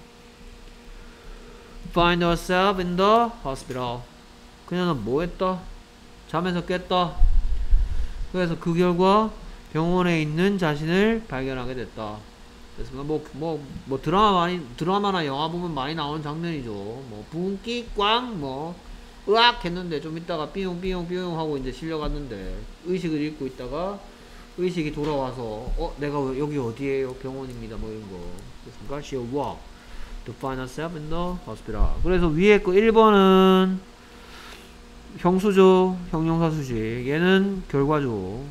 find herself in the hospital. 그녀는 뭐 했다? 잠에서 깼다. 그래서 그 결과 병원에 있는 자신을 발견하게 됐다. 그래서 뭐, 뭐, 뭐 드라마 많이, 드라마나 영화 보면 많이 나오는 장면이죠. 뭐, 분기, 꽝, 뭐, 으악 했는데 좀 있다가 삐용, 삐용, 삐용 하고 이제 실려갔는데, 의식을 잃고 있다가, 의식이 돌아와서, 어, 내가 여기 어디에요? 병원입니다. 뭐 이런 거. 그러니까, she awoke to find herself in the hospital. 그래서 위에 거 일 번은 형수죠. 형용사 수식. 얘는 결과죠.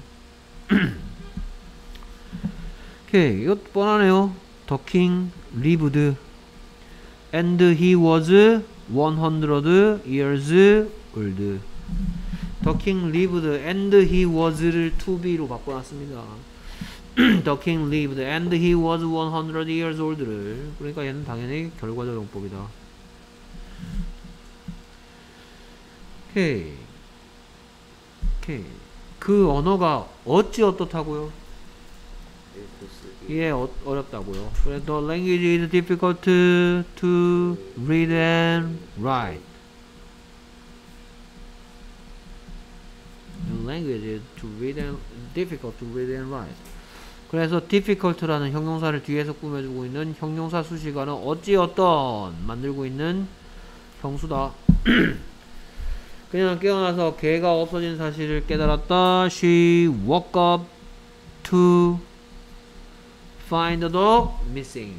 오케이, 이거 뻔하네요. The king lived and he was one hundred years old. The king lived and he was를 to be로 바꿔놨습니다. The king lived and he was one hundred years old를 그러니까 얘는 당연히 결과적 용법이다. 오케이. 오케이. 그 언어가 어찌 어떻다고요? 예, 어, 어렵다고요. 그래서 the language is difficult to, to read and write. The language is to read and difficult to read and write. 그래서 difficult라는 형용사를 뒤에서 꾸며주고 있는 형용사 수식어는 어찌 어떤 만들고 있는 형수다. 그냥 깨어나서 개가 없어진 사실을 깨달았다. She woke up to find the dog missing.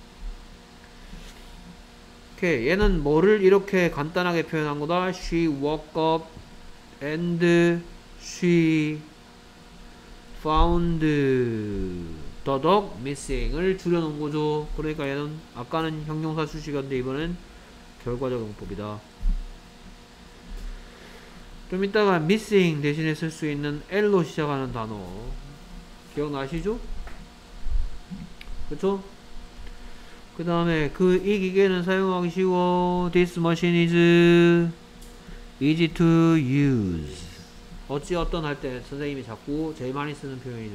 오케이, 얘는 뭐를 이렇게 간단하게 표현한 거다. She woke up and she found the dog missing을 줄여놓은 거죠. 그러니까 얘는 아까는 형용사 수식어인데 이번엔 결과적 용법이다. 좀 이따가 missing 대신에 쓸 수 있는 L로 시작하는 단어 기억나시죠? 그쵸? 그 다음에 그 이 기계는 사용하기 쉬워. This machine is easy to use. 어찌 어떤 할 때 선생님이 자꾸 제일 많이 쓰는 표현이죠.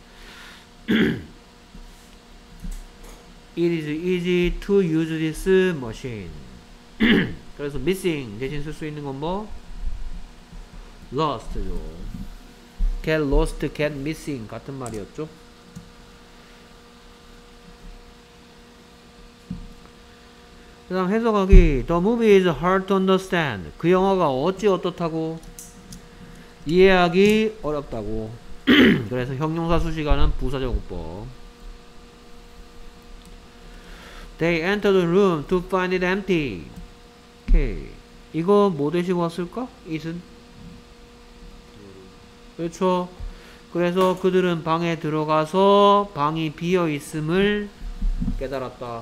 It is easy to use this machine. 그래서 missing 대신 쓸 수 있는 건 뭐? lost죠. get lost, get missing 같은 말이었죠. 그 다음 해석하기. The movie is hard to understand. 그 영화가 어찌 어떻다고? 이해하기 어렵다고. 그래서 형용사 수식어는 부사적용법. They entered the room to find it empty. 오케이. 이거 뭐 되시고 왔을까? it은? 그렇죠. 그래서 그들은 방에 들어가서 방이 비어 있음을 깨달았다.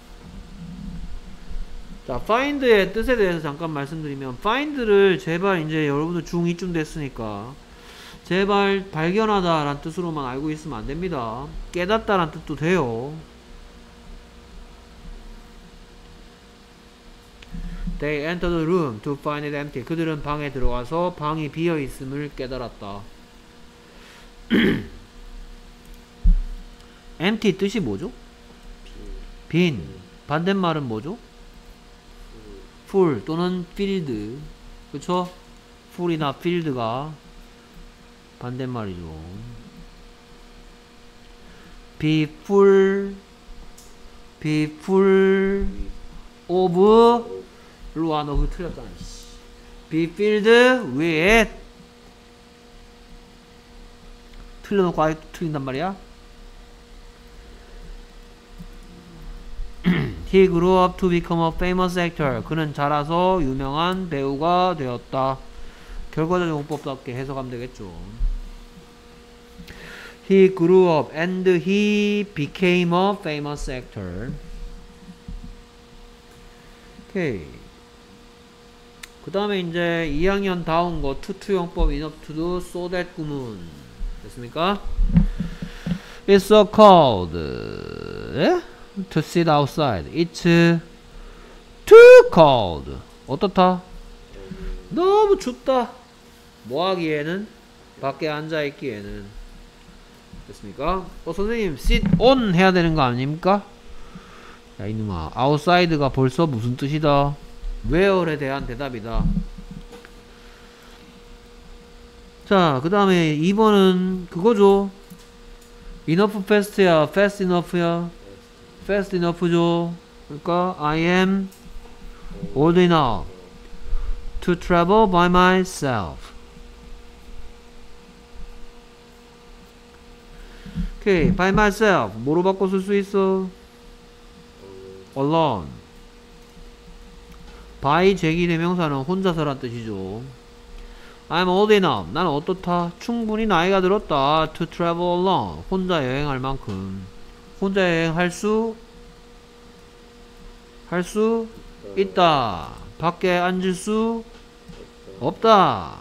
자, find의 뜻에 대해서 잠깐 말씀드리면 find를 제발 이제 여러분들 중이쯤 됐으니까 제발 발견하다 라는 뜻으로만 알고 있으면 안 됩니다. 깨닫다 라는 뜻도 돼요. They entered the room to find it empty. 그들은 방에 들어가서 방이 비어 있음을 깨달았다. empty 뜻이 뭐죠? 빈. 반대말은 뭐죠? full 또는 filled. 그쵸? full이나 filled가 반대말이죠. be full, be full of 일로와 너 그거 틀렸잖아. be filled with. 틀려놓고 아예 틀린단 말이야. He grew up to become a famous actor. 그는 자라서 유명한 배우가 되었다. 결과적 용법답게 해석하면 되겠죠. He grew up and he became a famous actor. 오케이. 그 다음에 이제 이 학년 다운 거 투투용법 enough to do so that 구문 됐습니까? It's so cold to sit outside. It's too cold. 어떻다? 너무 춥다. 뭐 하기에는? 밖에 앉아있기에는. 됐습니까? 어 선생님 sit on 해야 되는 거 아닙니까? 야 이놈아 outside가 벌써 무슨 뜻이다? where에 대한 대답이다. 자 그 다음에 이 번은 그거죠. enough fast야 fast enough야 fast enough죠. 그러니까 I am old enough to travel by myself. 오케이 by myself 뭐로 바꿔 쓸 수 있어? alone. by 제기대명사는 혼자서란 뜻이죠. I'm old enough. 나는 어떻다? 충분히 나이가 들었다. To travel alone. 혼자 여행할 만큼. 혼자 여행할 수 할 수 있다. 밖에 앉을 수 없다.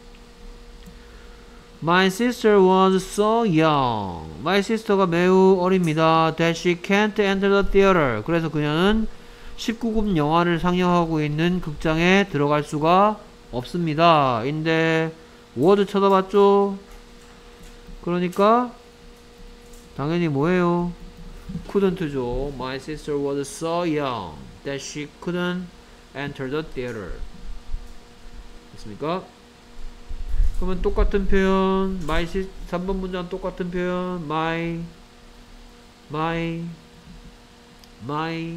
My sister was so young. My sister가 매우 어립니다. That she can't enter the theater. 그래서 그녀는 십구 금 영화를 상영하고 있는 극장에 들어갈 수가 없습니다. 인데 워드 쳐다봤죠? 그러니까 당연히 뭐예요? couldn't죠. My sister was so young that she couldn't enter the theater. 됐습니까? 그러면 똑같은 표현 my 삼 번 문장 똑같은 표현 my my my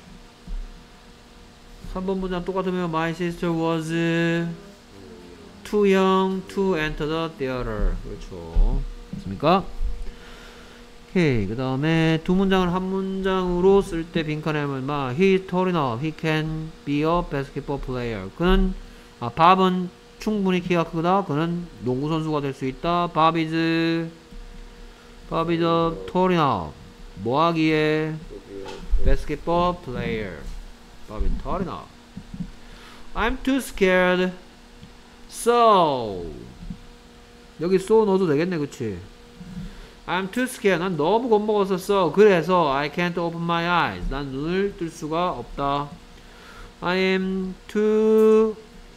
삼 번 문장 똑같은 표현 my sister was too young to enter the theater. 그렇죠. 됐습니까? 오케이. 그 다음에 두 문장을 한 문장으로 쓸 때 빈칸에 하면 막 He tall enough. He can be a basketball player. 그는 아, 밥은 충분히 키가 크다. 그는 농구 선수가 될 수 있다. Bob is Bob is tall enough. 뭐 하기에? basketball player. Bob is tall enough. I'm too scared. So 여기 so 넣어도 되겠네, 그치? I'm too scared. 난 너무 겁먹었었어. 그래서 I can't open my eyes. 난 눈을 뜰 수가 없다. I am too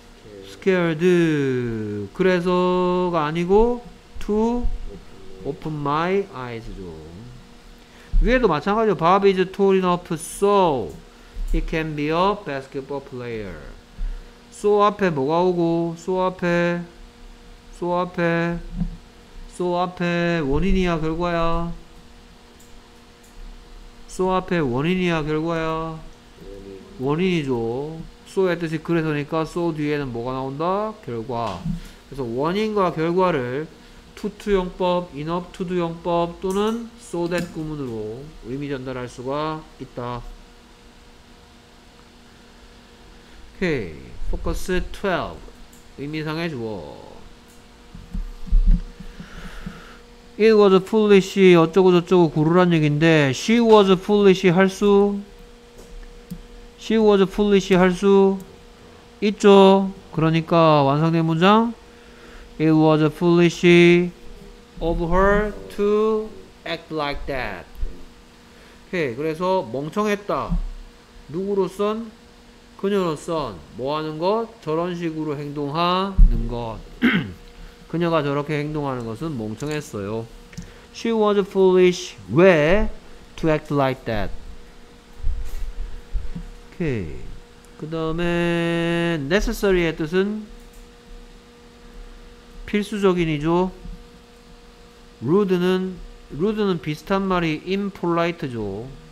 scared. 그래서가 아니고 to open my eyes죠. 위에도 마찬가지로 Bob is tall enough so he can be a basketball player. so 앞에 뭐가 오고 so 앞에 so 앞에 so 앞에 원인이야 결과야? so 앞에 원인이야 결과야? 원인이죠. so의 뜻이 그래서니까 so 뒤에는 뭐가 나온다? 결과. 그래서 원인과 결과를 투투용법, enough to do용법 또는 so that 구문으로 의미 전달할 수가 있다. 오케이. 포커스 십이. 의미상의 주어. It was foolish 어쩌고 저쩌고 구르란 얘기인데 she was foolish 할 수 she was foolish 할 수 있죠. 그러니까 완성된 문장 It was foolish of her to act like that. 오케이. 그래서 멍청했다. 누구로선? 그녀로선 뭐 하는 것? 저런 식으로 행동하는 것. 그녀가 저렇게 행동하는 것은 멍청했어요. She was foolish 왜? To act like that. 오케이. 그 다음에 necessary의 뜻은 필수적인이죠. rude는 rude는 비슷한 말이 impolite죠.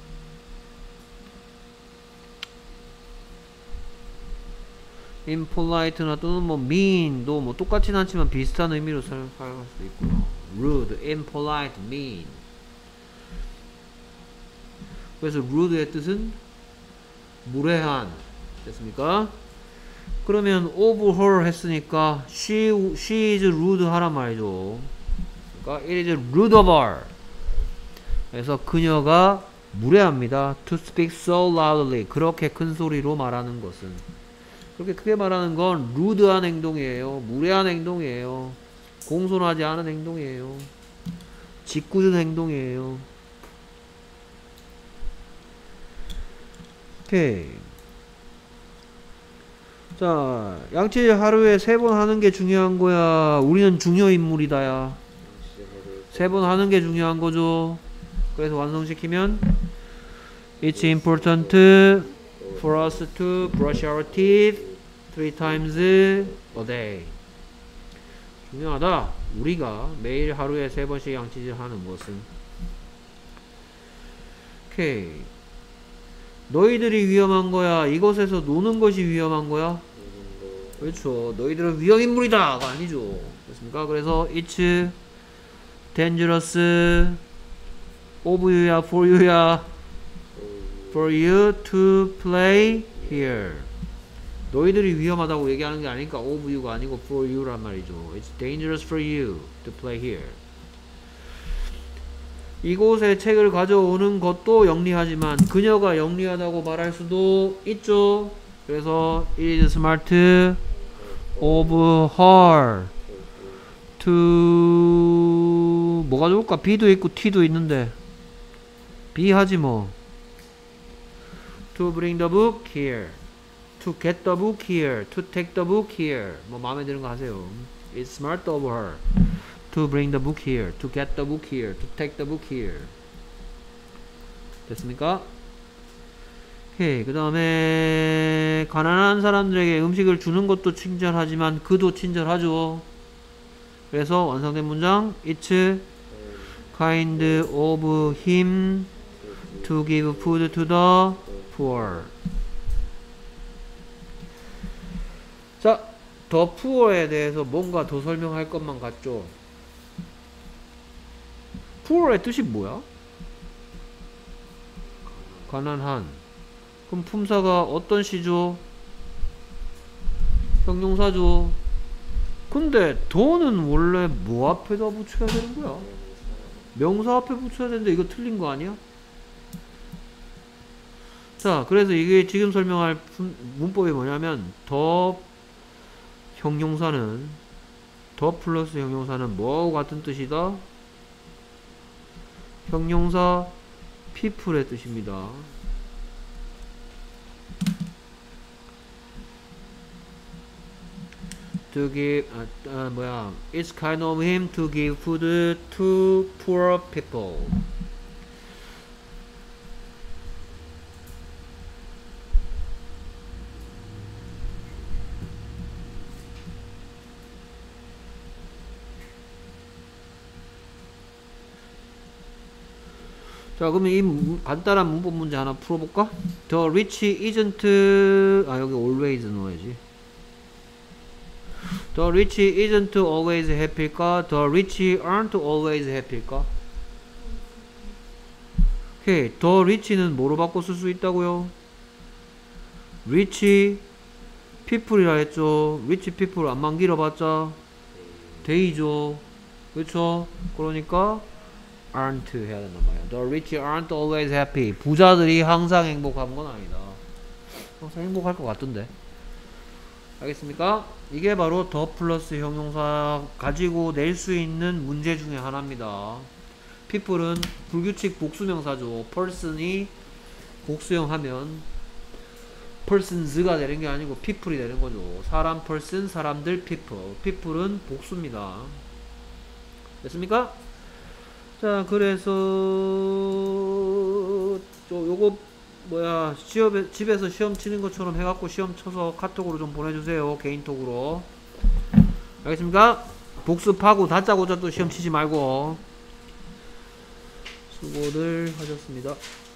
impolite나 또는 뭐 mean도 뭐 똑같진 않지만 비슷한 의미로 사용할 수도 있고요. rude, impolite, mean. 그래서 rude의 뜻은 무례한. 됐습니까? 그러면 of her 했으니까 she, she is rude 하란 말이죠. 그러니까 it is rude of her. 그래서 그녀가 무례합니다. to speak so loudly. 그렇게 큰 소리로 말하는 것은. 그렇게 크게 말하는 건 rude한 행동이에요. 무례한 행동이에요. 공손하지 않은 행동이에요. 짓궂은 행동이에요. 오케이. 자, 양치 하루에 세 번 하는 게 중요한 거야. 우리는 중요 인물이다야. 세 번 하는 게 중요한 거죠. 그래서 완성시키면 It's important for us to brush our teeth three times a day. 중요하다. 우리가 매일 하루에 세 번씩 양치질 하는 것은. 오케이. 너희들이 위험한 거야. 이곳에서 노는 것이 위험한 거야. 그렇죠. 너희들은 위험인물이다가 아니죠. 그렇습니까? 그래서 it's dangerous of you야, for you야, for you to play here. 너희들이 위험하다고 얘기하는 게 아니니까 of you가 아니고 for you란 말이죠. It's dangerous for you to play here. 이곳에 책을 가져오는 것도 영리하지만 그녀가 영리하다고 말할 수도 있죠. 그래서 it is smart of her to 뭐가 좋을까? B도 있고 T도 있는데 B 하지 뭐. To bring the book here, to get the book here, to take the book here. 뭐 마음에 드는 거 하세요. It's smart of her to bring the book here, to get the book here, to take the book here. 됐습니까? 오케이. 그 다음에 가난한 사람들에게 음식을 주는 것도 친절하지만 그도 친절하죠. 그래서 완성된 문장 It's kind of him to give food to the poor. 자, the poor에 대해서 뭔가 더 설명할 것만 같죠? poor의 뜻이 뭐야? 가난한. 그럼 품사가 어떤 시죠? 형용사죠. 근데 더는 원래 뭐 앞에다 붙여야 되는 거야? 명사 앞에 붙여야 되는데 이거 틀린 거 아니야? 자, 그래서 이게 지금 설명할 문법이 뭐냐면 더 형용사는 더 플러스 형용사는 뭐하고 같은 뜻이다? 형용사 people의 뜻입니다. to give 아, 아, 뭐야 It's kind of him to give food to poor people. 자, 그러면 이 간단한 문법 문제 하나 풀어볼까? The rich isn't 아 여기 always 넣어야지. The rich isn't always happy일까? The rich aren't always happy일까? 오케이. The rich는 뭐로 바꿔 쓸 수 있다고요? rich people이라 했죠. rich people 안만 길어봤자 they죠. 그렇죠? 그러니까 aren't 해야 된단 말이야. The rich aren't always happy. 부자들이 항상 행복한 건 아니다. 항상 행복할 것 같던데. 알겠습니까? 이게 바로 더 플러스 형용사 가지고 낼 수 있는 문제 중에 하나입니다. people은 불규칙 복수명사죠. person이 복수형하면 persons가 되는 게 아니고 people이 되는 거죠. 사람 person, 사람들 people. people은 복수입니다. 됐습니까? 자, 그래서 저 요거 뭐야 시험에, 집에서 시험 치는 것처럼 해갖고 시험 쳐서 카톡으로 좀 보내주세요. 개인톡으로. 알겠습니까? 복습하고 다짜고짜 또 시험 치지 말고. 수고들 하셨습니다.